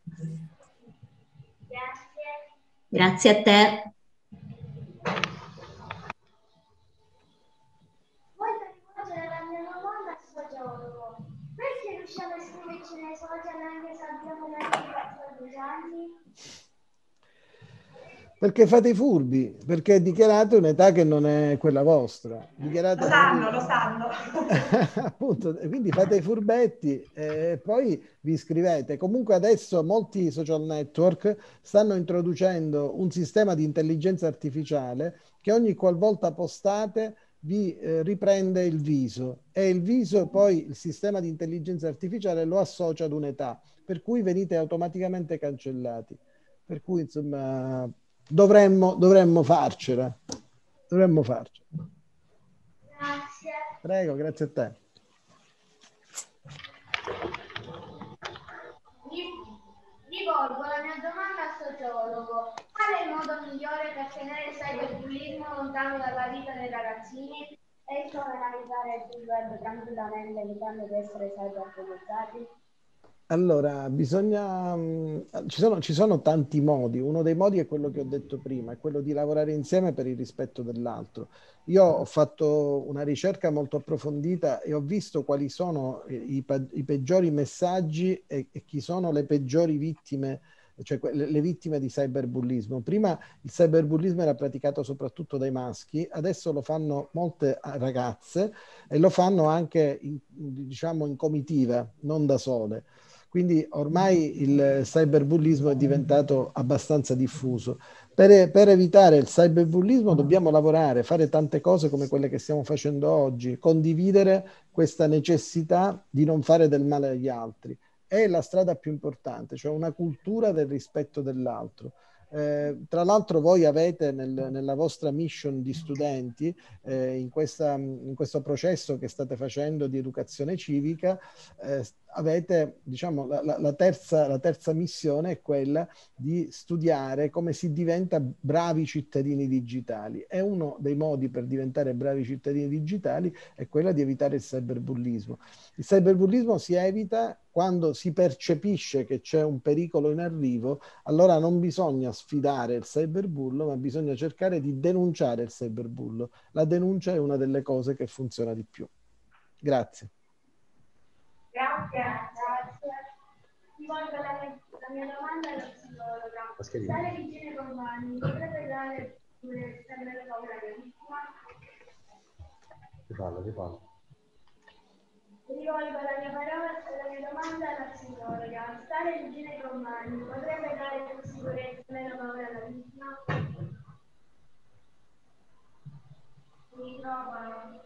Grazie. Grazie a te. Perché riusciamo a iscriverci nei social anche se abbiamo quattordici anni? Perché fate i furbi, perché dichiarate un'età che non è quella vostra. Dichiarate lo sanno, lo sanno. Appunto, quindi fate i furbetti e poi vi iscrivete. Comunque adesso molti social network stanno introducendo un sistema di intelligenza artificiale che ogni qualvolta postate vi eh, riprende il viso e il viso poi il sistema di intelligenza artificiale lo associa ad un'età, per cui venite automaticamente cancellati. Per cui insomma dovremmo, dovremmo farcela. Dovremmo farcela. Grazie. Prego, grazie a te. Rivolgo la mia domanda al sociologo. Qual è il modo migliore per tenere il cyberbullismo lontano dalla vita dei ragazzini? E come navigare sul web tranquillamente evitando di essere cyberbullizzati? Allora, bisogna... Ci sono, ci sono tanti modi. Uno dei modi è quello che ho detto prima, è quello di lavorare insieme per il rispetto dell'altro. Io ho fatto una ricerca molto approfondita e ho visto quali sono i, i peggiori messaggi e, e chi sono le peggiori vittime cioè le, le vittime di cyberbullismo. Prima il cyberbullismo era praticato soprattutto dai maschi, adesso lo fanno molte ragazze e lo fanno anche in, diciamo in comitiva, non da sole. Quindi ormai il cyberbullismo è diventato abbastanza diffuso. Per, per evitare il cyberbullismo dobbiamo lavorare, fare tante cose come quelle che stiamo facendo oggi, condividere questa necessità di non fare del male agli altri. È la strada più importante, cioè una cultura del rispetto dell'altro. Eh, tra l'altro voi avete nel, nella vostra mission di studenti, eh, in, questa, in questo processo che state facendo di educazione civica, eh, avete, diciamo, la, la, la, terza, la terza missione è quella di studiare come si diventa bravi cittadini digitali. E uno dei modi per diventare bravi cittadini digitali è quella di evitare il cyberbullismo. Il cyberbullismo si evita quando si percepisce che c'è un pericolo in arrivo, allora non bisogna sfidare il cyberbullo, ma bisogna cercare di denunciare il cyberbullo. La denuncia è una delle cose che funziona di più. Grazie. Grazie, grazie. Rivolgo la mia, la mia domanda alla psicologa. Tale vigile Compagni potrebbe dare sempre la paura alla vittima? Ti parlo, ti parlo. Rivolgo la mia parola, la mia domanda alla psicologa. Stare vicino ai compagni potrebbe dare più sicurezza e meno paura alla vittima? Microfono.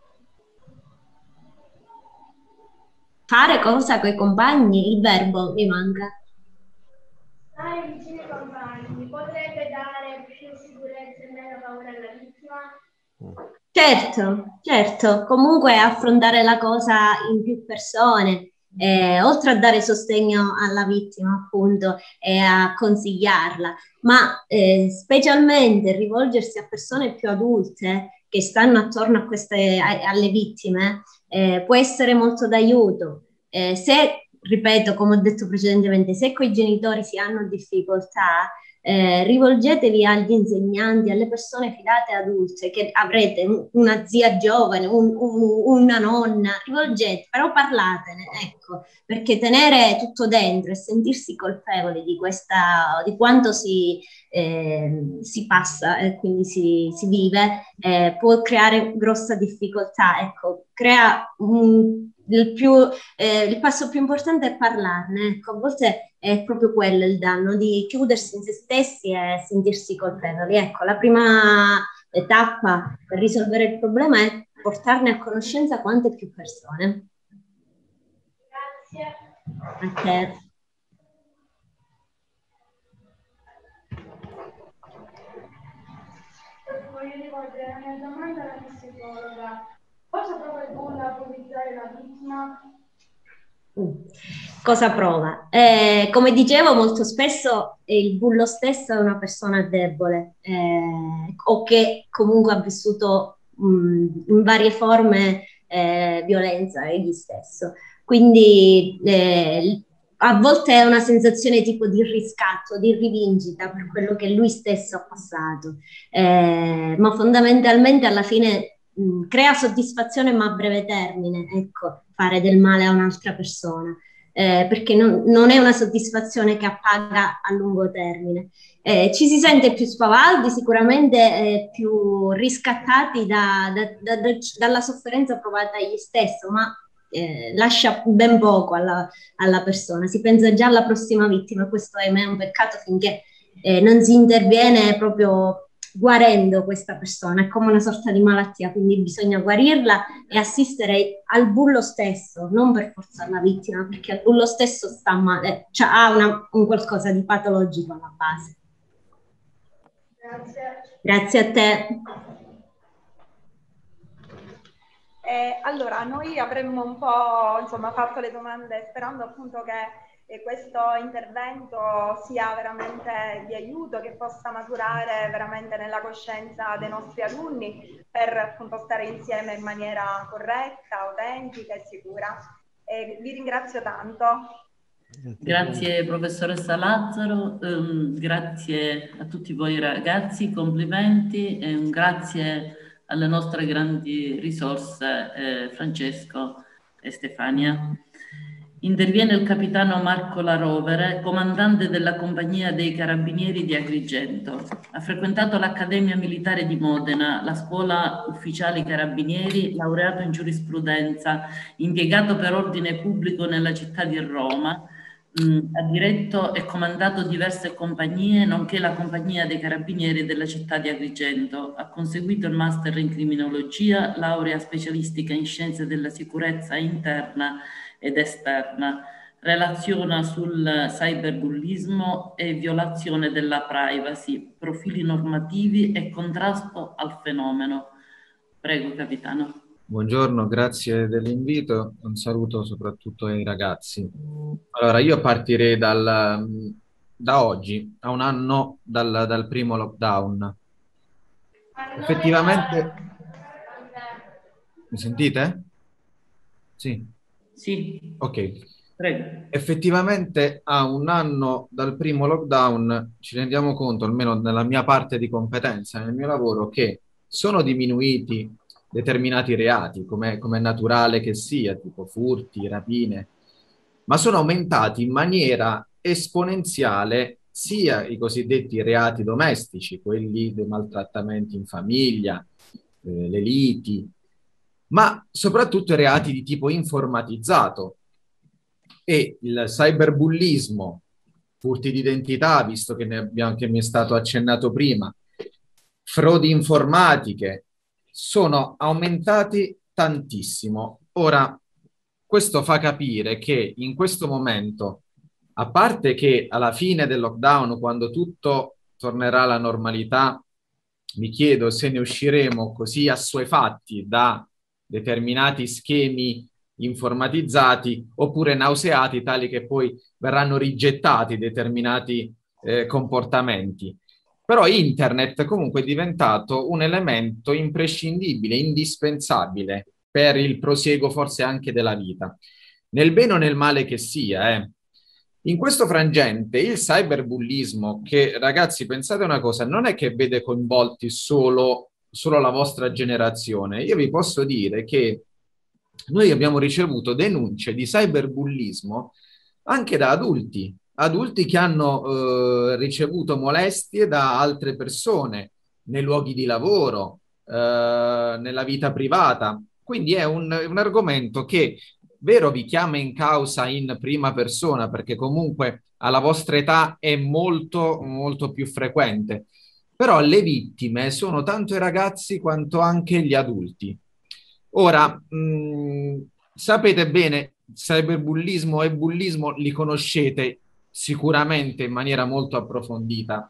Fare cosa coi compagni? Il verbo mi manca. Stare vicino ai compagni potrebbe dare più sicurezza e meno paura alla vittima? Certo, certo, comunque affrontare la cosa in più persone, eh, oltre a dare sostegno alla vittima appunto e a consigliarla, ma eh, specialmente rivolgersi a persone più adulte che stanno attorno a queste, a, alle vittime eh, può essere molto d'aiuto. Eh, se, ripeto, come ho detto precedentemente, se coi genitori si hanno difficoltà, Eh, rivolgetevi agli insegnanti, alle persone fidate adulte, che avrete una zia giovane, un, un, una nonna, rivolgete, però parlatene, ecco, perché tenere tutto dentro e sentirsi colpevoli di questa, di quanto si, eh, si passa e quindi si, si vive, eh, può creare grossa difficoltà, ecco, crea un Il, più, eh, il passo più importante è parlarne, ecco, a volte è proprio quello il danno, di chiudersi in se stessi e sentirsi colpevoli. Ecco, la prima tappa per risolvere il problema è portarne a conoscenza quante più persone. Grazie. A te. Voglio rivolgere la mia domanda alla psicologa. Cosa prova il bullo a bullizzare la vittima? Cosa prova? Eh, come dicevo, molto spesso il bullo stesso è una persona debole eh, o che comunque ha vissuto mh, in varie forme eh, violenza egli stesso. Quindi eh, a volte è una sensazione tipo di riscatto, di rivincita per quello che lui stesso ha passato, eh, ma fondamentalmente alla fine crea soddisfazione ma a breve termine, ecco, fare del male a un'altra persona, eh, perché non, non è una soddisfazione che appaga a lungo termine. Eh, ci si sente più spavaldi, sicuramente eh, più riscattati da, da, da, da, dalla sofferenza provata egli stesso, ma eh, lascia ben poco alla, alla persona, si pensa già alla prossima vittima. Questo ahimè è un peccato finché eh, non si interviene proprio guarendo questa persona, è come una sorta di malattia, quindi bisogna guarirla e assistere al bullo stesso, non per forza alla vittima, perché il bullo stesso sta male, cioè ha una, un qualcosa di patologico alla base. Grazie. Grazie a te. Eh, allora, noi avremmo un po' insomma, fatto le domande sperando appunto che e questo intervento sia veramente di aiuto, che possa maturare veramente nella coscienza dei nostri alunni per appunto stare insieme in maniera corretta, autentica e sicura. E vi ringrazio tanto. Grazie professoressa Lazzaro, um, grazie a tutti voi ragazzi, complimenti e un grazie alle nostre grandi risorse eh, Francesco e Stefania. Interviene il capitano Marco La Rovere, comandante della compagnia dei Carabinieri di Agrigento. Ha frequentato l'Accademia Militare di Modena, la scuola ufficiali carabinieri, laureato in giurisprudenza, impiegato per ordine pubblico nella città di Roma. Mh, ha diretto e comandato diverse compagnie, nonché la compagnia dei Carabinieri della città di Agrigento. Ha conseguito il master in criminologia, laurea specialistica in scienze della sicurezza interna ed esterna, relaziona sul cyberbullismo e violazione della privacy, profili normativi e contrasto al fenomeno. Prego, capitano. Buongiorno, grazie dell'invito. Un saluto soprattutto ai ragazzi. Allora, io partirei dal, da oggi, a un anno dal, dal primo lockdown. Effettivamente... Mi sentite? Sì. Sì. Ok. Prego. Effettivamente a un anno dal primo lockdown ci rendiamo conto, almeno nella mia parte di competenza, nel mio lavoro, che sono diminuiti determinati reati, come è naturale che sia, tipo furti, rapine, ma sono aumentati in maniera esponenziale sia i cosiddetti reati domestici, quelli dei maltrattamenti in famiglia, eh, le liti, ma soprattutto i reati di tipo informatizzato e il cyberbullismo, furti d'identità, visto che, ne abbiamo, che mi è stato accennato prima, frodi informatiche, sono aumentati tantissimo. Ora, questo fa capire che in questo momento, a parte che alla fine del lockdown, quando tutto tornerà alla normalità, mi chiedo se ne usciremo così assuefatti da determinati schemi informatizzati oppure nauseati tali che poi verranno rigettati determinati eh, comportamenti. Però internet comunque è diventato un elemento imprescindibile, indispensabile per il prosieguo forse anche della vita, nel bene o nel male che sia. Eh. In questo frangente il cyberbullismo, che ragazzi pensate una cosa, non è che vede coinvolti solo, solo la vostra generazione. Io vi posso dire che noi abbiamo ricevuto denunce di cyberbullismo anche da adulti, adulti che hanno eh, ricevuto molestie da altre persone nei luoghi di lavoro, eh, nella vita privata. Quindi è un, un argomento che, vero, vi chiama in causa in prima persona, perché comunque alla vostra età è molto, molto più frequente. Però le vittime sono tanto i ragazzi quanto anche gli adulti. Ora, mh, sapete bene, cyberbullismo e bullismo li conoscete sicuramente in maniera molto approfondita.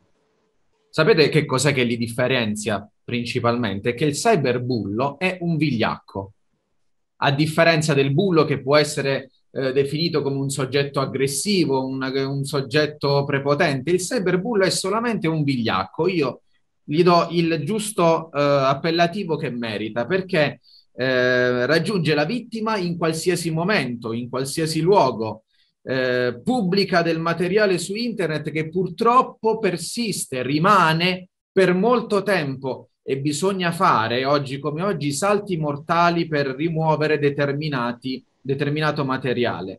Sapete che cos'è che li differenzia principalmente? Che il cyberbullo è un vigliacco. A differenza del bullo che può essere eh, definito come un soggetto aggressivo, un, un soggetto prepotente, il cyberbullo è solamente un vigliacco. Io gli do il giusto eh, appellativo che merita, perché eh, raggiunge la vittima in qualsiasi momento, in qualsiasi luogo, eh, pubblica del materiale su internet che purtroppo persiste, rimane per molto tempo e bisogna fare oggi come oggi salti mortali per rimuovere determinati, determinato materiale.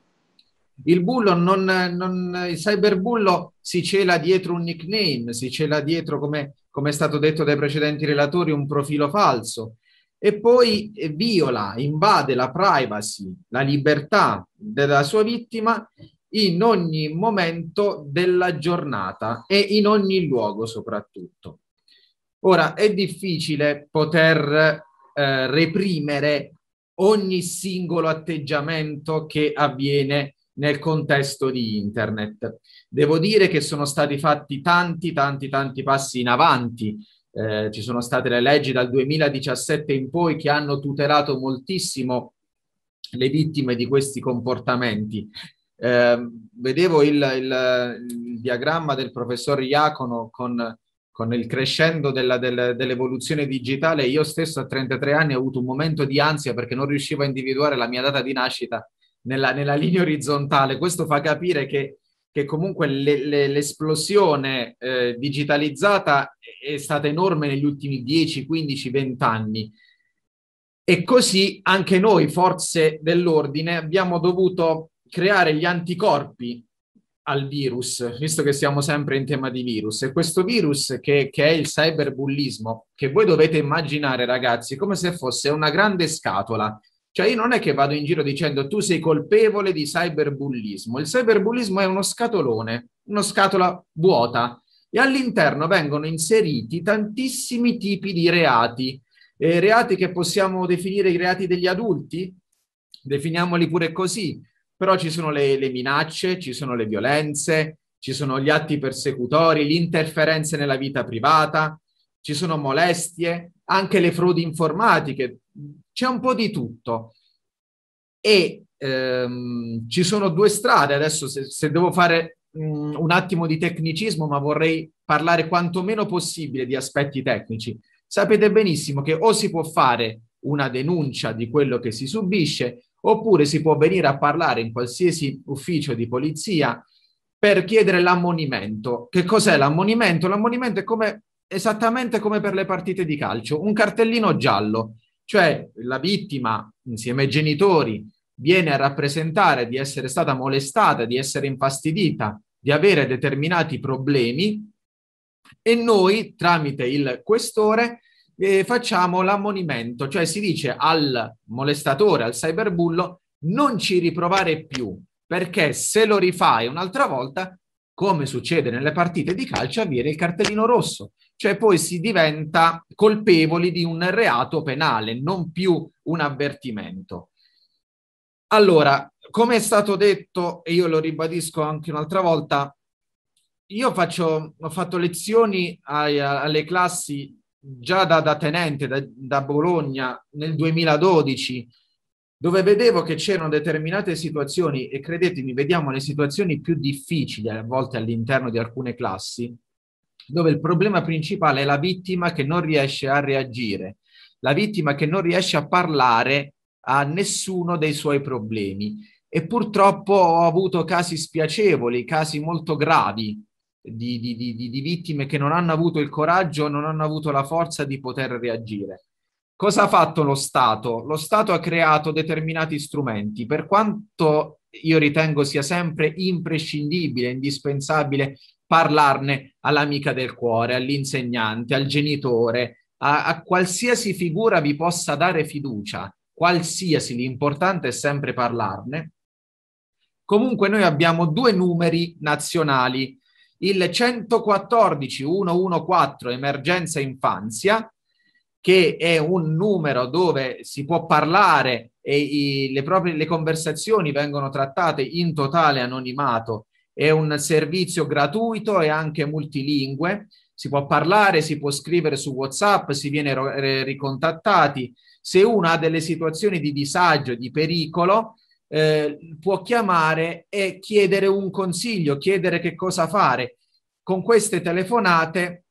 Il bullo non, non, il cyberbullo si cela dietro un nickname, si cela dietro, come, come è stato detto dai precedenti relatori, un profilo falso, e poi viola, invade la privacy, la libertà della sua vittima in ogni momento della giornata e in ogni luogo soprattutto. Ora, è difficile poter eh, reprimere ogni singolo atteggiamento che avviene nel contesto di internet. Devo dire che sono stati fatti tanti, tanti, tanti passi in avanti. Eh, ci sono state le leggi dal duemiladiciassette in poi che hanno tutelato moltissimo le vittime di questi comportamenti. Eh, vedevo il, il, il diagramma del professor Iacono con, con il crescendo della, del, dell'evoluzione digitale. Io stesso a trentatré anni ho avuto un momento di ansia perché non riuscivo a individuare la mia data di nascita nella, nella linea orizzontale. Questo fa capire che, che comunque le, le, l'esplosione eh, digitalizzata è stata enorme negli ultimi dieci, quindici, venti anni. E così anche noi, forze dell'ordine, abbiamo dovuto creare gli anticorpi al virus, visto che siamo sempre in tema di virus. E questo virus che, che è il cyberbullismo, che voi dovete immaginare, ragazzi, come se fosse una grande scatola. Cioè io non è che vado in giro dicendo tu sei colpevole di cyberbullismo. Il cyberbullismo è uno scatolone, una scatola vuota, e all'interno vengono inseriti tantissimi tipi di reati. Eh, reati che possiamo definire i reati degli adulti, definiamoli pure così, però ci sono le, le minacce, ci sono le violenze, ci sono gli atti persecutori, le interferenze nella vita privata, ci sono molestie, anche le frodi informatiche, c'è un po' di tutto. E ehm, ci sono due strade, adesso se, se devo fare mh, un attimo di tecnicismo, ma vorrei parlare quanto meno possibile di aspetti tecnici. Sapete benissimo che o si può fare una denuncia di quello che si subisce, oppure si può venire a parlare in qualsiasi ufficio di polizia per chiedere l'ammonimento. Che cos'è l'ammonimento? L'ammonimento è come, esattamente come per le partite di calcio, un cartellino giallo, cioè la vittima insieme ai genitori viene a rappresentare di essere stata molestata, di essere infastidita, di avere determinati problemi, e noi tramite il questore eh, facciamo l'ammonimento, cioè si dice al molestatore, al cyberbullo, non ci riprovare più, perché se lo rifai un'altra volta, come succede nelle partite di calcio, avviene il cartellino rosso, cioè poi si diventa colpevoli di un reato penale, non più un avvertimento. Allora, come è stato detto, e io lo ribadisco anche un'altra volta, io faccio, ho fatto lezioni ai, alle classi già da, da tenente, da, da Bologna nel duemiladodici, dove vedevo che c'erano determinate situazioni, e credetemi, vediamo le situazioni più difficili a volte all'interno di alcune classi, dove il problema principale è la vittima che non riesce a reagire, la vittima che non riesce a parlare a nessuno dei suoi problemi. E purtroppo ho avuto casi spiacevoli, casi molto gravi, Di, di, di, di vittime che non hanno avuto il coraggio, non hanno avuto la forza di poter reagire. Cosa ha fatto lo Stato? Lo Stato ha creato determinati strumenti, per quanto io ritengo sia sempre imprescindibile, indispensabile parlarne all'amica del cuore, all'insegnante, al genitore, a, a qualsiasi figura vi possa dare fiducia, qualsiasi, l'importante è sempre parlarne. Comunque noi abbiamo due numeri nazionali, il centoquattordici centoquattordici emergenza infanzia, che è un numero dove si può parlare e i, le proprie le conversazioni vengono trattate in totale anonimato. È un servizio gratuito e anche multilingue, si può parlare, si può scrivere su WhatsApp, si viene ricontattati. Se uno ha delle situazioni di disagio, di pericolo, Eh, può chiamare e chiedere un consiglio, chiedere che cosa fare. Con queste telefonate,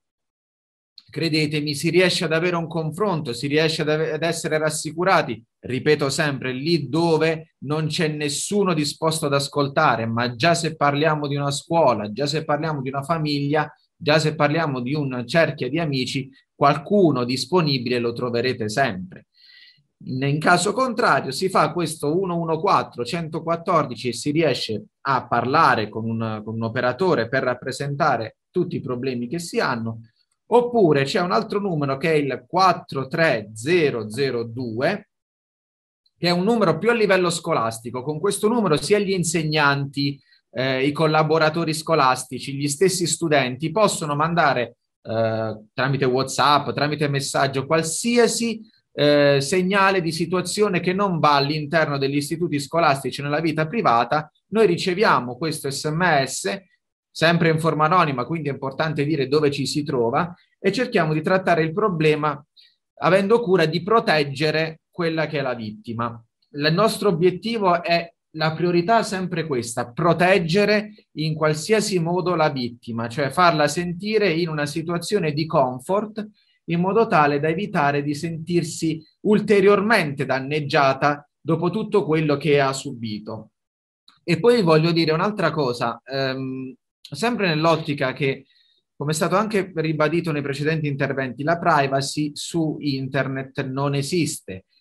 credetemi, si riesce ad avere un confronto, si riesce ad, ad essere rassicurati, ripeto sempre, lì dove non c'è nessuno disposto ad ascoltare, ma già se parliamo di una scuola, già se parliamo di una famiglia, già se parliamo di un cerchio di amici, qualcuno disponibile lo troverete sempre. In caso contrario si fa questo centoquattordici centoquattordici e si riesce a parlare con un, con un operatore per rappresentare tutti i problemi che si hanno, oppure c'è un altro numero che è il quattro tre zero zero due, che è un numero più a livello scolastico. Con questo numero sia gli insegnanti, eh, i collaboratori scolastici, gli stessi studenti possono mandare eh, tramite WhatsApp, tramite messaggio, qualsiasi Eh, segnale di situazione che non va all'interno degli istituti scolastici nella vita privata. Noi riceviamo questo sms, sempre in forma anonima, quindi è importante dire dove ci si trova, e cerchiamo di trattare il problema avendo cura di proteggere quella che è la vittima. Il nostro obiettivo è, la priorità sempre questa, proteggere in qualsiasi modo la vittima, cioè farla sentire in una situazione di comfort, in modo tale da evitare di sentirsi ulteriormente danneggiata dopo tutto quello che ha subito. E poi voglio dire un'altra cosa, ehm, sempre nell'ottica che, come è stato anche ribadito nei precedenti interventi, la privacy su internet non esiste.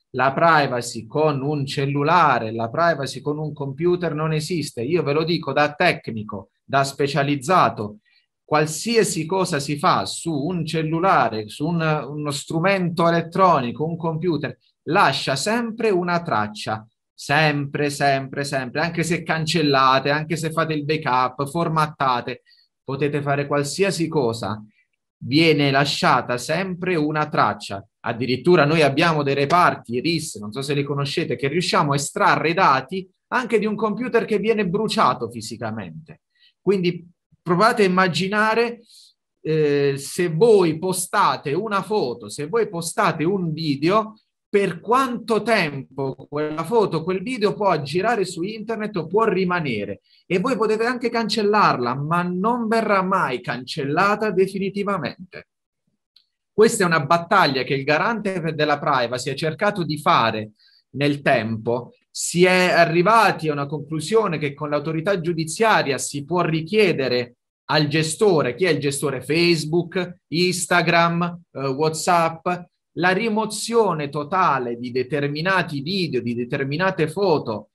La privacy con un cellulare, la privacy con un computer non esiste. Io ve lo dico da tecnico, da specializzato. Qualsiasi cosa si fa su un cellulare, su un, uno strumento elettronico, un computer, lascia sempre una traccia. Sempre, sempre, sempre. Anche se cancellate, anche se fate il backup, formattate, potete fare qualsiasi cosa. Viene lasciata sempre una traccia. Addirittura noi abbiamo dei reparti, I R I S, non so se li conoscete, che riusciamo a estrarre dati anche di un computer che viene bruciato fisicamente. Quindi provate a immaginare eh, se voi postate una foto, se voi postate un video, per quanto tempo quella foto, quel video può girare su internet o può rimanere. E voi potete anche cancellarla, ma non verrà mai cancellata definitivamente. Questa è una battaglia che il garante della privacy ha cercato di fare nel tempo. Si è arrivati a una conclusione che con l'autorità giudiziaria si può richiedere al gestore, chi è il gestore? Facebook, Instagram, eh, WhatsApp, la rimozione totale di determinati video, di determinate foto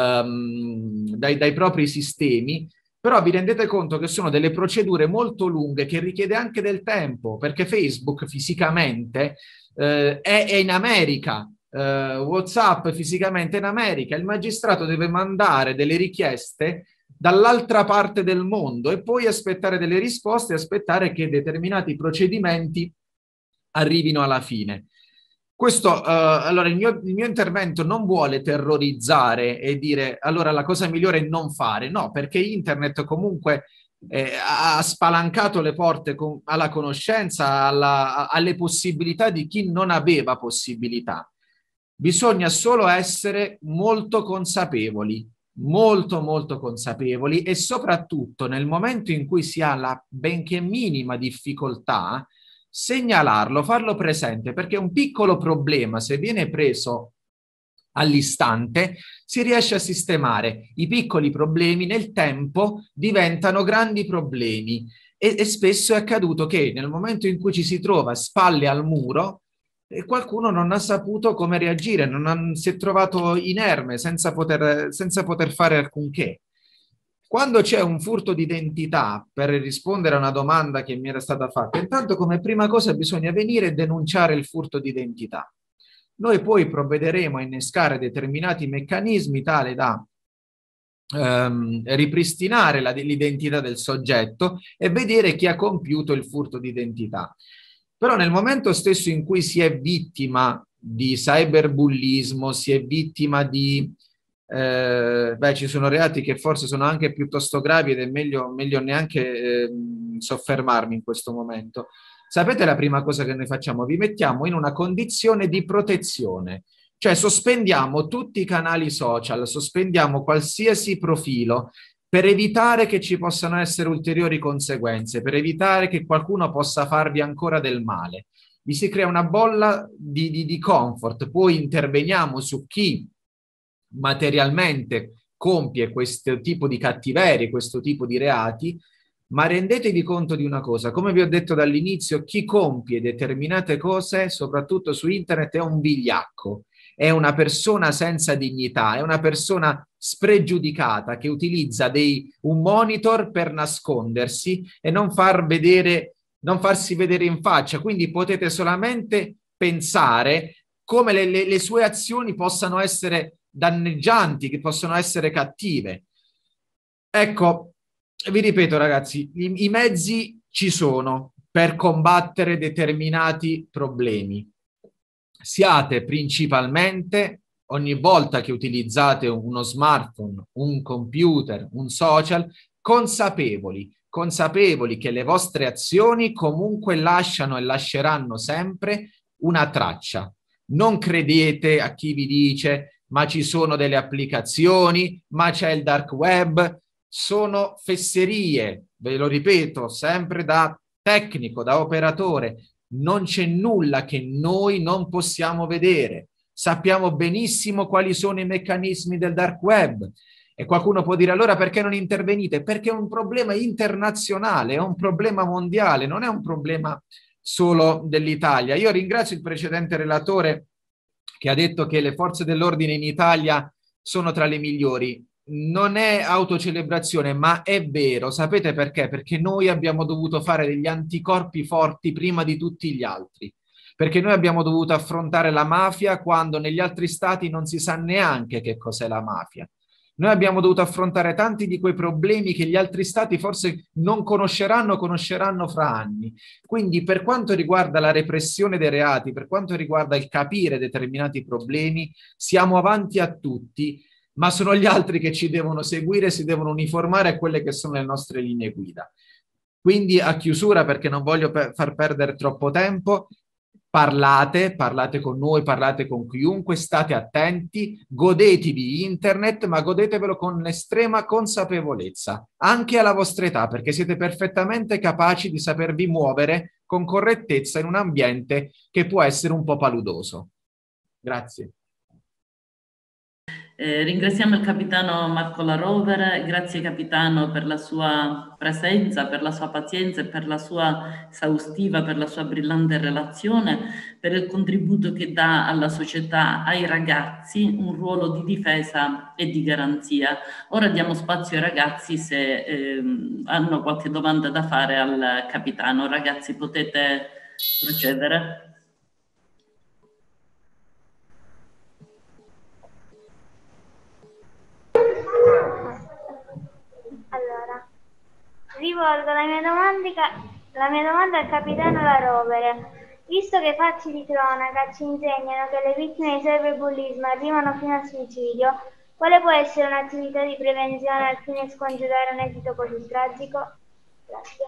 ehm, dai, dai propri sistemi. Però vi rendete conto che sono delle procedure molto lunghe che richiede anche del tempo, perché Facebook fisicamente eh, è, è in America, eh, WhatsApp fisicamente è in America, il magistrato deve mandare delle richieste dall'altra parte del mondo e poi aspettare delle risposte e aspettare che determinati procedimenti arrivino alla fine. Questo, uh, allora il mio, il mio intervento non vuole terrorizzare e dire allora la cosa migliore è non fare, no, perché internet comunque eh, ha spalancato le porte con, alla conoscenza, alla, alle possibilità di chi non aveva possibilità. Bisogna solo essere molto consapevoli, molto molto consapevoli e soprattutto nel momento in cui si ha la benché minima difficoltà, segnalarlo, farlo presente, perché un piccolo problema, se viene preso all'istante, si riesce a sistemare. I piccoli problemi nel tempo diventano grandi problemi e, e spesso è accaduto che nel momento in cui ci si trova spalle al muro, eh, qualcuno non ha saputo come reagire, non ha, si è trovato inerme senza poter, senza poter fare alcunché. Quando c'è un furto d'identità, per rispondere a una domanda che mi era stata fatta, intanto come prima cosa bisogna venire e denunciare il furto d'identità. Noi poi provvederemo a innescare determinati meccanismi tale da ehm, ripristinare l'identità del soggetto e vedere chi ha compiuto il furto d'identità. Però nel momento stesso in cui si è vittima di cyberbullismo, si è vittima di... Eh, beh, ci sono reati che forse sono anche piuttosto gravi ed è meglio, meglio neanche eh, soffermarmi in questo momento. Sapete la prima cosa che noi facciamo? Vi mettiamo in una condizione di protezione, cioè sospendiamo tutti i canali social, sospendiamo qualsiasi profilo per evitare che ci possano essere ulteriori conseguenze, per evitare che qualcuno possa farvi ancora del male. Vi si crea una bolla di, di, di comfort, poi interveniamo su chi materialmente compie questo tipo di cattiverie, questo tipo di reati, ma rendetevi conto di una cosa, come vi ho detto dall'inizio, chi compie determinate cose, soprattutto su internet, è un vigliacco, è una persona senza dignità, è una persona spregiudicata che utilizza dei, un monitor per nascondersi e non far vedere, non farsi vedere in faccia, quindi potete solamente pensare come le, le, le sue azioni possano essere danneggianti, che possono essere cattive. Ecco, vi ripeto ragazzi, i, i mezzi ci sono per combattere determinati problemi. Siate principalmente, ogni volta che utilizzate uno smartphone, un computer, un social, consapevoli, consapevoli che le vostre azioni comunque lasciano e lasceranno sempre una traccia. Non credete a chi vi dice ma ci sono delle applicazioni, ma c'è il dark web, sono fesserie, ve lo ripeto, sempre da tecnico, da operatore, non c'è nulla che noi non possiamo vedere, sappiamo benissimo quali sono i meccanismi del dark web e qualcuno può dire allora perché non intervenite? Perché è un problema internazionale, è un problema mondiale, non è un problema solo dell'Italia. Io ringrazio il precedente relatore che ha detto che le forze dell'ordine in Italia sono tra le migliori. Non è autocelebrazione, ma è vero. Sapete perché? Perché noi abbiamo dovuto fare degli anticorpi forti prima di tutti gli altri. Perché noi abbiamo dovuto affrontare la mafia quando negli altri stati non si sa neanche che cos'è la mafia. Noi abbiamo dovuto affrontare tanti di quei problemi che gli altri stati forse non conosceranno, conosceranno fra anni. Quindi per quanto riguarda la repressione dei reati, per quanto riguarda il capire determinati problemi, siamo avanti a tutti, ma sono gli altri che ci devono seguire, si devono uniformare a quelle che sono le nostre linee guida. Quindi a chiusura, perché non voglio per far perdere troppo tempo, parlate, parlate con noi, parlate con chiunque, state attenti, godetevi internet, ma godetevelo con estrema consapevolezza, anche alla vostra età, perché siete perfettamente capaci di sapervi muovere con correttezza in un ambiente che può essere un po' paludoso. Grazie. Eh, ringraziamo il capitano Marco La Rovere, grazie capitano per la sua presenza, per la sua pazienza e per la sua esaustiva, per la sua brillante relazione, per il contributo che dà alla società, ai ragazzi, un ruolo di difesa e di garanzia. Ora diamo spazio ai ragazzi se eh, hanno qualche domanda da fare al capitano. Ragazzi, potete procedere. Allora, rivolgo la mia, la mia domanda al capitano La Rovere. Visto che fatti di cronaca ci insegnano che le vittime di cyberbullismo arrivano fino al suicidio, quale può essere un'attività di prevenzione al fine di scongiurare un esito così tragico? Grazie.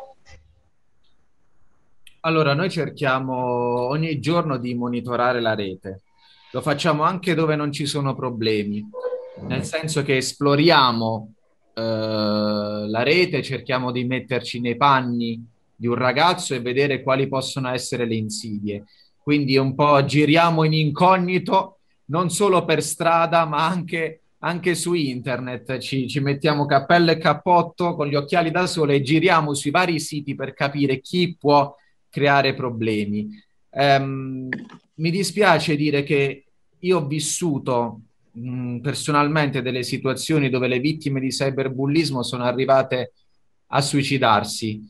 Allora, noi cerchiamo ogni giorno di monitorare la rete. Lo facciamo anche dove non ci sono problemi, nel senso che esploriamo eh, la rete, cerchiamo di metterci nei panni di un ragazzo e vedere quali possono essere le insidie. Quindi un po' giriamo in incognito, non solo per strada, ma anche, anche su internet. Ci, ci mettiamo cappello e cappotto con gli occhiali da sole e giriamo sui vari siti per capire chi può creare problemi. Um, mi dispiace dire che io ho vissuto mh, personalmente delle situazioni dove le vittime di cyberbullismo sono arrivate a suicidarsi.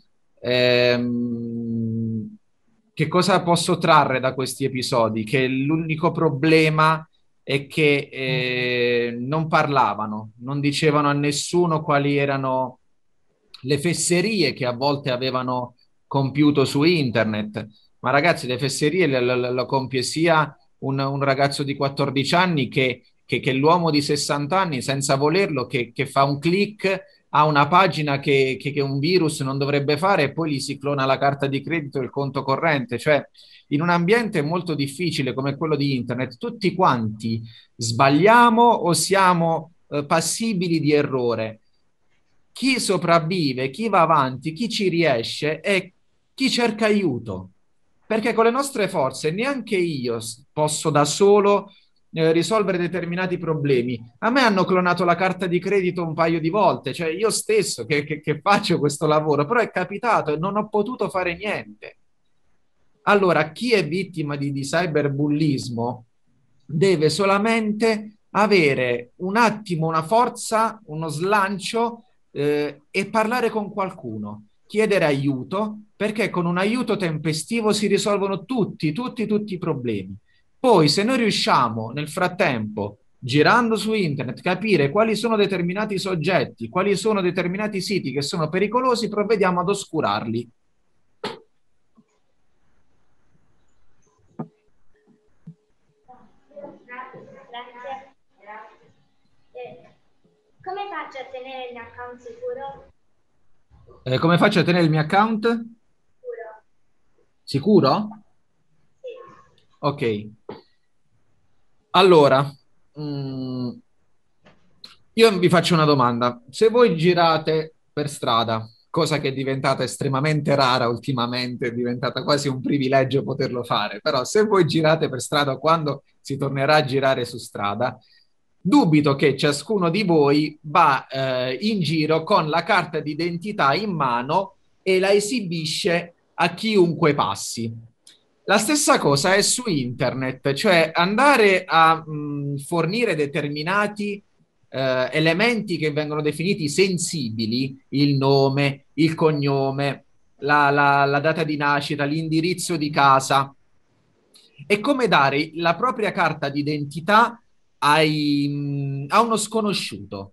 Um, che cosa posso trarre da questi episodi? Che l'unico problema è che eh, non parlavano, non dicevano a nessuno quali erano le fesserie che a volte avevano compiuto su internet. Ma ragazzi, le fesserie le, le, le compie sia un, un ragazzo di quattordici anni che, che, che l'uomo di sessanta anni, senza volerlo, che, che fa un click a una pagina che, che, che un virus non dovrebbe fare e poi gli si clona la carta di credito e il conto corrente. Cioè, in un ambiente molto difficile come quello di internet, tutti quanti sbagliamo o siamo eh, passibili di errore. Chi sopravvive, chi va avanti, chi ci riesce è chi cerca aiuto, perché con le nostre forze neanche io posso da solo eh, risolvere determinati problemi. A me hanno clonato la carta di credito un paio di volte, cioè io stesso che, che, che faccio questo lavoro, però è capitato e non ho potuto fare niente. Allora, chi è vittima di, di cyberbullismo deve solamente avere un attimo, una forza, uno slancio eh, e parlare con qualcuno. Chiedere aiuto, perché con un aiuto tempestivo si risolvono tutti, tutti, tutti i problemi. Poi, se noi riusciamo nel frattempo, girando su internet, capire quali sono determinati soggetti, quali sono determinati siti che sono pericolosi, provvediamo ad oscurarli. Grazie. Eh, come faccio a tenere il mio account sicuro? Eh, come faccio a tenere il mio account? Sicuro. Sicuro? Sì. Ok. Allora, mm, io vi faccio una domanda. Se voi girate per strada, cosa che è diventata estremamente rara ultimamente, è diventata quasi un privilegio poterlo fare, però se voi girate per strada quando si tornerà a girare su strada, dubito che ciascuno di voi va eh, in giro con la carta d'identità in mano e la esibisce a chiunque passi. La stessa cosa è su internet, cioè andare a mh, fornire determinati eh, elementi che vengono definiti sensibili, il nome, il cognome, la, la, la data di nascita, l'indirizzo di casa. È come dare la propria carta d'identità ai, a uno sconosciuto.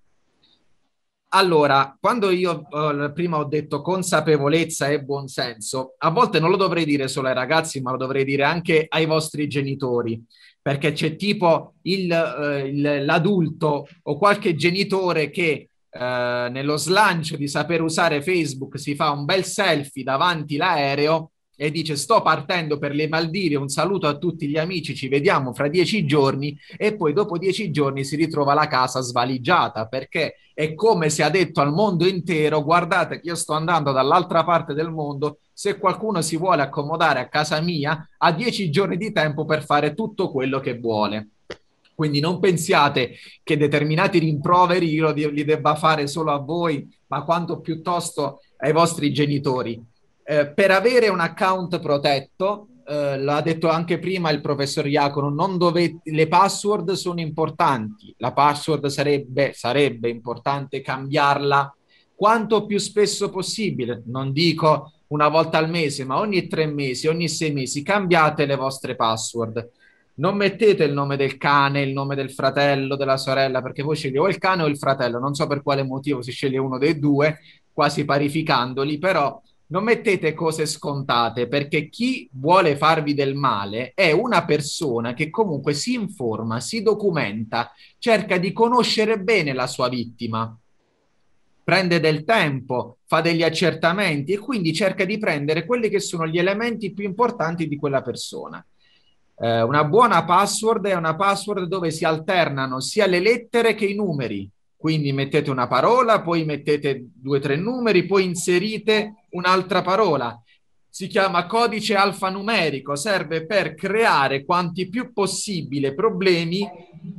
Allora, quando io eh, prima ho detto consapevolezza e buonsenso, a volte non lo dovrei dire solo ai ragazzi, ma lo dovrei dire anche ai vostri genitori, perché c'è tipo il, eh, il, l'adulto o qualche genitore che eh, nello slancio di saper usare Facebook si fa un bel selfie davanti l'aereo e dice sto partendo per le Maldive, un saluto a tutti gli amici, ci vediamo fra dieci giorni, e poi dopo dieci giorni si ritrova la casa svaligiata, perché è come se ha detto al mondo intero guardate che io sto andando dall'altra parte del mondo, se qualcuno si vuole accomodare a casa mia ha dieci giorni di tempo per fare tutto quello che vuole. Quindi non pensiate che determinati rimproveri io li debba fare solo a voi, ma quanto piuttosto ai vostri genitori. Eh, per avere un account protetto, eh, l'ha detto anche prima il professor Iacono, non dovete, le password sono importanti, la password sarebbe, sarebbe importante cambiarla quanto più spesso possibile, non dico una volta al mese, ma ogni tre mesi, ogni sei mesi, cambiate le vostre password. Non mettete il nome del cane, il nome del fratello, della sorella, perché poi sceglie o il cane o il fratello, non so per quale motivo si sceglie uno dei due, quasi parificandoli, però non mettete cose scontate, perché chi vuole farvi del male è una persona che comunque si informa, si documenta, cerca di conoscere bene la sua vittima, prende del tempo, fa degli accertamenti e quindi cerca di prendere quelli che sono gli elementi più importanti di quella persona. Eh, una buona password è una password dove si alternano sia le lettere che i numeri. Quindi mettete una parola, poi mettete due o tre numeri, poi inserite un'altra parola. Si chiama codice alfanumerico, serve per creare quanti più possibile problemi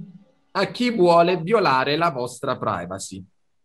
a chi vuole violare la vostra privacy.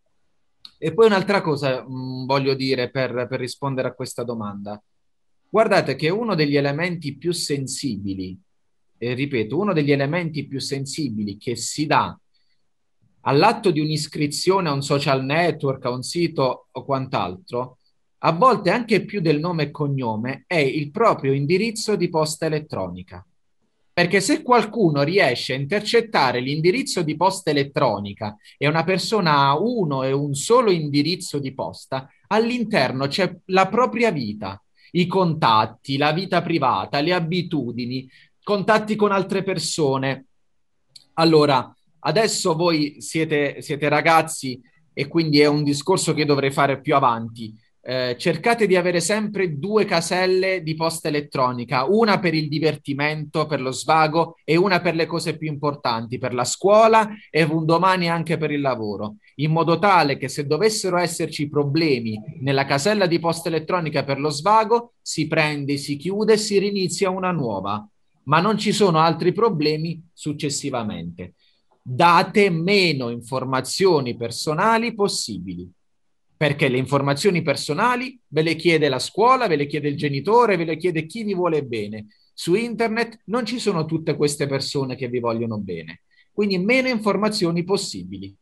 E poi un'altra cosa mh, voglio dire per, per rispondere a questa domanda. Guardate che uno degli elementi più sensibili, e ripeto, uno degli elementi più sensibili che si dà all'atto di un'iscrizione a un social network, a un sito o quant'altro, a volte anche più del nome e cognome, è il proprio indirizzo di posta elettronica. Perché se qualcuno riesce a intercettare l'indirizzo di posta elettronica e una persona ha uno e un solo indirizzo di posta, all'interno c'è la propria vita, i contatti, la vita privata, le abitudini, contatti con altre persone. Allora, adesso voi siete, siete ragazzi e quindi è un discorso che dovrei fare più avanti. Eh, cercate di avere sempre due caselle di posta elettronica, una per il divertimento, per lo svago e una per le cose più importanti, per la scuola e un domani anche per il lavoro, in modo tale che se dovessero esserci problemi nella casella di posta elettronica per lo svago, si prende, si chiude e si rinizia una nuova, ma non ci sono altri problemi successivamente. Date meno informazioni personali possibili, perché le informazioni personali ve le chiede la scuola, ve le chiede il genitore, ve le chiede chi vi vuole bene. Su internet non ci sono tutte queste persone che vi vogliono bene, quindi meno informazioni possibili.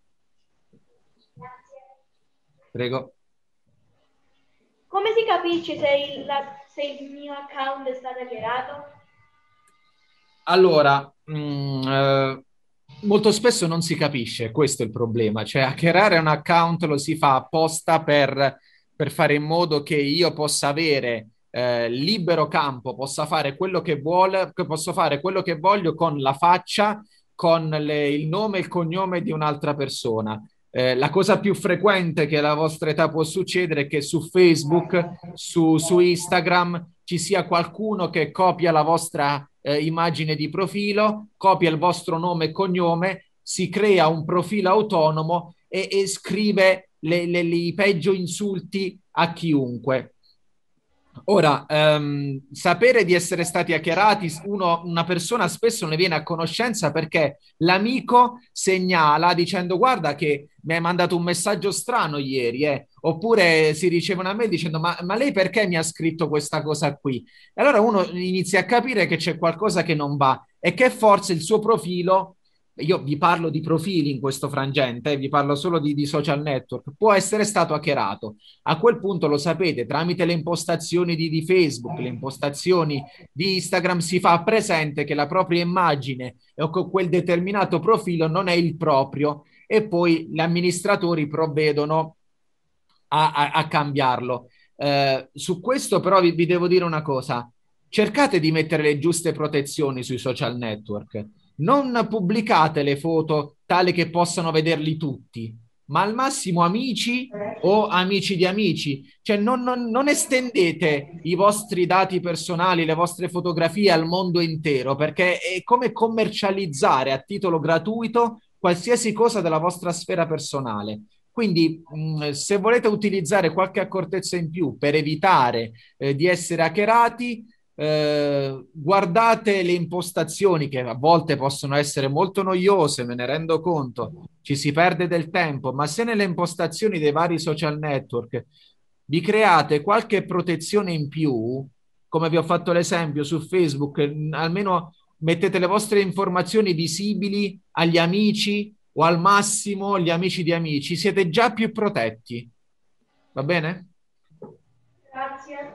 Prego. Come si capisce se il, la, se il mio account è stato hackerato? Allora, mh, eh, molto spesso non si capisce, questo è il problema, cioè hackerare un account lo si fa apposta per, per fare in modo che io possa avere eh, libero campo, possa fare quello che vuole, che posso fare quello che voglio con la faccia, con le, il nome e il cognome di un'altra persona. Eh, la cosa più frequente che alla vostra età può succedere è che su Facebook, su, su Instagram ci sia qualcuno che copia la vostra eh, immagine di profilo, copia il vostro nome e cognome, si crea un profilo autonomo e, e scrive le, le, le, i peggio insulti a chiunque. Ora, ehm, sapere di essere stati hackerati, uno, una persona spesso ne viene a conoscenza perché l'amico segnala dicendo guarda che mi hai mandato un messaggio strano ieri, eh? Oppure si ricevono a me dicendo ma, ma lei perché mi ha scritto questa cosa qui? E allora uno inizia a capire che c'è qualcosa che non va e che forse il suo profilo, io vi parlo di profili in questo frangente, eh, vi parlo solo di, di social network, può essere stato hackerato. A quel punto lo sapete, tramite le impostazioni di, di Facebook, le impostazioni di Instagram si fa presente che la propria immagine o quel determinato profilo non è il proprio e poi gli amministratori provvedono a, a, a cambiarlo. Eh, su questo però vi, vi devo dire una cosa, cercate di mettere le giuste protezioni sui social network, non pubblicate le foto tale che possano vederli tutti, ma al massimo amici o amici di amici, cioè non, non, non estendete i vostri dati personali, le vostre fotografie al mondo intero, perché è come commercializzare a titolo gratuito qualsiasi cosa della vostra sfera personale. Quindi mh, se volete utilizzare qualche accortezza in più per evitare eh, di essere hackerati, eh, guardate le impostazioni che a volte possono essere molto noiose, me ne rendo conto, ci si perde del tempo, ma se nelle impostazioni dei vari social network vi create qualche protezione in più, come vi ho fatto l'esempio su Facebook, almeno mettete le vostre informazioni visibili agli amici o al massimo gli amici di amici, siete già più protetti. Va bene? Grazie.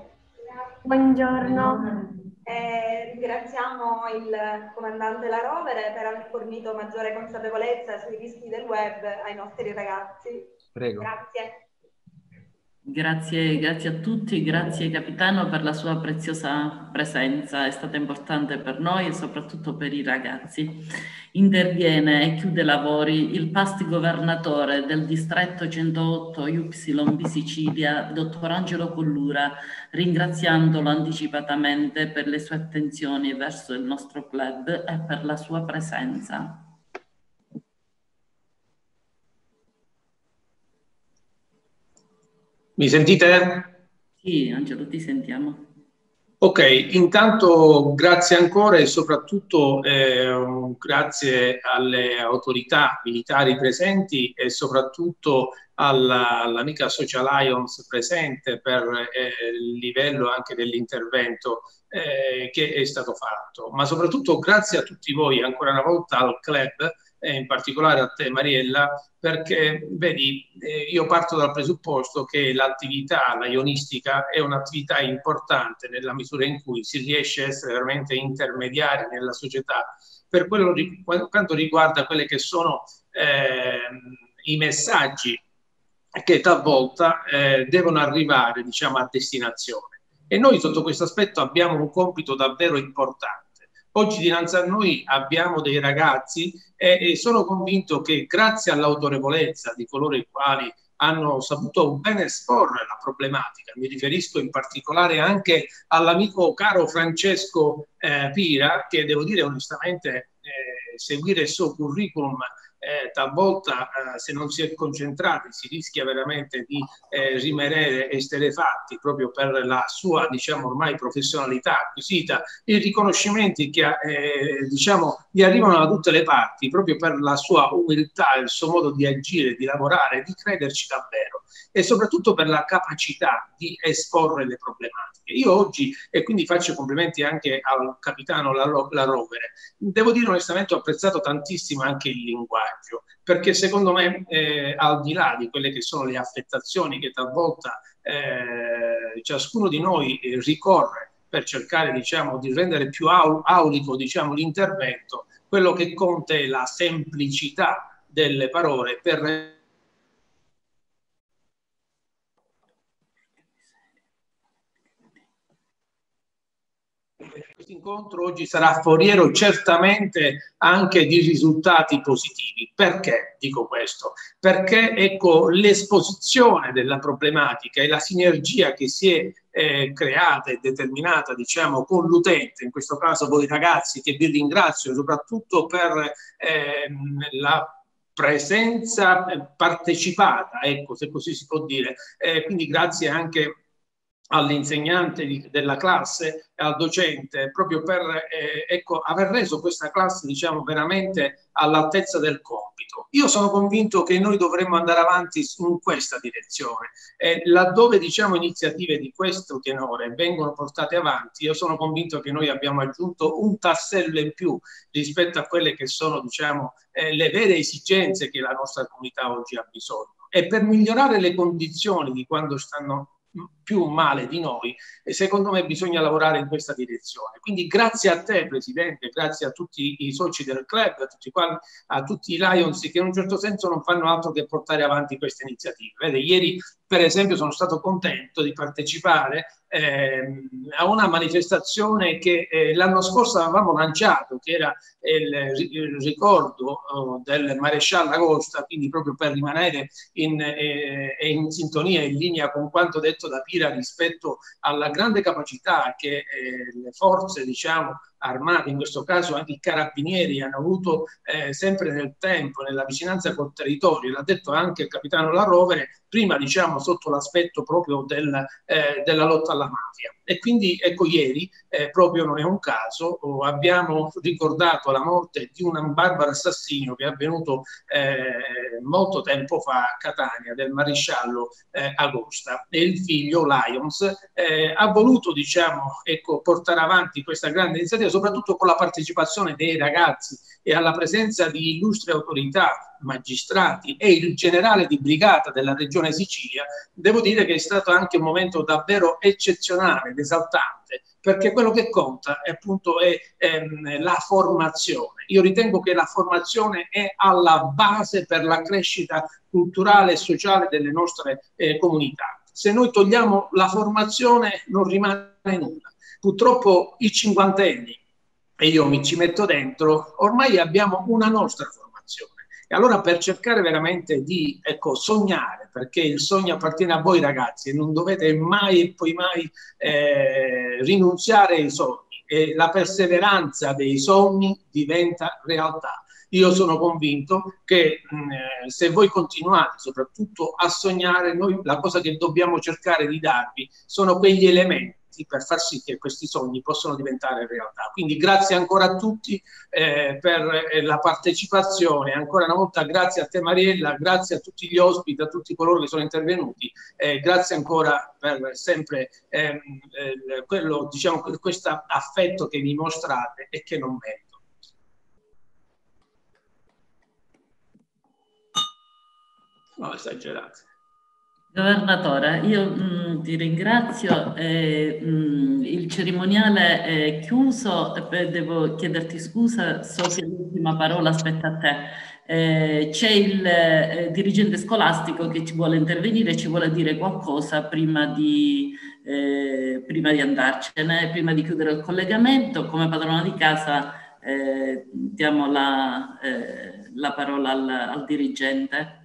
Buongiorno. Eh, ringraziamo il comandante La Rovere per aver fornito maggiore consapevolezza sui rischi del web ai nostri ragazzi. Prego. Grazie. Grazie, grazie a tutti, grazie capitano per la sua preziosa presenza, è stata importante per noi e soprattutto per i ragazzi. Interviene e chiude i lavori il past governatore del distretto centootto Y B Sicilia, dottor Angelo Collura, ringraziandolo anticipatamente per le sue attenzioni verso il nostro club e per la sua presenza. Mi sentite? Sì, Angelo, ti sentiamo. Ok, intanto grazie ancora e soprattutto eh, grazie alle autorità militari presenti e soprattutto all'amica Social Lions presente per eh, il livello anche dell'intervento eh, che è stato fatto. Ma soprattutto grazie a tutti voi, ancora una volta al club, e in particolare a te Mariella, perché vedi, eh, io parto dal presupposto che l'attività, la ionistica, è un'attività importante nella misura in cui si riesce a essere veramente intermediari nella società per quello di quanto riguarda quelle che sono eh, i messaggi che talvolta eh, devono arrivare, diciamo, a destinazione. E noi sotto questo aspetto abbiamo un compito davvero importante. Oggi dinanzi a noi abbiamo dei ragazzi e, e sono convinto che grazie all'autorevolezza di coloro i quali hanno saputo ben esporre la problematica, mi riferisco in particolare anche all'amico caro Francesco eh, Pira, che devo dire onestamente eh, seguire il suo curriculum Eh, talvolta eh, se non si è concentrati si rischia veramente di eh, rimanere esterefatti proprio per la sua, diciamo, ormai professionalità acquisita, i riconoscimenti che eh, diciamo gli arrivano da tutte le parti proprio per la sua umiltà, il suo modo di agire, di lavorare, di crederci davvero e soprattutto per la capacità di esporre le problematiche. Io oggi, e quindi faccio complimenti anche al capitano La, La Rovere, devo dire onestamente ho apprezzato tantissimo anche il linguaggio, perché secondo me eh, al di là di quelle che sono le affettazioni che talvolta eh, ciascuno di noi eh, ricorre per cercare, diciamo, di rendere più au aulico, diciamo, l'intervento, quello che conta è la semplicità delle parole per questo incontro oggi sarà foriero certamente anche di risultati positivi. Perché dico questo? Perché ecco l'esposizione della problematica e la sinergia che si è eh, creata e determinata, diciamo, con l'utente, in questo caso voi ragazzi, che vi ringrazio soprattutto per eh, la presenza partecipata, ecco, se così si può dire. Eh, quindi grazie anche all'insegnante di, della classe e al docente, proprio per eh, ecco, aver reso questa classe, diciamo, veramente all'altezza del compito. Io sono convinto che noi dovremmo andare avanti in questa direzione e laddove, diciamo, iniziative di questo tenore vengono portate avanti, io sono convinto che noi abbiamo aggiunto un tassello in più rispetto a quelle che sono, diciamo, eh, le vere esigenze che la nostra comunità oggi ha bisogno. E per migliorare le condizioni di quando stanno più male di noi, e secondo me bisogna lavorare in questa direzione. Quindi grazie a te Presidente, grazie a tutti i soci del club, a tutti, a tutti i Lions che in un certo senso non fanno altro che portare avanti queste iniziative. Vede, ieri per esempio sono stato contento di partecipare eh, a una manifestazione che eh, l'anno scorso avevamo lanciato, che era il, il ricordo oh, del maresciallo Agosta, quindi proprio per rimanere in, eh, in sintonia, in linea con quanto detto da Pira rispetto alla grande capacità che eh, le forze, diciamo, armate, in questo caso anche i carabinieri, hanno avuto eh, sempre nel tempo, nella vicinanza col territorio. L'ha detto anche il capitano La Rovere, prima, diciamo, sotto l'aspetto proprio del, eh, della lotta alla mafia. E quindi ecco, ieri eh, proprio non è un caso, oh, abbiamo ricordato la morte di un barbaro assassino che è avvenuto eh, molto tempo fa a Catania, del maresciallo eh, Agosta, e il figlio Lions eh, ha voluto, diciamo, ecco, portare avanti questa grande iniziativa, soprattutto con la partecipazione dei ragazzi e alla presenza di illustri autorità, magistrati e il generale di brigata della regione Sicilia. Devo dire che è stato anche un momento davvero eccezionale ed esaltante, perché quello che conta è appunto è, ehm, la formazione. Io ritengo che la formazione è alla base per la crescita culturale e sociale delle nostre eh, comunità. Se noi togliamo la formazione non rimane nulla. Purtroppo i cinquantenni, e io mi ci metto dentro, ormai abbiamo una nostra formazione. E allora, per cercare veramente di, ecco, sognare, perché il sogno appartiene a voi ragazzi e non dovete mai e poi mai eh, rinunziare ai sogni, e la perseveranza dei sogni diventa realtà. Io sono convinto che mh, se voi continuate soprattutto a sognare, noi la cosa che dobbiamo cercare di darvi sono quegli elementi per far sì che questi sogni possano diventare realtà. Quindi grazie ancora a tutti eh, per eh, la partecipazione, ancora una volta grazie a te Mariella, grazie a tutti gli ospiti, a tutti coloro che sono intervenuti, eh, grazie ancora per sempre ehm, eh, quello, diciamo, questo affetto che vi mostrate e che non merito. No, esagerato. Governatore, io mh, ti ringrazio, eh, mh, il cerimoniale è chiuso, e devo chiederti scusa, so che l'ultima parola aspetta a te. Eh, c'è il eh, dirigente scolastico che ci vuole intervenire, ci vuole dire qualcosa prima di, eh, prima di andarcene, prima di chiudere il collegamento. Come padrona di casa eh, diamo la, eh, la parola al, al dirigente.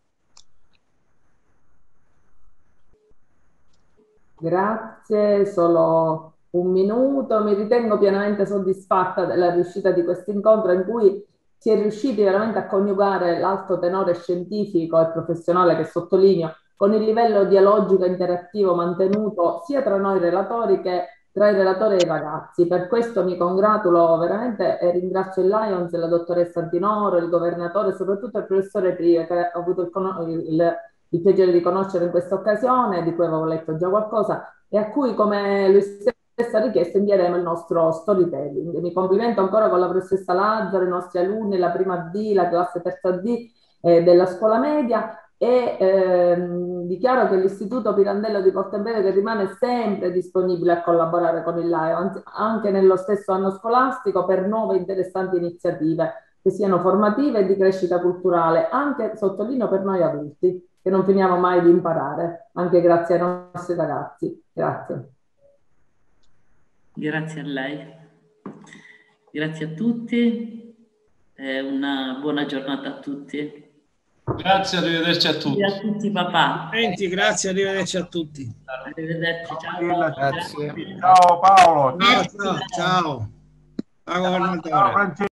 Grazie, solo un minuto. Mi ritengo pienamente soddisfatta della riuscita di questo incontro, in cui si è riusciti veramente a coniugare l'alto tenore scientifico e professionale, che sottolineo, con il livello dialogico e interattivo mantenuto sia tra noi relatori che tra i relatori e i ragazzi. Per questo mi congratulo veramente e ringrazio il Lions, la dottoressa Antinoro, il governatore e soprattutto il professore Pria, che ho avuto il, il il piacere di conoscere in questa occasione, di cui avevo letto già qualcosa, e a cui, come lui stesso ha richiesto, invieremo il nostro storytelling. Mi complimento ancora con la professoressa Lazzaro, i nostri alunni, la prima D, la classe terza D eh, della scuola media, e ehm, dichiaro che l'Istituto Pirandello di Porto Empedocle rimane sempre disponibile a collaborare con il Lions, anche nello stesso anno scolastico, per nuove interessanti iniziative che siano formative e di crescita culturale, anche, sottolineo, per noi adulti, che non finiamo mai di imparare, anche grazie ai nostri ragazzi. Grazie. Grazie a lei. Grazie a tutti e una buona giornata a tutti. Grazie, arrivederci a tutti. Grazie a tutti papà. Grazie, arrivederci a tutti. Arrivederci, ciao. Grazie. Ciao Paolo. Ciao, ciao. Ciao, governatore.